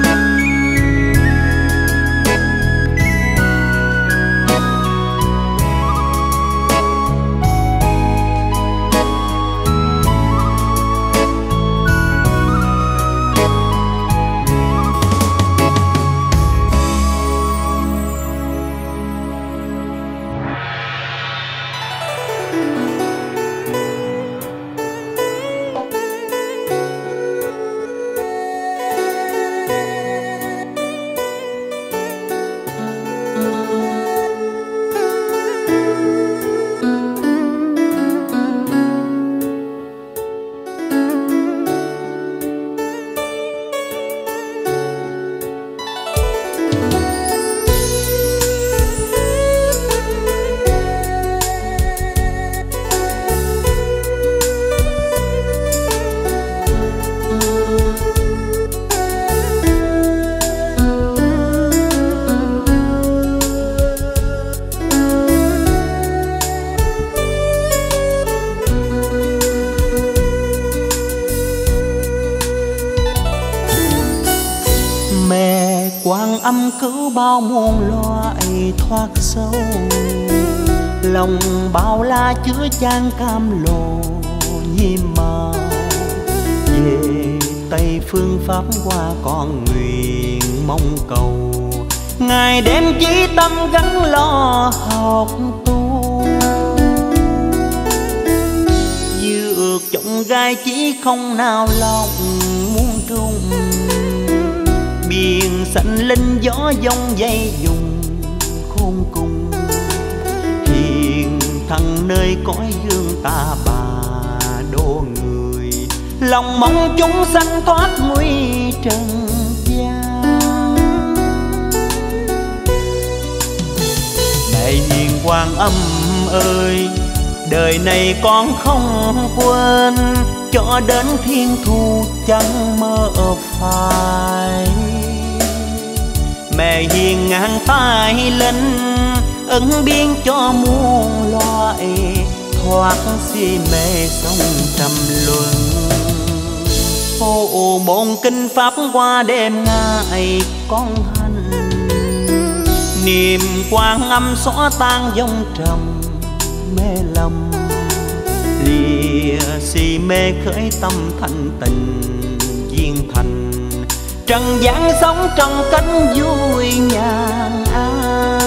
Quan Âm cứu bao muôn loài thoát sâu, lòng bao la chứa chan cam lồ nhiệm màu. Về Tây phương Pháp qua con nguyện mong cầu, Ngài đem chí tâm gắn lo học tu. Dược chọn gai chỉ không nào lòng muốn trung, biển xanh linh gió giông dây dùng khôn cùng. Hiền thần nơi cõi dương ta bà đô người, lòng mong chúng sanh thoát nguy trần gian. Mẹ hiền Quan Âm ơi, đời này con không quên, cho đến thiên thu chẳng mơ phai. Mẹ hiền ngàn tay lên, ân biên cho muôn loại, thoát si mê sông trầm luân. Phổ bổn kinh Pháp qua đêm ngày con hành, niềm Quan Âm xóa tan dòng trầm mê lầm. Lìa si mê khởi tâm thanh tình duyên thành, trần gian sống trong cánh vui nhàn an.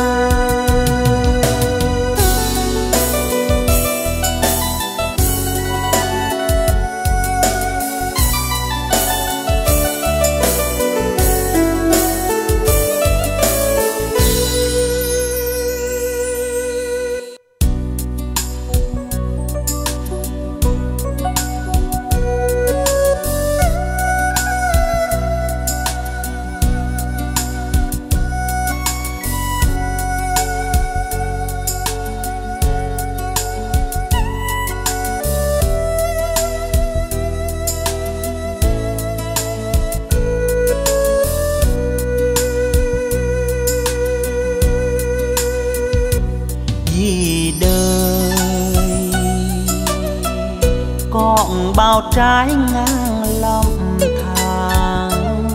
Bao trái ngang lầm than,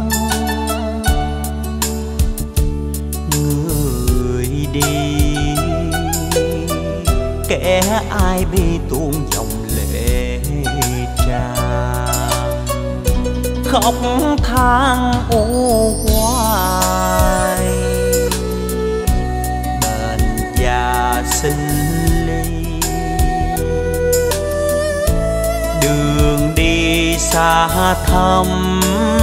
người đi kẻ ai bi tuôn dòng lệ tràn, khóc than u hoài. Bệnh già sinh đường đi xa thăm,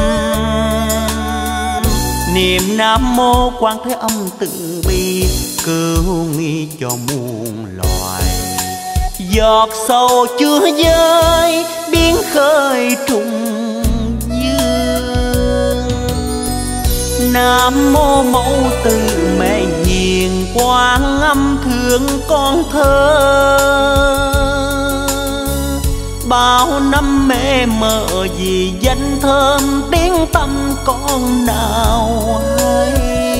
niệm Nam Mô Quan Thế Âm từ bi cứu nghi cho muôn loài. Giọt sầu chưa rơi biến khơi trùng dương, Nam Mô Mẫu Từ Mẹ hiền Quan Âm thương con thơ. Bao năm mê mờ vì danh thơm tiếng tâm con nào hay,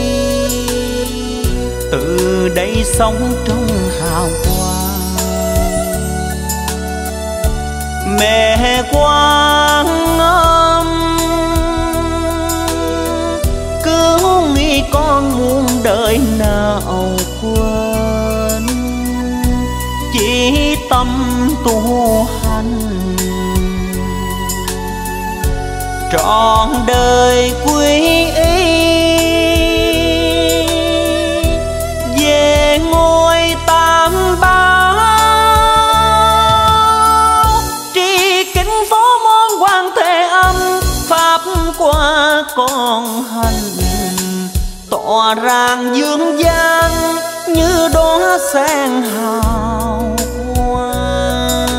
từ đây sống trong hào quang. Mẹ Quan Âm cứu nghĩ con muôn đời nào quên, chỉ tâm tu hành trọn đời quy y. Về ngôi Tam Bảo tri kính phó môn Quan Thế Âm, Pháp qua con hành tọa ràng dương gian như đóa sen hào quang.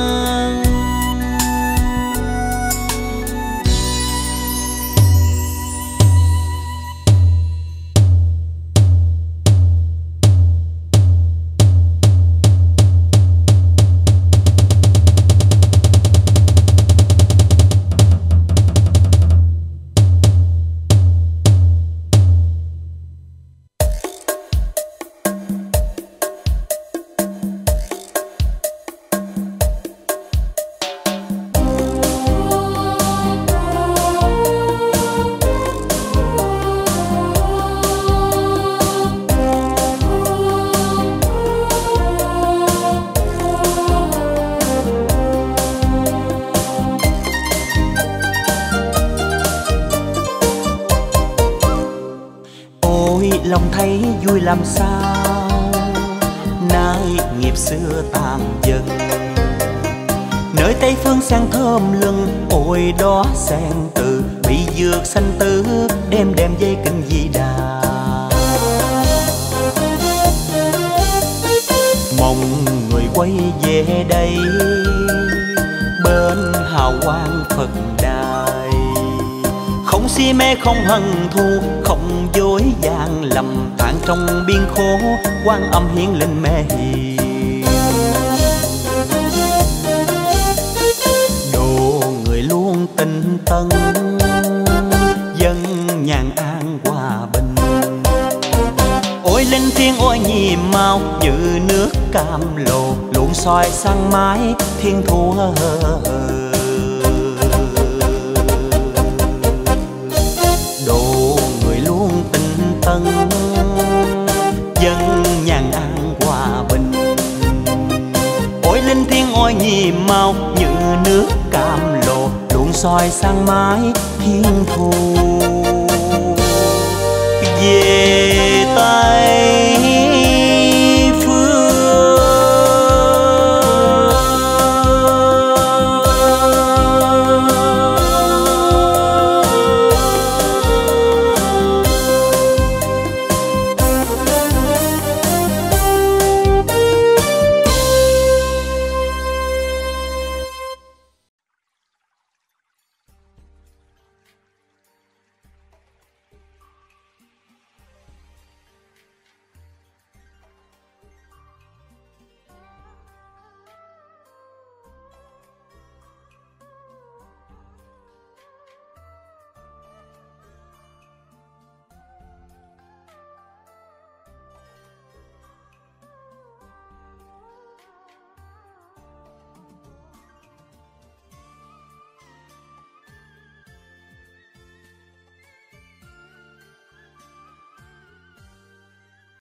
lòng thấy vui làm sao. Nay nghiệp xưa tàn dần, nơi Tây phương sen thơm lừng, ôi đó sen từ bị dược xanh tứ, đem dây kinh di đà. Mong người quay về đây, bên hào quang Phật đài. Không si mê không hận thù, không dối gian lầm than trong biên khổ, Quan Âm hiển linh mê hiền. Độ người luôn tinh tấn, dân nhàn an hòa bình. Ôi linh thiêng ôi nhì mau, như nước cam lồ luôn soi sang mái thiên thu. Độ người luôn tinh tấn, dân nhàn an hòa bình. Ôi linh thiêng ôi nhì mau, như nước cam lồ luôn soi sang mái thiên thu. Về Tây